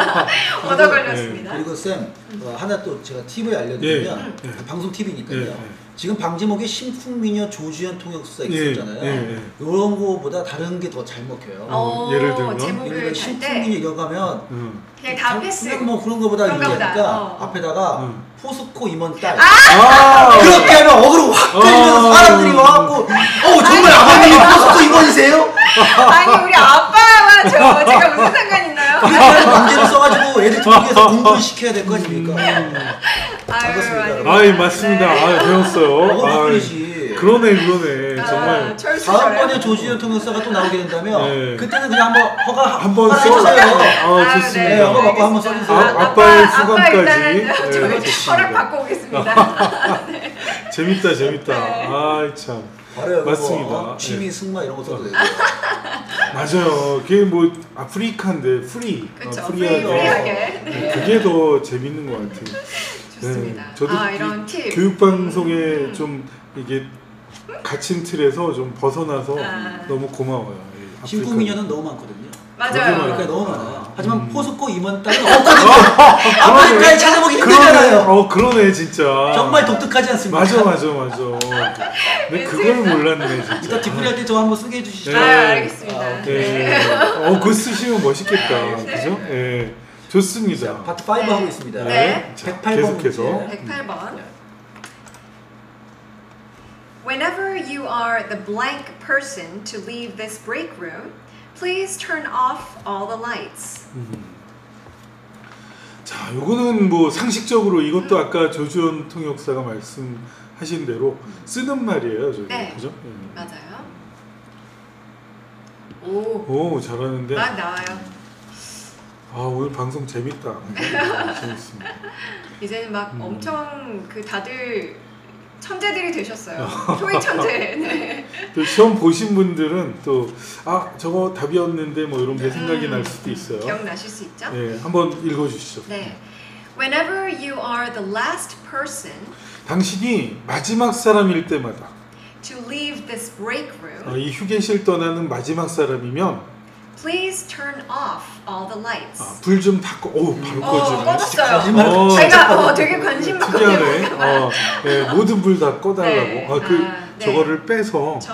얻어 걸렸습니다. 그리고 쌤 어, 하나 또 제가 팁을 알려드리면 예, 예. 방송 팁이니까요. 예, 예. 지금 방지목에 심쿵미녀 조주현 통역사 예, 있었잖아요. 예, 예. 이런 거보다 다른 게 더 잘 먹혀요. 어, 예를 들면? 제목을 예를 들면 잘 때 심쿵미녀 이거 가면 응. 그냥 다 패스. 그냥 뭐 그런 거보다 그런가 보다. 유리하니까 어. 앞에다가 응. 포스코 임원 딸 아, 그렇게 하면 어그로 확 끌리면서 아. 사람들이 와갖고 어 정말 아버님이 포스코 임원이세요? 아니 우리 아빠와 저 제가 무슨 상관 있나요? 이렇게 강제로 써가지고 애들 쪽에서 공부를 시켜야 될 거 아닙니까? 아유, 알겠습니다. 아닙니다. 아이 맞습니다. 네. 아 배웠어요. 어그로 아이, 끌리지. 그러네 그러네 아, 정말 철수셔요. 다음번에 조지현 통역사가 또 나오게 된다면 네. 그때는 그냥 한번 허가 한번 허가 써주세요. 해주세요. 아 좋습니다. 네, 허가 받고 한번 알겠습니다. 써주세요. 아, 아빠의 수감까지. 아빠 일단은 네, 저희 좋습니다. 허락 받고 오겠습니다. 재밌다 재밌다. 네. 아이 참 바로 여기 맞습니다. 뭐, 어, 취미 네. 승마 이런 거 써도 되고. 맞아요. 그게 뭐 아프리카인데 프리 그렇죠. 어, 프리하게. 프리하게 네. 네, 그게 더 재밌는 것 같아요. 좋습니다. 네, 저도 아 이 이런 팁. 교육 방송에 음. 좀 이게 갇힌 틀에서 좀 벗어나서 아. 너무 고마워요. 이 아프리카. 신국민녀는 너무 많거든요. 맞아요. 그러니까 너무 많아요. 하지만 음. 포스코 임원 딸은 없거든요. 아프리카에 찾아보기 그러네. 힘들잖아요. 어 그러네 진짜. 정말 독특하지 않습니까? 맞아 맞아 맞아. 근데 그걸 몰랐네 진짜. 이따 뒷풀이 할 때 저 한번 소개해 주시죠. 네. 아 알겠습니다. 아, 네. 네. 어 그거 쓰시면 멋있겠다. 네. 그죠? 예. 좋습니다. 파트 오 네. 하고 있습니다. 네. 자, 백팔 번 계속해서. 문제. 백팔 번. Whenever you are the blank person to leave this break room, please turn off all the lights. 자, 요거는 뭐 상식적으로 이것도 아까 조주현 통역사가 말씀하신 대로 쓰는 말이에요, 저기. 네. 그죠? 예. 맞아요. 오, 오, 잘하는데. 막 나와요. 아, 오늘 방송 재밌다. 네, 재밌습니다. 이제는 막 음. 엄청 그 다들 천재들이 되셨어요. 토익 천재. 네. 또 시험 보신 분들은 또 아, 저거 답이었는데 뭐 이런 게 생각이 음, 날 수도 있어요. 기억나실 수 있죠? 네, 한번 읽어 주시죠. 네. Whenever you are the last person 당신이 마지막 사람일 때마다 to leave this break room, 어, 이 휴게실 떠나는 마지막 사람이면 please turn off all the lights. 아, 불 좀 다 꺼. 오, 바로 어, 꺼지네. 꺼졌어요. 거짓말. 어, 제가 어, 되게 관심 많거든요. 특이하네. 어, 네, 모든 불 다 꺼달라고. 네. 아, 그 아, 네. 저거를 빼서. 전원을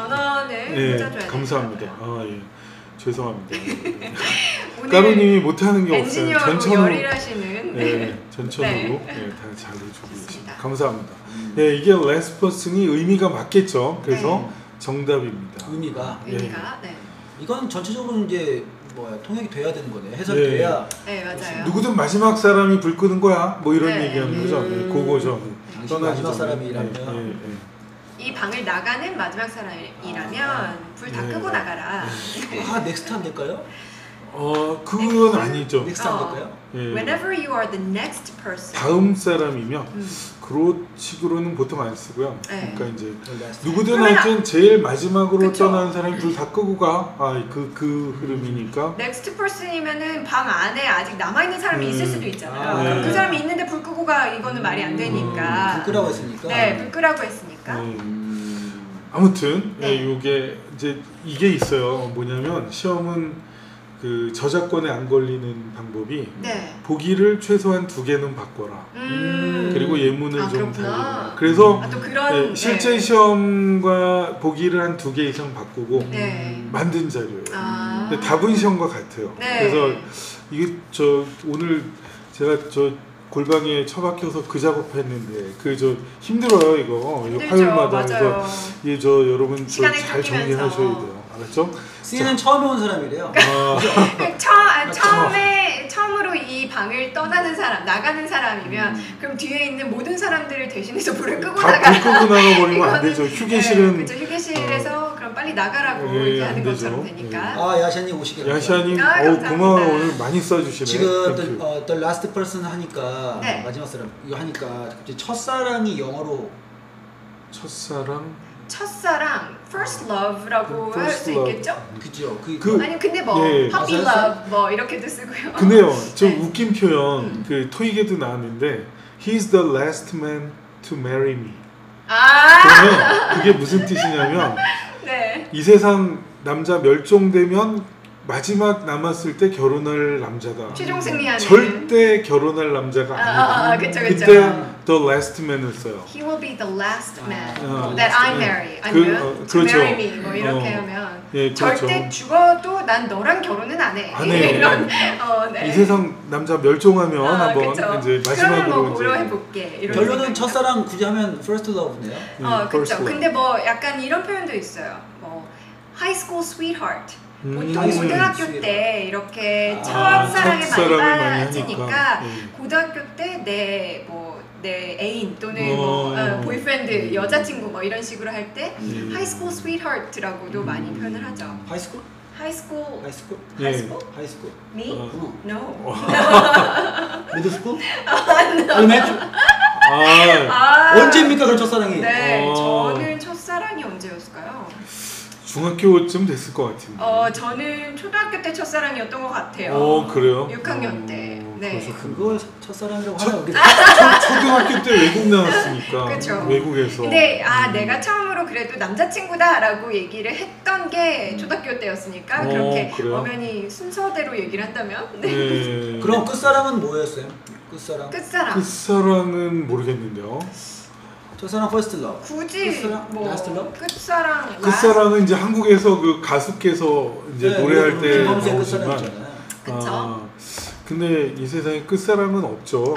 응원을 예, 꽂아줘야 감사합니다. 되더라고요. 아 예, 죄송합니다. 오늘 까루님이 못하는 게 없어요. 엔지니어로 전천후, 열일하시는 예, 전천후로 네. 예, 다 잘해주고 좋습니다. 계십니다. 감사합니다. 음. 예, 이게 last person이 의미가 맞겠죠. 그래서 네. 정답입니다. 의미가 의미가 네. 이건 전체적으로 이제 뭐야 통역이 돼야 되는 거네. 해석이 네. 돼야 네 맞아요. 누구든 마지막 사람이 불 끄는 거야. 뭐 이런 네. 얘기하는 거죠. 네, 그거죠. 당신 떠나기 마지막 전에. 사람이라면 예, 예, 예. 이 방을 나가는 마지막 사람이라면 아, 불 다 네. 끄고 나가라. 아 넥스트 안 될까요? 어, 그건 아니죠. 넥스트 안 어. 될까요? 예. Whenever you are the next person. 다음 사람이면 음. 그런 식으로는 보통 안 쓰고요. 네. 그러니까 이제 Last. 누구든 그러면 하여튼 제일 마지막으로 그쵸. 떠나는 사람이 불 다 끄고 가. 아, 그, 그 흐름이니까. next person이면은 방 안에 아직 남아 있는 사람이 음. 있을 수도 있잖아요. 아, 그럼 네. 그 사람이 있는데 불 끄고 가 이거는 말이 안 되니까. 불 끄라고 했으니까. 네, 불 끄라고 했으니까. 네. 음. 아무튼 네. 예, 요게 이제 이게 있어요. 뭐냐면 시험은 그 저작권에 안 걸리는 방법이 네. 보기를 최소한 두 개는 바꿔라. 음. 그리고 예문을 아, 좀 그렇구나. 달리라. 그래서 아, 또 그런 예, 실제 네. 시험과 보기를 한 두 개 이상 바꾸고 네. 만든 자료예요. 아. 근데 답은 시험과 같아요. 네. 그래서 이게 저 오늘 제가 저 골방에 처박혀서 그 작업했는데 그 저 힘들어요 이거 이거 힘들죠. 화요일마다. 그래서 맞아요. 이게 저 여러분 저 시간을 잘 쫓기면서. 정리하셔야 돼요. 알았죠? 씨엔엔 처음 온 사람이래요. 아, 그 처, 아, 처음에 처음으로 이 방을 떠나는 사람, 나가는 사람이면 음. 그럼 뒤에 있는 모든 사람들을 대신해서 불을 끄고 다 나가. 불 끄고 나가버리면 안 이거는- 되죠. 휴게실은 네, 그렇죠. 휴게실에서 그럼 빨리 나가라고 예, 이렇게 안 하는 되죠. 것처럼 되니까. 아 야샤님 오시길. 야샤님 아, 어우 감사합니다. 고마워 오늘 많이 써주시네. 지금 땡큐. the, 어, the last person 하니까 네. 마지막 사람 이거 하니까 갑자기 첫사랑이 영어로 첫사랑 첫사랑, first love라고 할 First 수 love. 있겠죠? 그죠? 그, 그- 아니 근데 뭐 예. puppy 맞아요. love 뭐 이렇게도 쓰고요. 근데요 좀 네. 웃긴 표현 음. 그 토익에도 나왔는데 He's the last man to marry me. 아, 그러면 그게 무슨 뜻이냐면 네. 이 세상 남자 멸종되면 마지막 남았을 때 결혼할 남자다. 최종 승리하는. 절대 결혼할 남자가 아, 아니다. 아, 아, 그쵸, 그쵸. 그때 the last man을 써요. He will be the last man 어. that I 네. marry. 그, 아니면 어, to 그렇죠. marry me 뭐 이렇게 어. 하면 예, 그렇죠. 절대 죽어도 난 너랑 결혼은 안 해. 안 해요. 이런 어, 네. 이 세상 남자 멸종하면 아, 한번 그쵸. 이제 그러면 마지막으로 뭐 이제 고려해볼게. 이런 결론은 생각이니까. 첫사랑 굳이 하면 first love네요. 음, 어, first 그렇죠. love. 근데 뭐 약간 이런 표현도 있어요. 뭐 high school sweetheart. 음. 보통 high school 고등학교 sweetheart. 때 이렇게 아, 첫사랑에 많이 첫사랑을 많이 빠지니까 하니까. 예. 고등학교 때 내 뭐 내 애인 또는 어. 뭐 어, 보이프렌드 여자친구 뭐 이런 식으로 할 때 음. high school sweetheart라고도 많이 표현을 하죠. 하이스쿨? high school 하이스쿨? 예. high school? 하이스쿨. Me? 어. No. 미들스쿨? 엘리멘트? 아, 아, 언제입니까 그런 첫사랑이? 네, 어. 저는 첫사랑이 언제였을까요? 중학교쯤 됐을 것 같은데. 어, 저는 초등학교 때 첫사랑이었던 것 같아요. 어, 그래요? 육 학년 때. 어, 네. 그래서 그거 첫사랑이라고 첫- 하나 우리 초, 초등학교 때 외국 나왔으니까 그쵸. 외국에서. 근데 아 음. 내가 처음으로 그래도 남자친구다라고 얘기를 했던 게 초등학교 때였으니까 어, 그렇게 그래요? 엄연히 순서대로 얘기를 한다면 네. 네. 그럼 끝사랑은 뭐였어요? 끝사랑? 끝사랑 끝사랑은 모르겠는데요. 첫사랑 first love. 굳이 끝사랑? 뭐 Last love? 끝사랑 끝사랑은 이제 한국에서 그 가수께서 이제 네, 노래할 때 김범수의 나오지만. 끝사랑이잖아요. 그쵸? 아, 근데 이 세상에 끝사랑은 없죠.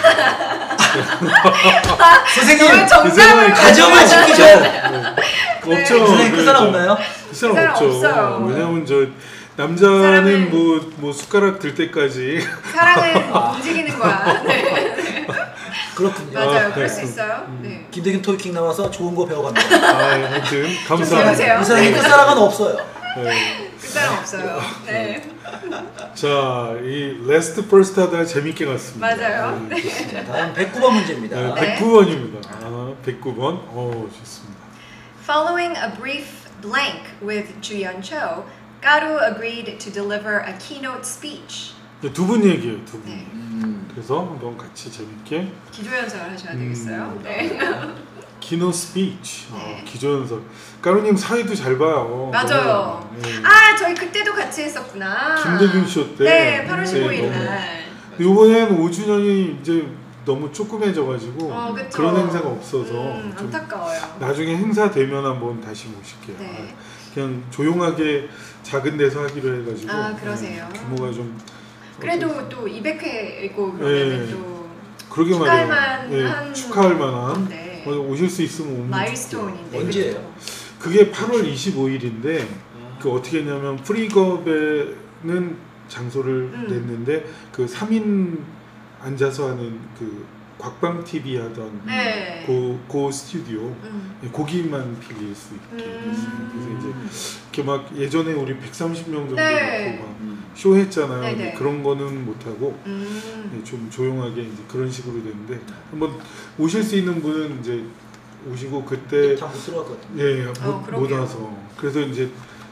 선생님 저는 정답을 가정을 지키셔야 돼. 네. 없죠. 선생님 그 끝사랑 저- 없나요? 끝사랑 끝사랑 없죠. 없어요. 왜냐면 저 남자는 사람은- 뭐, 뭐 숟가락 들 때까지 사랑은 움직이는 거야. 네. 그렇군요. 맞아요. 아, 그럴 네. 수 있어요. 음. 네. 김대김 토익 나와서 좋은 거 배워갑니다. 아, 아무튼 배우세요. 감사합니다. 이 사람이 끝사랑은 없어요. 네. 끝사랑 없어요. 네. 자, 이 레스트 퍼스트 하다가 재밌게 갔습니다. 맞아요. 네. 자, 다음 백구 번 문제입니다. 네, 네. 백구 번입니다. 아, 백구 번. 어, 좋습니다. Following a brief blank with Juyeon Cho, Garu agreed to deliver a keynote speech. 두 분 얘기예요, 두 분. 네. 음, 그래서 한번 같이 재밌게 기조연설을 하셔야 음. 되겠어요. 네. 키노 스피치, 어, 네. 기조연설. 까루님 사회도 잘 봐요. 맞아요. 네. 아, 저희 그때도 같이 했었구나. 김대균 쇼 때. 네, 팔월 네, 십오일 너무- 날. 이번엔 오 주년이 이제 너무 조그매져가지고 어, 그쵸. 그런 행사가 없어서 음, 좀 안타까워요. 나중에 행사 되면 한번 다시 모실게요. 네. 그냥 조용하게 작은 데서 하기로 해가지고 아, 그러세요? 네, 규모가 좀 그래도 또 이백 회이고 그러면 네. 또 그러게 축하할 말이에요. 만한 네, 축하할 만한 건데. 어, 오실 수 있으면 오면 마일스톤인데. 언제예요? 그렇죠? 그게 팔월 이십오일인데 아. 그 어떻게 했냐면 프리겁에는 장소를 음. 냈는데 그 삼 인 앉아서 하는 그 곽방 티비 하던 네. 고, 고 스튜디오 음. 고기만 빌릴 수 있게 음. 됐어요. 그래서 이제 이렇게 막 예전에 우리 백삼십 명 정도 네. 놓고 막 음. 쇼했잖아요. 네네. 근데 그런 거는 못 하고 음. 좀 조용하게 이제 그런 식으로 됐는데 한번 오실 수 있는 분은 이제 오시고 그때 다 못 들어갔거든요. 예, 못, 어, 못 그러게요. 와서 그래서 이제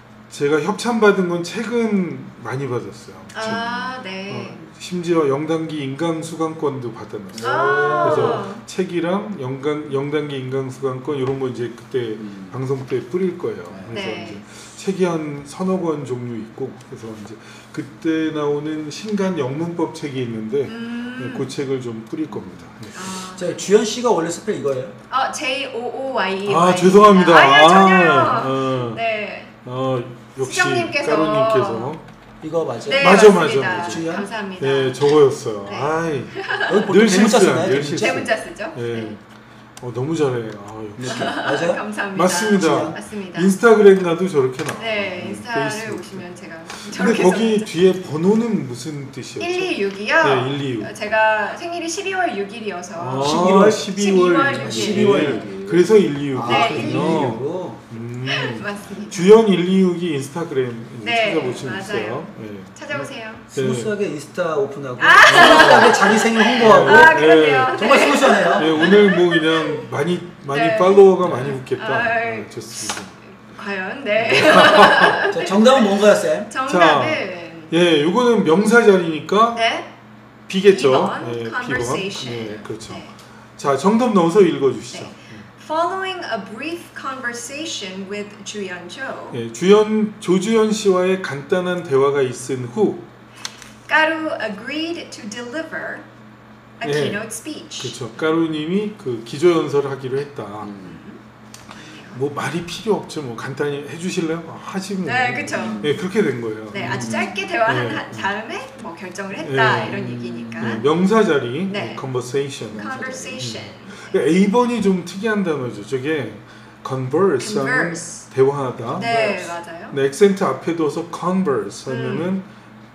제가 협찬 받은 건 책은 많이 받았어요. 아, 네. 어, 심지어 영단기 인강수강권도 받아놨어요. 아. 그래서 책이랑 영강, 영단기 인강수강권 이런 거 이제 그때 음. 방송 때 뿌릴 거예요. 그래서 네. 이제 책이 한 서너 권 종류 있고 그래서 이제 그때 나오는 신간 영문법 책이 있는데 음. 네, 그 책을 좀 뿌릴 겁니다. 네. 아, 자, 주현 씨가 원래 스펠 이거예요? 아, J O O Y E. 아 죄송합니다. 아니요, 전혀요. 아, 어, 네. 어, 역시 수정님께서. 까루님께서 이거 맞아요? 네, 맞아, 맞습니다. 맞아, 맞아. 주연? 감사합니다. 네 저거였어요. 네. 아이 여기 보통 늘 대문자 실수야, 쓰나요? 늘 대문자? 실수. 제 문자 쓰죠? 네. 어, 너무 잘해. 아, 역시. 맞아요? 감사합니다. 맞습니다. 맞습니다. 인스타그램 가도 저렇게 나와. 네, 인스타를 페이스북. 오시면 제가 근데 저렇게 거기 썼죠. 뒤에 번호는 무슨 뜻이었죠? 일이육이요? 네, 일이육. 제가 생일이 십이월 육일이어서 아, 십일월? 십이월 십이월 십이월 일 일. 육일. 그래서 일이육이군요. 네, 일이육으로. 음. 맞습니다. 주연 일이육이 인스타그램 이제 네, 찾아보시면 맞아요. 있어요. 네. 찾아오세요. 스무스하게 인스타 오픈하고 스무스하게 자기 생일 홍보하고 아, 그러네요. 정말 스무스하네요. 네, 오늘 뭐 그냥 많이 많이 네. 팔로워가 많이 붙겠다. 아, 아, 좋습니다. 과연? 네. 자, 정답은 뭔가요, 쌤? 정답은 예, 요거는 명사 자리니까 네. B겠죠. 이번 예, conversation. 네, 그렇죠. 네. 자, 정답 넣어서 읽어주시죠. 네. Following a brief conversation with 주연조, 예, 주연 조주연 씨와의 간단한 대화가 있은 후, 까루 agreed to deliver a 네. keynote speech. 그렇죠. 까루님이 그 기조연설을 하기로 했다. 음. 뭐 말이 필요 없죠. 뭐 간단히 해주실래요? 아, 하시면. 네, 그렇죠. 네, 그렇게 된 거예요. 네, 아주 짧게 대화한 네. 하- 다음에 뭐 결정을 했다 네. 이런 얘기니까. 네, 명사 자리, 네. conversation. Conversation. A번이 좀 특이한 단어죠. 저게 converse 하면 Converse. 대화하다. 네, 맞아요. 네, 액센트 앞에 둬서 converse 하면은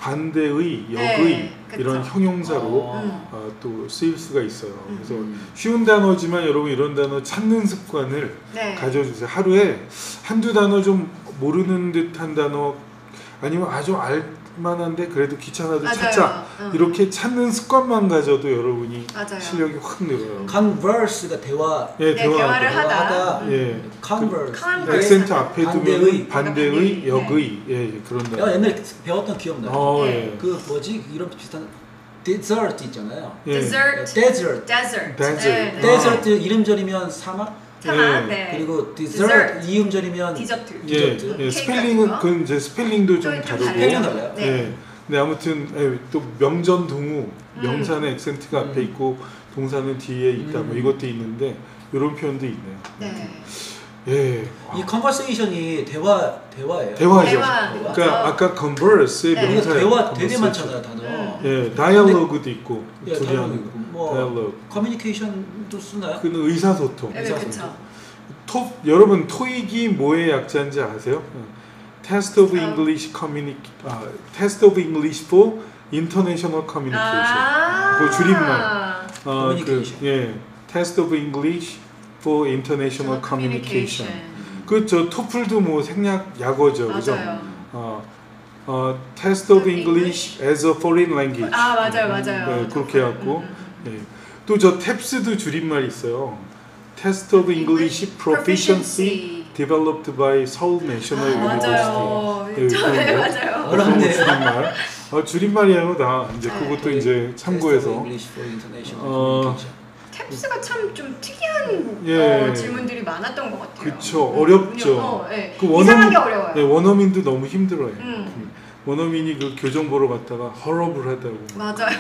반대의, 역의 네, 그쵸. 이런 형용사로 어. 음. 어, 또 쓰일 수가 있어요. 그래서 음. 쉬운 단어지만 여러분 이런 단어 찾는 습관을 네. 가져주세요. 하루에 한두 단어 좀 모르는 듯한 단어 아니면 아주 알만한데 그래도 귀찮아도 맞아요. 찾자. 음. 이렇게 찾는 습관만 가져도 여러분이 맞아요. 실력이 확 늘어요. converse가 대화, 예, 네, 대화를 하다. 하다. 예. converse. Converse. 액센트 앞에 반대의, 두면 반대의, 반대의, 역의, 예, 그런 내가 단어. 옛날에 배웠던 기억나요. 어, 네. 예. 그 뭐지? 이런 비슷한 dessert 있잖아요. 예. Dessert. desert. Desert. Desert. 네, 네. desert 이름절이면 사막, 사막. 예. 네. 그리고 dessert, Dessert. 이음절이면 디저트. 예, 디저트. 예, 케이크 스펠링은 같은 거? 그 이제 스펠링도 좀 좀 다르고. 다르죠. 스펠링 달라요? 네. 예. 근데 아무튼 예, 또 명전동우 명사는 액센트가 앞에 음. 있고 동사는 뒤에 있다 뭐 음. 이것도 있는데 이런 표현도 있네요. 네. 예. 이 conversation이 대화 대화예요. 대화죠. 대화. 그러니까 그렇죠. 아까 converse의 네. 우리가 명사예요. 대화 되게 conversation. 많잖아요, 단어. 음. 예, 다이얼로그도 있고 예, 둘이 다이얼로그 하는 있고, 뭐 다이얼로그. 커뮤니케이션도 쓰나요? 그는 의사소통. 네, 그렇죠. 토, 여러분 토익이 뭐의 약자인지 아세요? Test of 아. English Communi 아, Test of English for International Communication. 아. 그 줄임말. 어, 그, Communication. 예, Test of English for International Communication. 그 저 토플도 뭐 생략 약어죠, 그죠? 맞아요. 어, 어, Test of English as a Foreign Language. 아, 맞아요, 맞아요. 네, 그렇게 해갖고 음, 음, 예. 또 저 탭스도 줄임말이 있어요. Test of English Proficiency developed by Seoul National 아, University. 맞아요. 네, 저- 네, 그거. 맞아요. 어, 어렵네요. 줄임말. 어, 줄임말이에요, 다. 이제 네. 그것도 이제 참고해서. English for International 어, Communication. 탭스가 참 좀 특이한 예. 어, 질문들이 많았던 것 같아요. 그쵸, 음, 어렵죠. 어, 예. 그 원어민- 이상하게 어려워요. 네, 원어민도 너무 힘들어요. 음. 원어민이 그 교정 보러 갔다가 헐업을 하다고. 맞아요.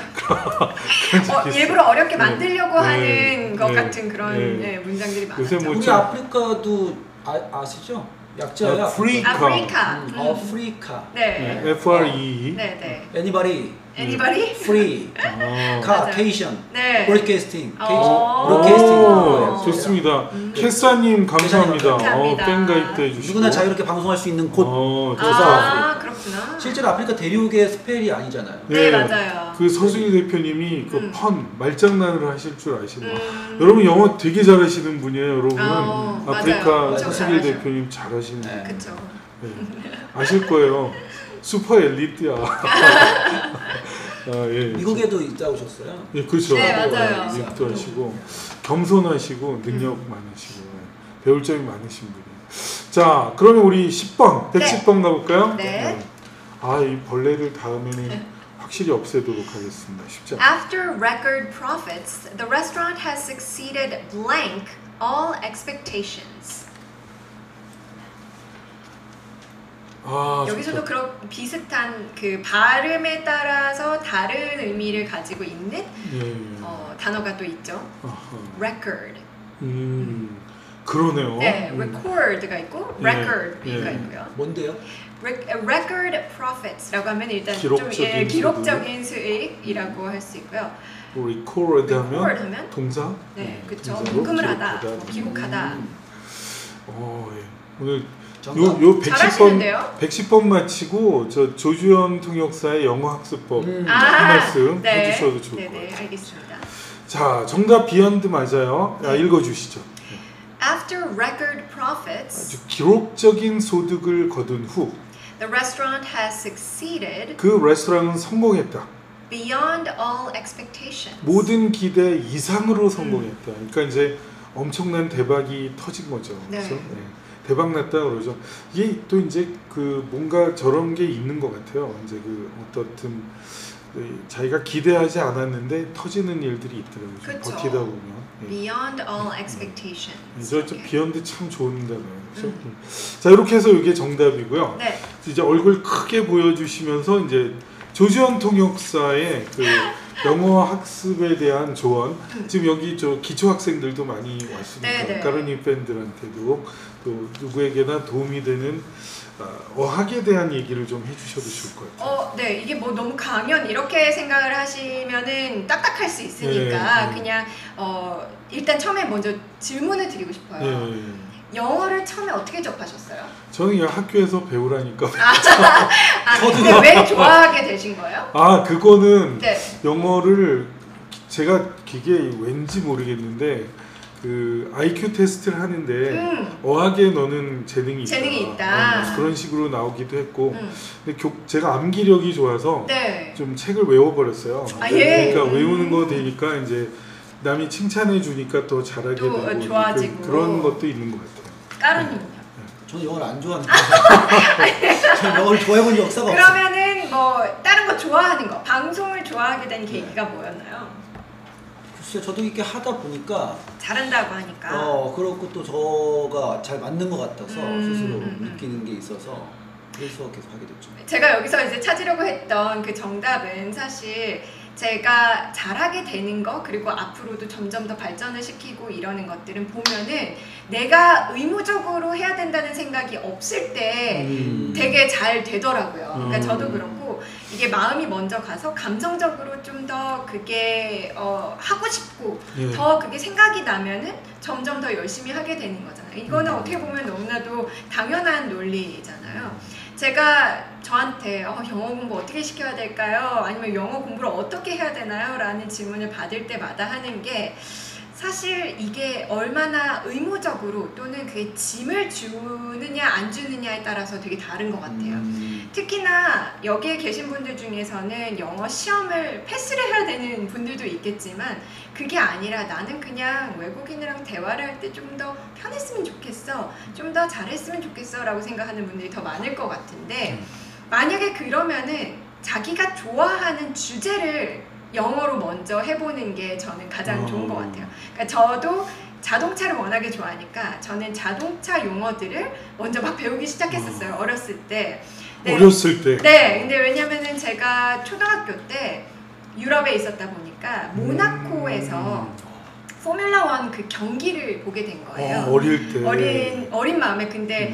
그런 적이 어, 있어요. 일부러 어렵게 네. 만들려고 네. 하는 것 네. 같은 그런 네. 예, 문장들이 요새 많았죠. 뭐 우리 참- 아프리카도 아, 아시죠? 약자야. 아프리카. 아프리카. 음, 음. 아프리카. 네. 네, F R E. 네, 네. Anybody. Anybody? Free. 아. 카, 맞아요. 케이션. 네. 브로드캐스팅. 어. 브로드캐스팅. 오, 좋습니다. 캐스타님 감사합니다. 어, 감사합니다. 팬 가입도 해주시고. 누구나 자유롭게 방송할 수 있는 곳. 어, 그래서 아, 그렇구나. 실제로 아프리카 대륙의 스펠이 아니잖아요. 네, 맞아요. 그 서승희 대표님이 그 음. 펀 말장난을 하실 줄 아시네요. 음. 여러분 영어 되게 잘하시는 분이에요. 여러분은 어, 아프리카 맞아요. 서승희 엄청 대표님 잘하시는 네. 분. 그쵸. 네. 아실 거예요. 슈퍼 엘리트야. 아, 예. 미국에도 있다 오셨어요? 예, 그렇죠. 네, 맞아요. 미국도 하시고 겸손하시고 능력 많으시고 예. 배울 점이 많으신 분이에요. 자, 그러면 우리 십 번, 백십 번 가볼까요? 네. 아, 이 벌레를 다음에는 확실히 없애도록 하겠습니다. 쉽지 않아요. After record profits, the restaurant has succeeded blank all expectations. 아, 여기서도 좋다. 그런 비슷한 그 발음에 따라서 다른 의미를 가지고 있는 예, 예. 어, 단어가 또 있죠. 아하. record. 음, 그러네요. 네, 음. record가 있고 예, record가 예. 있고요. 뭔데요? Rec- record profits라고 하면 일단 기록적인 좀 예, 기록적인 수익이라고 할 수 있고요. record 하면 record 하면 동사? 네, 그렇죠. 동사로 녹음을 하다, 기록하다. 뭐 기록하다. 음. 어, 예. 오늘 정답. 요, 요 백십 번, 잘하시는데요? 백십 번 마치고 저 조주현 통역사의 영어 학습법 음. 한 말씀 네. 해주셔도 좋을 것 네, 네, 같아요. 알겠습니다. 자, 정답 비욘드 맞아요. 아, 네. 읽어주시죠. After record profits, 아주 기록적인 소득을 거둔 후 그 the restaurant has succeeded 레스토랑은 성공했다. beyond all expectations. 모든 기대 이상으로 성공했다. 그러니까 이제 엄청난 대박이 터진 거죠. 네. 그렇죠? 네. 대박 났다 그러죠. 이게 또 이제 그 뭔가 저런 게 있는 것 같아요. 이제 그 어떻든 그 자기가 기대하지 않았는데 터지는 일들이 있더라고요. 좀 그쵸. 버티다 보면. 예. Beyond all expectations. 저, 저 비욘드 참 좋은 단어예요. 그렇죠? 음. 자, 이렇게 해서 이게 정답이고요. 네. 이제 얼굴 크게 보여주시면서 이제 조주현 통역사의 그 영어 학습에 대한 조언. 지금 여기 저 기초 학생들도 많이 왔으니까 네네. 까르니 팬들한테도 또 누구에게나 도움이 되는 어, 어학에 대한 얘기를 좀 해주셔도 좋을 것 같아요. 어, 네. 이게 뭐 너무 강연 이렇게 생각을 하시면은 딱딱할 수 있으니까 네, 네. 그냥 어, 일단 처음에 먼저 질문을 드리고 싶어요. 예, 예. 영어를 처음에 어떻게 접하셨어요? 저는 그냥 학교에서 배우라니까. 아, 근데 왜 좋아하게 되신 거예요? 아, 그거는 네. 영어를 제가 그게 왠지 모르겠는데 그 아이큐 테스트를 하는데 음. 어학에 너는 재능이 있다. 재능이 있다. 어, 그런 식으로 나오기도 했고 음. 근데 교, 제가 암기력이 좋아서 네. 좀 책을 외워버렸어요. 아, 예? 그러니까 음. 외우는 거 되니까 이제 남이 칭찬해 주니까 더 잘하게 또 되고 좋아지고. 그, 그런 것도 있는 것 같아요. 까르님요. 저는 영어를 안 좋아하는데. 저는 영어를 좋아해 본 역사가 없어요. 그러면은 뭐 다른 거 좋아하는 거, 방송을 좋아하게 된 계기가 뭐였나요? 글쎄요, 저도 이렇게 하다 보니까 잘한다고 하니까. 어 그렇고 또 저가 잘 맞는 것 같아서 음, 스스로 음, 음. 느끼는 게 있어서 그래서 계속 하게 됐죠. 제가 여기서 이제 찾으려고 했던 그 정답은 사실 제가 잘하게 되는 거 그리고 앞으로도 점점 더 발전을 시키고 이러는 것들은 보면은 내가 의무적으로 해야 된다는 생각이 없을 때 음. 되게 잘 되더라고요. 그러니까 음. 저도 그렇고 이게 마음이 먼저 가서 감정적으로 좀 더 그게 어, 하고 싶고 예. 더 그게 생각이 나면은 점점 더 열심히 하게 되는 거잖아요. 이거는 음. 어떻게 보면 너무나도 당연한 논리잖아요. 제가 저한테 어, 영어 공부 어떻게 시켜야 될까요? 아니면 영어 공부를 어떻게 해야 되나요? 라는 질문을 받을 때마다 하는 게 사실 이게 얼마나 의무적으로 또는 그게 짐을 주느냐 안 주느냐에 따라서 되게 다른 것 같아요. 음. 특히나 여기에 계신 분들 중에서는 영어 시험을 패스를 해야 되는 분들도 있겠지만 그게 아니라 나는 그냥 외국인이랑 대화를 할 때 좀 더 편했으면 좋겠어, 좀 더 잘했으면 좋겠어 라고 생각하는 분들이 더 많을 것 같은데 만약에 그러면은 자기가 좋아하는 주제를 영어로 먼저 해보는 게 저는 가장 좋은 것 같아요. 그러니까 저도 자동차를 워낙에 좋아하니까 저는 자동차 용어들을 먼저 막 배우기 시작했었어요. 어렸을 때. 네. 어렸을 때. 네, 근데 왜냐면은 제가 초등학교 때 유럽에 있었다 보니까 모나코에서 음. 포뮬라 원 그 경기를 보게 된 거예요. 어, 어릴 때. 어린 어린 마음에 근데 음. 그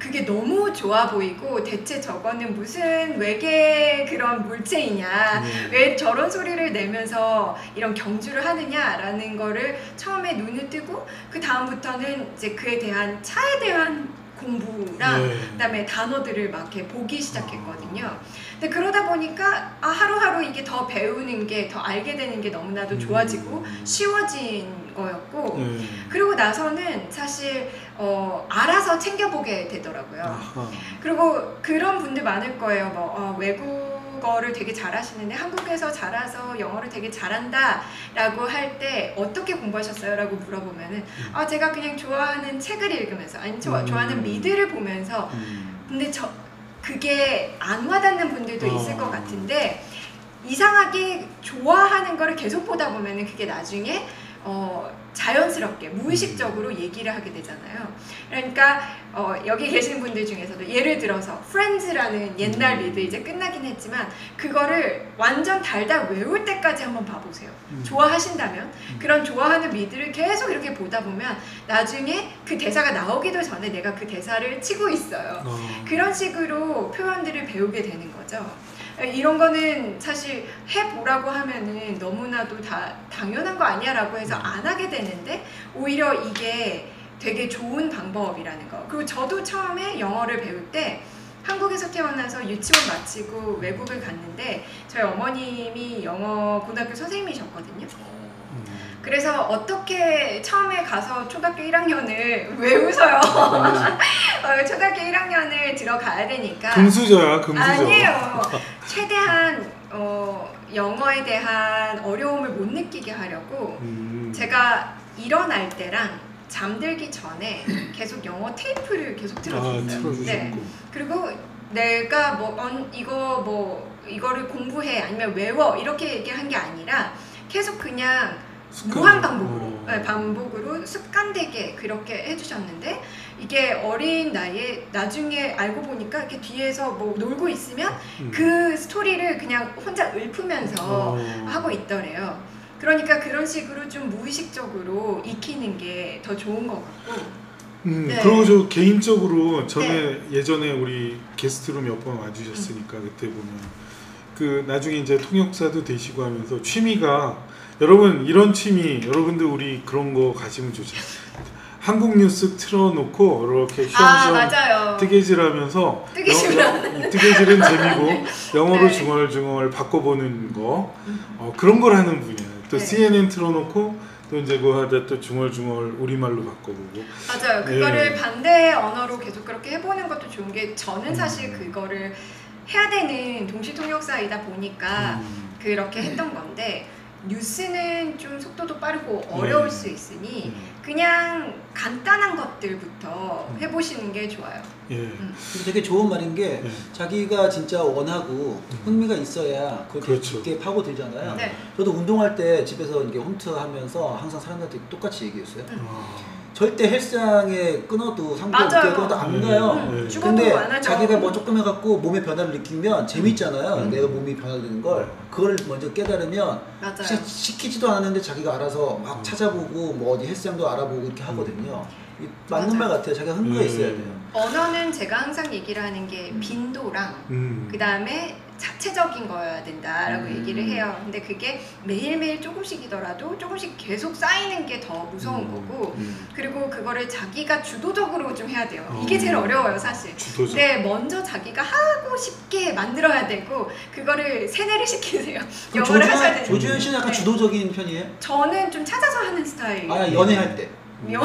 그게 너무 좋아 보이고 대체 저거는 무슨 외계 그런 물체이냐 음. 왜 저런 소리를 내면서 이런 경주를 하느냐라는 거를 처음에 눈을 뜨고 그 다음부터는 이제 그에 대한 차에 대한 공부랑 네. 그다음에 단어들을 막 이렇게 보기 시작했거든요. 근데 그러다 보니까 아, 하루하루 이게 더 배우는 게 더 알게 되는 게 너무나도 좋아지고 음. 쉬워진 거였고 네. 그리고 나서는 사실 어, 알아서 챙겨보게 되더라고요. 아하. 그리고 그런 분들 많을 거예요. 뭐 어, 외국어를 되게 잘하시는데 한국에서 자라서 영어를 되게 잘한다 라고 할 때 어떻게 공부하셨어요? 라고 물어보면은 아, 제가 그냥 좋아하는 책을 읽으면서 아니 저, 음. 좋아하는 미드를 보면서 음. 근데 저 그게 안 와닿는 분들도 있을 어. 것 같은데 이상하게 좋아하는 거를 계속 보다 보면은 그게 나중에 어, 자연스럽게 무의식적으로 얘기를 하게 되잖아요. 그러니까 어, 여기 계신 분들 중에서도 예를 들어서 프렌즈라는 옛날 음. 리드 이제 끝나긴 했지만 그거를 완전 달달 외울 때까지 한번 봐보세요. 음. 좋아하신다면 그런 좋아하는 미드를 계속 이렇게 보다 보면 나중에 그 대사가 나오기도 전에 내가 그 대사를 치고 있어요. 어. 그런 식으로 표현들을 배우게 되는 거죠. 이런 거는 사실 해보라고 하면은 너무나도 다 당연한 거 아니야 라고 해서 안 하게 되는데 오히려 이게 되게 좋은 방법이라는 거. 그리고 저도 처음에 영어를 배울 때 한국에서 태어나서 유치원 마치고 외국을 갔는데 저희 어머님이 영어 고등학교 선생님이셨거든요. 그래서 어떻게 처음에 가서 초등학교 일 학년을 왜 웃어요? 어, 초등학교 일 학년을 들어가야 되니까 금수저야, 금수저. 아니에요. 최대한 어, 영어에 대한 어려움을 못 느끼게 하려고 음. 제가 일어날 때랑 잠들기 전에 계속 영어 테이프를 계속 아, 틀어줬어요. 틀어주셨고. 네. 그리고 내가 뭐 언, 이거 뭐 이거를 공부해 아니면 외워 이렇게 얘기한 게 아니라 계속 그냥 무한 반복으로 어. 네, 반복으로 습관되게 그렇게 해주셨는데 이게 어린 나이에 나중에 알고 보니까 이렇게 뒤에서 뭐 놀고 있으면 음. 그 스토리를 그냥 혼자 읊으면서 어. 하고 있더래요. 그러니까 그런 식으로 좀 무의식적으로 익히는 게 더 좋은 것 같고. 음, 네. 그리고 저 개인적으로 전에 예전에 우리 게스트로 몇 번 와주셨으니까 음. 그때 보면 그 나중에 이제 통역사도 되시고 하면서 취미가 여러분 이런 취미 여러분들 우리 그런 거 가시면 좋죠. 한국 뉴스 틀어놓고 이렇게 아 시험시험 맞아요. 뜨개질하면서 뜨개질을 영- 영- 뜨개질은 재미고 영어로 네. 중얼중얼 바꿔보는 거 어, 그런 걸 하는 분이에요. 또 네. 씨엔엔 틀어놓고 또 이제 그거 하다 또 중얼중얼 우리말로 바꿔보고 맞아요. 네. 그거를 반대 언어로 계속 그렇게 해보는 것도 좋은 게 저는 사실 음. 그거를 해야 되는 동시 통역사이다 보니까 음. 그렇게 했던 건데 뉴스는 좀 속도도 빠르고 어려울 음. 수 있으니 음. 그냥 간단한 것들부터 음. 해보시는 게 좋아요. 예. 음. 그리고 되게 좋은 말인 게 네. 자기가 진짜 원하고 흥미가 있어야 그걸 그렇죠. 깊게 파고들잖아요. 네. 저도 운동할 때 집에서 이게 홈트하면서 항상 사람들한테 똑같이 얘기했어요. 음. 아. 절대 헬스장에 끊어도 상관 맞아요. 없게 끊어도 안 네. 가요. 네. 죽어도 근데 안 하죠. 자기가 뭐 조금 해갖고 몸의 변화를 느끼면 재밌잖아요. 음. 내가 몸이 변화되는 걸 그걸 먼저 깨달으면 맞아요. 시, 시키지도 않았는데 자기가 알아서 막 음. 찾아보고 뭐 어디 헬스장도 알아보고 이렇게 하거든요. 이 맞는 맞아요. 말 같아요. 자기가 흥미가 음. 있어야 돼요. 언어는 제가 항상 얘기를 하는 게 빈도랑 음. 그 다음에 자체적인 거여야 된다라고 음. 얘기를 해요. 근데 그게 매일매일 조금씩이더라도 조금씩 계속 쌓이는 게 더 무서운 음. 거고 음. 그리고 그거를 자기가 주도적으로 좀 해야 돼요. 어. 이게 제일 어려워요, 사실. 주도적. 근데 먼저 자기가 하고 싶게 만들어야 되고 그거를 세뇌를 시키세요. 그럼 영어를 하셔야 조주현, 되는. 조주현 씨는 약간 네. 주도적인 편이에요? 저는 좀 찾아서 하는 스타일. 아 연애할 때. 연-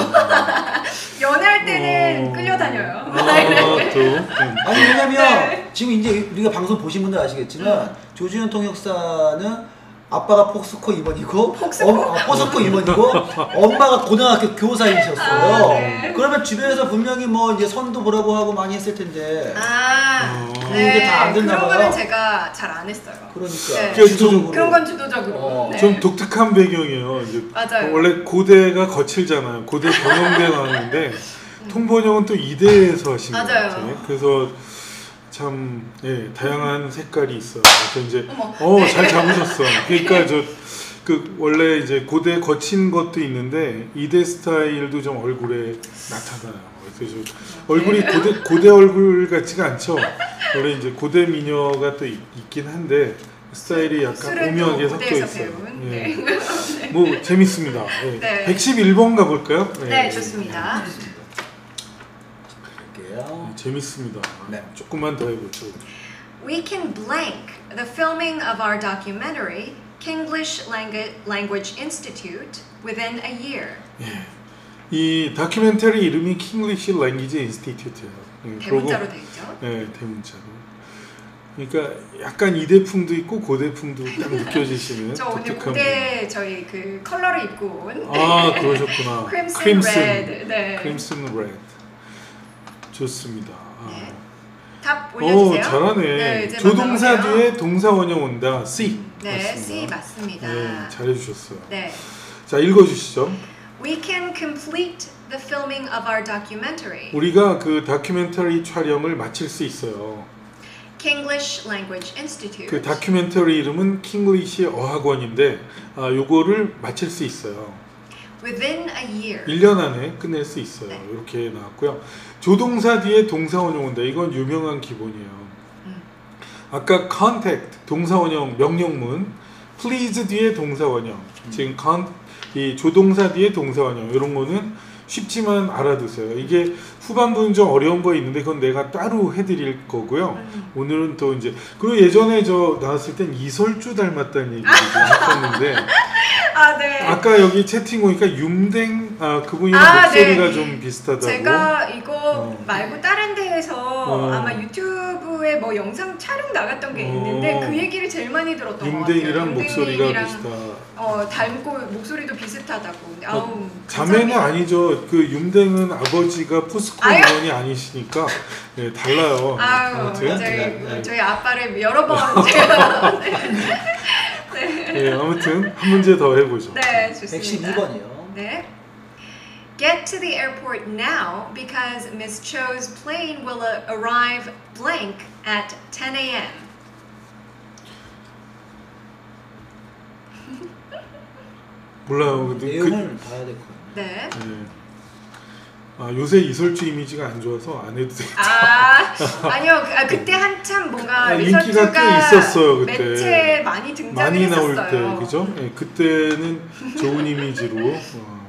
연애할 때는 어. 끌려다녀요. 아, 또. 음. 아니 왜냐면 네. 지금 이제 우리가 방송 보신 분들 아시겠지만 조주현 통역사는 아빠가 폭스코 임원이고 폭스코? 엄, 어, 포스코 임원이고 엄마가 고등학교 교사이셨어요. 아, 네. 그러면 주변에서 분명히 뭐 이제 선도 보라고 하고 많이 했을 텐데. 아, 어. 네. 그게 다안 됐나 그런 봐요. 거는 제가 잘 안 했어요. 그러니까 네. 그게 주도적으로. 그런 건 주도적으로. 어, 네. 좀 독특한 배경이에요. 이제 맞아요. 원래 고대가 거칠잖아요. 고대 경영대 나왔는데 통번역은 또 이대에서 하신 것 맞아요. 같아요. 그래서 참 예, 다양한 색깔이 있어요. 그래서 이제 어머. 어 네. 잘 잡으셨어. 그러니까 저 그 원래 이제 고대 거친 것도 있는데 이대 스타일도 좀 얼굴에 나타나요. 그래서 좀 얼굴이 고대 고대 얼굴 같지가 않죠. 원래 이제 고대 미녀가 또 있, 있긴 한데 스타일이 약간 술은 오묘하게 또 섞여 고대에서 있어요. 배운, 예. 네. 뭐 재밌습니다. 예. 네. 백십일 번 가볼까요? 예. 네, 좋습니다. 볼게요. 예, 재밌습니다. 네. 조금만 더 해보죠. We can blank the filming of our documentary, Kinglish Langu- Language Institute, within a year. 예. 이 다큐멘터리 이름이 킹글리시 랭귀지 인스티튜트예요. 예, 대문자로 그리고- 돼 있죠. 네, 대문자로. 그러니까 약간 이대풍도 있고 고대풍도 딱 느껴지시는 저 오늘 독특한 고대 저희 그 컬러를 입고 온 분. 아, 그러셨구나. 크림슨 레드. 네. 크림슨 레드. 좋습니다. 아. 네. 답 오, 올려주세요. 잘하네. 네, 이제 조동사 만나볼게요. 뒤에 동사 원형 온다. C. 네, 맞습니다. C 맞습니다. 네, 잘해주셨어요. 네. 자, 읽어주시죠. We can complete the filming of our documentary, 우리가 그 다큐멘터리 촬영을 마칠 수 있어요. Kinglish Language Institute, 그 다큐멘터리 이름은 킹글리시 어학원인데 아, 요거를 마칠 수 있어요. within a year. 일 년 안에 끝낼 수 있어요. 네. 이렇게 나왔고요. 조동사 뒤에 동사 원형 온다. 이건 유명한 기본이에요. 음. 아까 contact 동사 원형 명령문, please 뒤에 동사 원형. 지금 con 이 조동사 뒤에 동사 원형 이런 거는 쉽지만 알아두세요. 이게 후반부는 좀 어려운 거 있는데 그건 내가 따로 해드릴 거고요. 음. 오늘은 또 이제 그리고 예전에 저 나왔을 땐 이설주 닮았다는 얘기 했었는데 아, 네. 아까 여기 채팅 오니까 윰댕 아 그분이랑 아, 목소리가 네. 좀 비슷하다고. 제가 이거 어. 말고 다른 데에서 어. 아마 유튜브에 뭐 영상 촬영 나갔던 게 있는데 어. 그 얘기를 제일 많이 들었던 것 같아요. 윰댕이랑 목소리가 윰댕이랑 비슷하. 어, 닮고 목소리도 비슷하다고. 아우, 자매는 감사합니다. 아니죠. 그 윰댕은 아버지가 포스코 아유. 의원이 아니시니까 네, 달라요. 아유, 아무튼 저희, 네, 네. 저희 아빠를 여러 번 제가 네. 네. 네, 아무튼 한 문제 더 해보죠. 네, 좋습니다. 백십이 번이요. 네. Get to the airport now because Miss Cho's plane will uh, arrive blank at ten a.m. 몰라요. 근데 그, 내용을 봐야 될 것 같아요. 네. 네. 아, 요새 이설주 이미지가 안 좋아서 안 해도 돼. 아, 아니요. 그- 아, 그때 한참 뭔가 아, 인기가 리서치가 꽤 있었어요, 그때. 매체에 많이 등장을 많이 나올 했었어요. 때, 그죠? 네, 그때는 좋은 이미지로 어,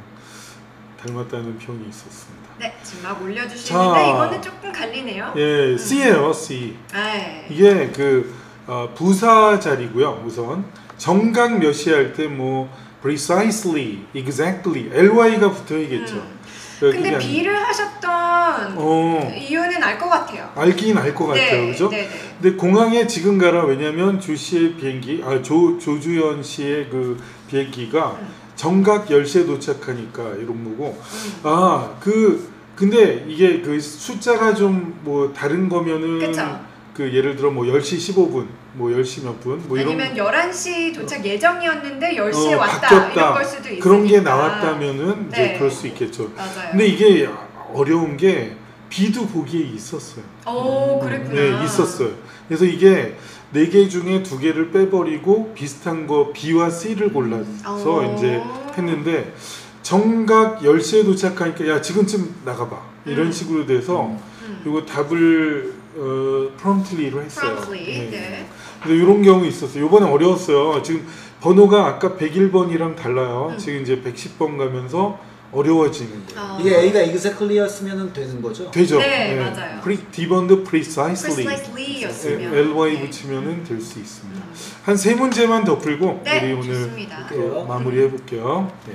닮았다는 평이 있었습니다. 네, 지금 막 올려주시는데 자. 이거는 조금 갈리네요. 예, C예요, C. 네. 이게 그 어, 부사 자리고요. 우선 정각 몇시 할 때 뭐 precisely, exactly, ly가 붙어야겠죠. 음. 그러니까 근데 그게 아니- B를 하셨던 어, 이유는 알 것 같아요. 알긴 알 것 같아요, 네, 그죠? 네, 네. 근데 공항에 지금 가라. 왜냐면 조 씨의 비행기, 아, 조, 조주현 씨의 그 비행기가 음. 정각 열 시에 도착하니까 이런 거고. 음. 아, 그, 근데 이게 그 숫자가 좀 뭐 다른 거면은 그쵸. 그 예를 들어 뭐 열 시 십오 분, 뭐 열 시 몇 분, 뭐 이런 아니면 열한 시 도착 예정이었는데 열 시에 어, 왔다 바뀌었다. 이런 걸 수도 있으니까. 그런 게 나왔다면은 이제 네. 그럴 수 있겠죠. 맞아요. 근데 이게 어려운 게 B도 보기에 있었어요. 오, 그랬구나. 네, 있었어요. 그래서 이게 네 개 중에 두 개를 빼버리고 비슷한 거 B와 C를 골라서 오. 이제 했는데 정각 열 시에 도착하니까 야 지금쯤 나가봐 이런 음. 식으로 돼서 음. 이거 답을 어, promptly로 했어요. Promptly, 네. 근데 이런 경우 있었어요. 이번에 어려웠어요. 지금 번호가 아까 백일 번이랑 달라요. 음. 지금 이제 백십 번 가면서 어려워지는 거예요. 어. 이게 A가 exactly였으면 되는 거죠? 되죠. 네, 맞아요. 프리, D번도 precisely, Precisely였으면. ly 네. 붙이면은 될 수 있습니다. 음. 한 세 문제만 더 풀고 네, 우리 오늘 좋습니다. 또 마무리해 볼게요. 네.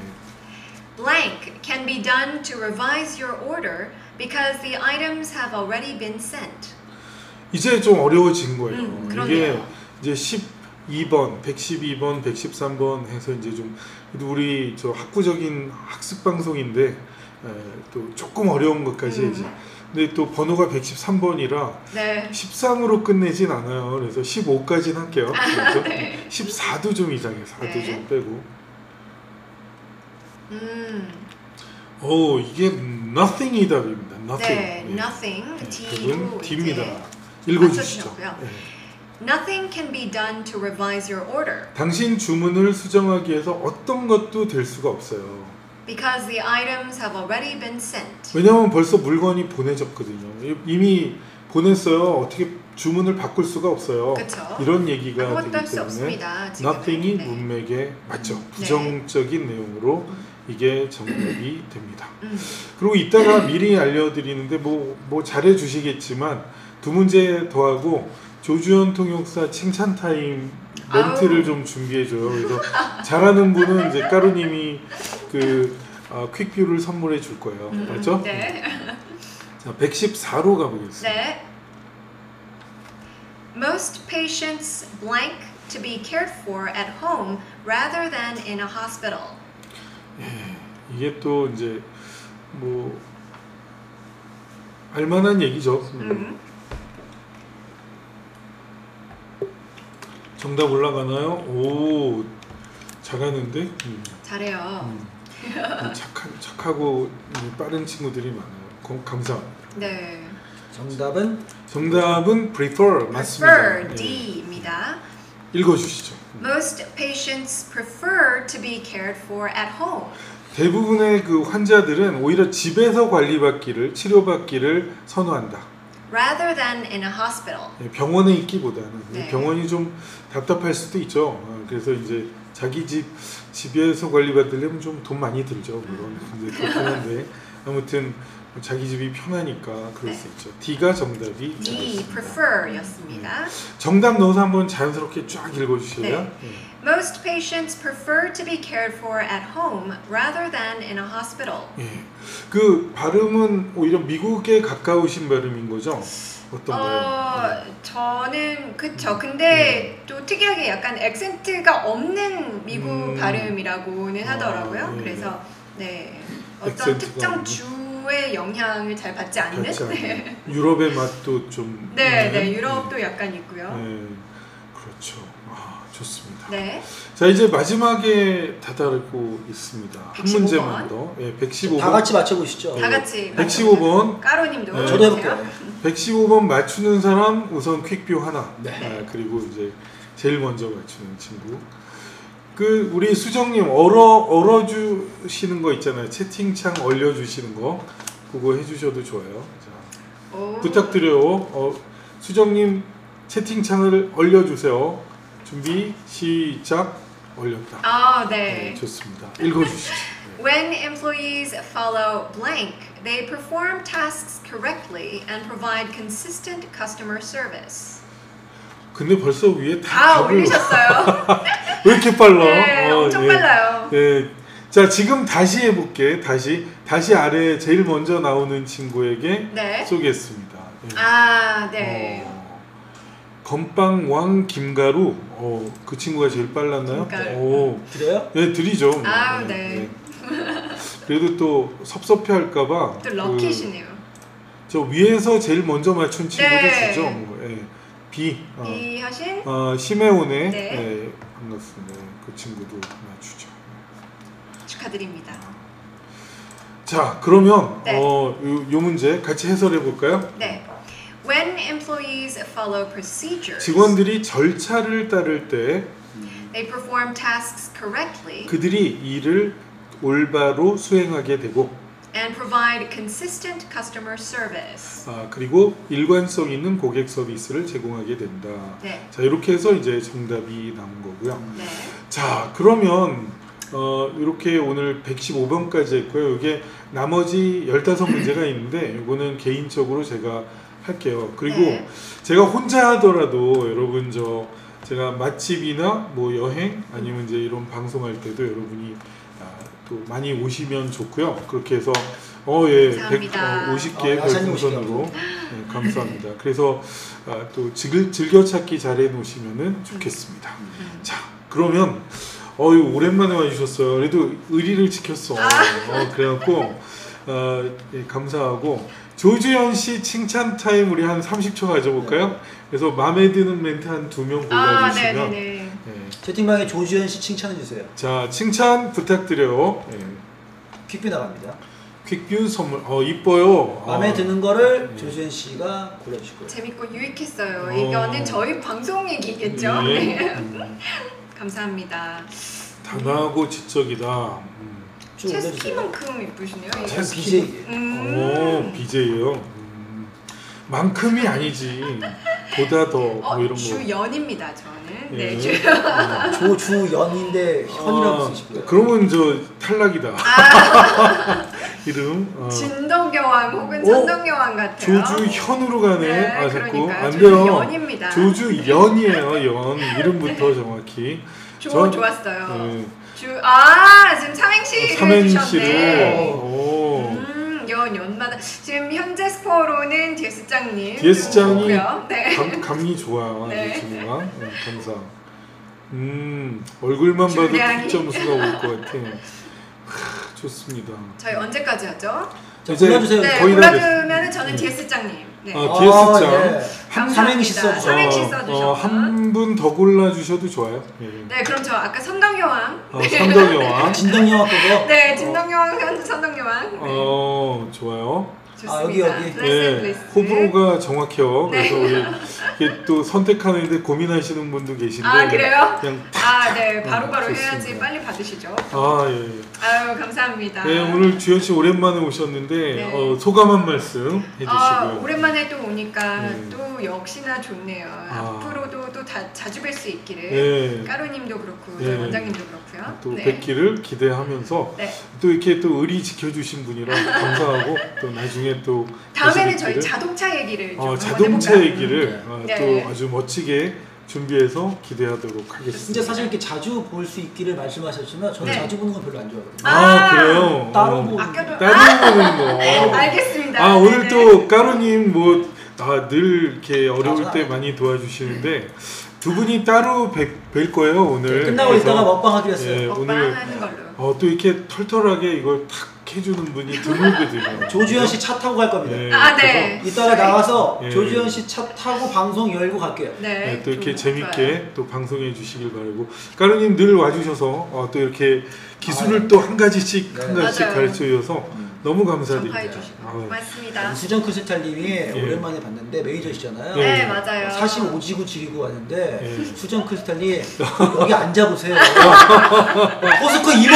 Blank can be done to revise your order because the items have already been sent. 이제 좀 어려워진 거예요. 음, 이게 그러네요. 이제 십이 번, 백십이 번, 백십삼 번 해서 이제 좀 그래도 우리 저 학구적인 학습 방송인데 에, 또 조금 어려운 것까지 음. 해야지. 근데 또 번호가 백십삼 번이라 네. 십삼으로 끝내진 않아요. 그래서 십오까지는 할게요. 그래서 네. 십사도 좀 이상해. 사도 네. 좀 빼고. 음. 오, 이게 nothing이 답입니다. nothing. 네, 예. nothing. 네, D로 그분 D입니다. 이제 읽어주시죠. 맞춰주셨고요. 네. nothing can be done to revise your order 당신 주문을 수정하기 위해서 어떤 것도 될 수가 없어요. because the items have already been sent. 왜냐하면 벌써 물건이 보내졌거든요. 이미 보냈어요. 어떻게 주문을 바꿀 수가 없어요. 그쵸? 이런 얘기가 아무것도 되기 할 수 때문에 없습니다. 지금은. nothing이 네. 문맥에 맞죠. 네. 부정적인 내용으로 이게 정답이 됩니다. 음. 그리고 이따가 미리 알려드리는데 뭐, 뭐 잘해 주시겠지만 두 문제 더하고 조주현 통역사 칭찬 타임 멘트를 아우. 좀 준비해줘요. 그래서 잘하는 분은 이제 까루님이 그 어, 퀵뷰를 선물해 줄 거예요. 음, 맞죠? 네. 자, 백십사로 가보겠습니다. 네. Most patients blank to be cared for at home rather than in a hospital. 예, 이게 또 이제 뭐 알만한 얘기죠. 음. 음. 정답 올라가나요? 오, 잘하는데? 음. 잘해요. 음. 착한, 착하고 빠른 친구들이 많아요. 고, 감사합니다. 네. 정답은 정답은 prefer 맞습니다. Prefer 예. D입니다. 읽어주시죠. Most patients prefer to be cared for at home. 대부분의 그 환자들은 오히려 집에서 관리받기를 치료받기를 선호한다. rather than in a hospital. 예, 병원에 있기보다는 네. 병원이 좀 답답할 수도 있죠. 어, 그래서 이제 자기 집 집에서 관리받으려면 좀 돈 많이 들죠. 물론 근데 그렇긴 한데 아무튼 자기 집이 편하니까 그럴 네. 수 있죠. D가 정답이 D. 되겠습니다. prefer였습니다. 정답 넣어서 한번 자연스럽게 쫙 읽어주셔야. 네. 예. Most patients prefer to be cared for at home rather than in a hospital. 예. 그 발음은 오히려 미국에 가까우신 발음인 거죠? 어떤가요? 어, 저는 그쵸. 근데 또 특이하게 약간 액센트가 없는 미국 음. 발음이라고는 하더라고요. 아, 예. 그래서 네 어떤 액센트가 특정 없는. 주의 영향을 잘 받지 않는. 같지 않아요. 네. 유럽의 맛도 좀. 네, 있는? 네, 유럽도 약간 있고요. 네, 그렇죠. 아, 좋습니다. 네, 자, 이제 마지막에 다다르고 있습니다. 한 백십오 번. 문제만 더. 예, 백십오 번. 다 같이 맞춰보시죠. 다 같이. 백십오 번. 까로님도. 네. 저도 해보세요. 해볼게요. 백십오 번 맞추는 사람 우선 퀵뷰 하나. 네. 아, 그리고 이제 제일 먼저 맞추는 친구. 그 우리 수정님 얼어 얼어 주시는 거 있잖아요. 채팅창 얼려 주시는 거. 그거 해 주셔도 좋아요. 자, 오. 부탁드려요. 어, 수정님 채팅창을 얼려 주세요. 준비 시작. 얼렸다. 아, 네, 네. 좋습니다. 읽어 주시죠. When employees follow blank, they perform tasks correctly and provide consistent customer service. 근데 벌써 위에 다 아, 답을 올리셨어요? 왜 이렇게 빨라? 네, 어, 엄청 예. 빨라요. 네. 자, 지금 다시 해볼게. 다시 다시 아래 제일 먼저 나오는 친구에게 네. 쏘겠습니다. 예. 아, 네. 어, 건빵왕 김가루. 어, 그 친구가 제일 빨랐나요? 김가루. 오, 드려요? 네, 드리죠. 아우, 네. 그래도 또 섭섭해할까봐. 또 럭키시네요. 그, 저 위에서 제일 먼저 맞춘 친구도 네. 주죠. 뭐, 예. B. 어. 이 하신 어, 시메오네. 네. 예, 반갑습니다. 그 친구도 맞추죠. 축하드립니다. 자, 그러면 네. 어, 요, 요 문제 같이 해설해 볼까요? 네. When employees follow procedures, 직원들이 절차를 따를 때 they perform tasks correctly 그들이 일을 올바로 수행하게 되고 and provide consistent customer service. 아, 그리고 일관성 있는 고객 서비스를 제공하게 된다. 네. 자, 이렇게 해서 이제 정답이 나온 거고요. 네. 자, 그러면 어, 이렇게 오늘 백십오 번까지 했고요. 이게 나머지 십오 문제가 있는데 이거는 개인적으로 제가 할게요. 그리고 네. 제가 혼자 하더라도 여러분 저 제가 맛집이나 뭐 여행 아니면 이제 이런 방송할 때도 여러분이 아, 또 많이 오시면 좋고요. 그렇게 해서 어예 감사합니다. 백오십 개 아, 야산이 별풍선으로 네, 감사합니다. 그래서 아, 또 즐, 즐겨찾기 잘해 놓으시면은 좋겠습니다. 음. 자, 그러면 어유 오랜만에 와주셨어요. 그래도 의리를 지켰어. 아. 어, 그래갖고 어, 예, 감사하고 조주현 씨 칭찬 타임 우리 한 삼십 초 가져볼까요? 그래서 마음에 드는 멘트 한 두 명 아, 골라주시면 네네네. 예. 채팅방에 조주현 씨 칭찬해 주세요. 자, 칭찬 부탁드려요. 예. 퀵뷰 나갑니다. 퀵뷰 선물. 어 이뻐요. 마음에 아. 드는 거를 네. 조주현 씨가 골라주시고요. 재밌고 유익했어요. 어. 이거는 저희 방송 얘기겠죠? 네. 네. 음, 감사합니다. 단아하고 지적이다. 음. 쭉 올려주세요. 체스키만큼 이쁘시네요. 이거. 제 비제이. 음. 오 비제예요. 음. 만큼이 아니지. 보다 더 뭐 어, 이런 거. 주연입니다. 저는. 네, 예. 주. 음. 조주연인데 현이라고 아, 쓰시고요. 그러면 저 탈락이다. 아, 이름. 어. 진덕여왕 혹은 오, 천덕여왕 같아요. 조주현으로 가네. 네, 아 자꾸 그러니까요. 안 돼요. 조주연입니다. 조주연이에요. 연 이름부터 정확히. 조 전- 좋았어요. 네. 주, 아, 지금 삼행시를 삼행시로. 해주셨네. 오. 음, 연, 연마다. 지금 현재 스코어로는 디에스장님. 디에스장이 네. 감, 감이 좋아. 네. 이 친구가. 네, 감사. 음 얼굴만 봐도 주량이. 득점수가 올 것 같아. 하, 좋습니다. 저희 언제까지였죠? 자, 이제 골라주세요. 네, 거의 다 골라주면은 저는 디에스장님. 네. 아, 디에스장. 네. 감사합니다. 삼행시 써주세요. 삼행시 써주셨구나. 한 분 더 골라주셔도 좋아요. 예. 네, 그럼 저 아까 선덕여왕. 어, 삼덕여왕. 진덕영화 거고. 네, 진덕여왕, 선덕여왕. 네. 어 좋아요. 좋습니다. 아, 여기, 여기. 블레스, 네, 블레스. 호불호가 정확해요. 네. 그래서 우리 이게 또 선택하는데 고민하시는 분도 계신데. 아, 그래요? 그냥 아, 네, 바로바로 음, 해야지. 좋습니다. 빨리 받으시죠. 아 예. 예. 아유, 감사합니다. 네 오늘 주현 씨 오랜만에 오셨는데 네. 어, 소감 한 말씀 해주시고요. 아, 오랜만에 또 오니까 네. 또 역시나 좋네요. 아. 앞으로도 또 다, 자주 뵐 수 있기를. 네. 까루님도 그렇고 네. 저희 원장님도 그렇고요. 또 네. 뵙기를 기대하면서 네. 또 이렇게 또 의리 지켜주신 분이라 감사하고 또 나중에 또 다음에는 다시 저희 뵙기를- 자동차 얘기를 좀 어, 한번 자동차 해볼까요? 얘기를 어, 네. 또 아주 멋지게 준비해서 기대하도록 하겠습니다. 진짜 사실 이렇게 자주 볼 수 있기를 말씀하셨지만 저는 네. 자주 보는 건 별로 안 좋아하거든요. 아, 아, 그래요? 따로 어. 보는 아껴도 따로 보는 거. 알겠습니다. 아 오늘 네네. 또 까루님 뭐 아, 늘 이렇게 어려울 맞아. 때 많이 도와주시는데 두 분이 따로 뵐, 뵐 거예요 오늘. 끝나고 그래서, 있다가 먹방 하기로 했어요. 예, 먹방 오늘 하는 걸로. 어, 또 이렇게 털털하게 이걸 탁 해주는 분이 드물거든요. 조주현 씨 차 타고 갈 겁니다. 네, 아, 네. 이따가 나와서 예. 조주현 씨 차 타고 방송 열고 갈게요. 네. 네, 또 이렇게 좋- 재밌게 좋아요. 또 방송해 주시길 바라고 까루님 늘 와주셔서 어, 또 이렇게 기술을 아, 또 한 가지씩 네. 한 가지씩 맞아요. 가르쳐 주셔서 너무 감사드립니다. 전파해 주시고 아유. 고맙습니다. 수정 크리스탈님이 예. 오랜만에 봤는데 매니저시잖아요. 예. 네, 맞아요. 사십오 지구 지리고 왔는데 예. 수정 크리스탈님 여기 앉아보세요. 포스코 임원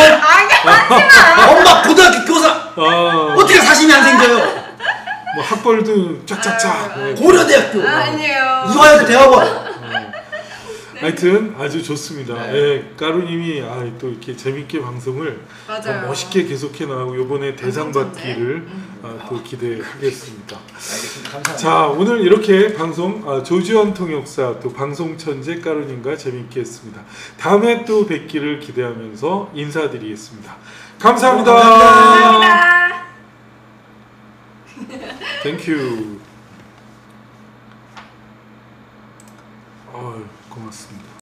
엄마 고등학교 교사 아, 어떻게 사심이 안 생겨요? 뭐 학벌도 쫙쫙쫙. 아유, 네. 고려대학교 아, 아니에요. 이화여대 대학원 어. 하여튼 아주 좋습니다. 네. 예, 까루님이 아, 또 이렇게 재밌게 방송을 더 맞아요. 멋있게 계속해 나가고 이번에 대상 방송 받기를 음. 아, 또 기대하겠습니다. 알겠습니다. 감사합니다. 자 오늘 이렇게 방송 아, 조주현 통역사 또 방송 천재 까루님과 재밌게 했습니다. 다음에 또 뵙기를 기대하면서 인사드리겠습니다. 감사합니다. 감사합니다. 땡큐. 아유, 고맙습니다.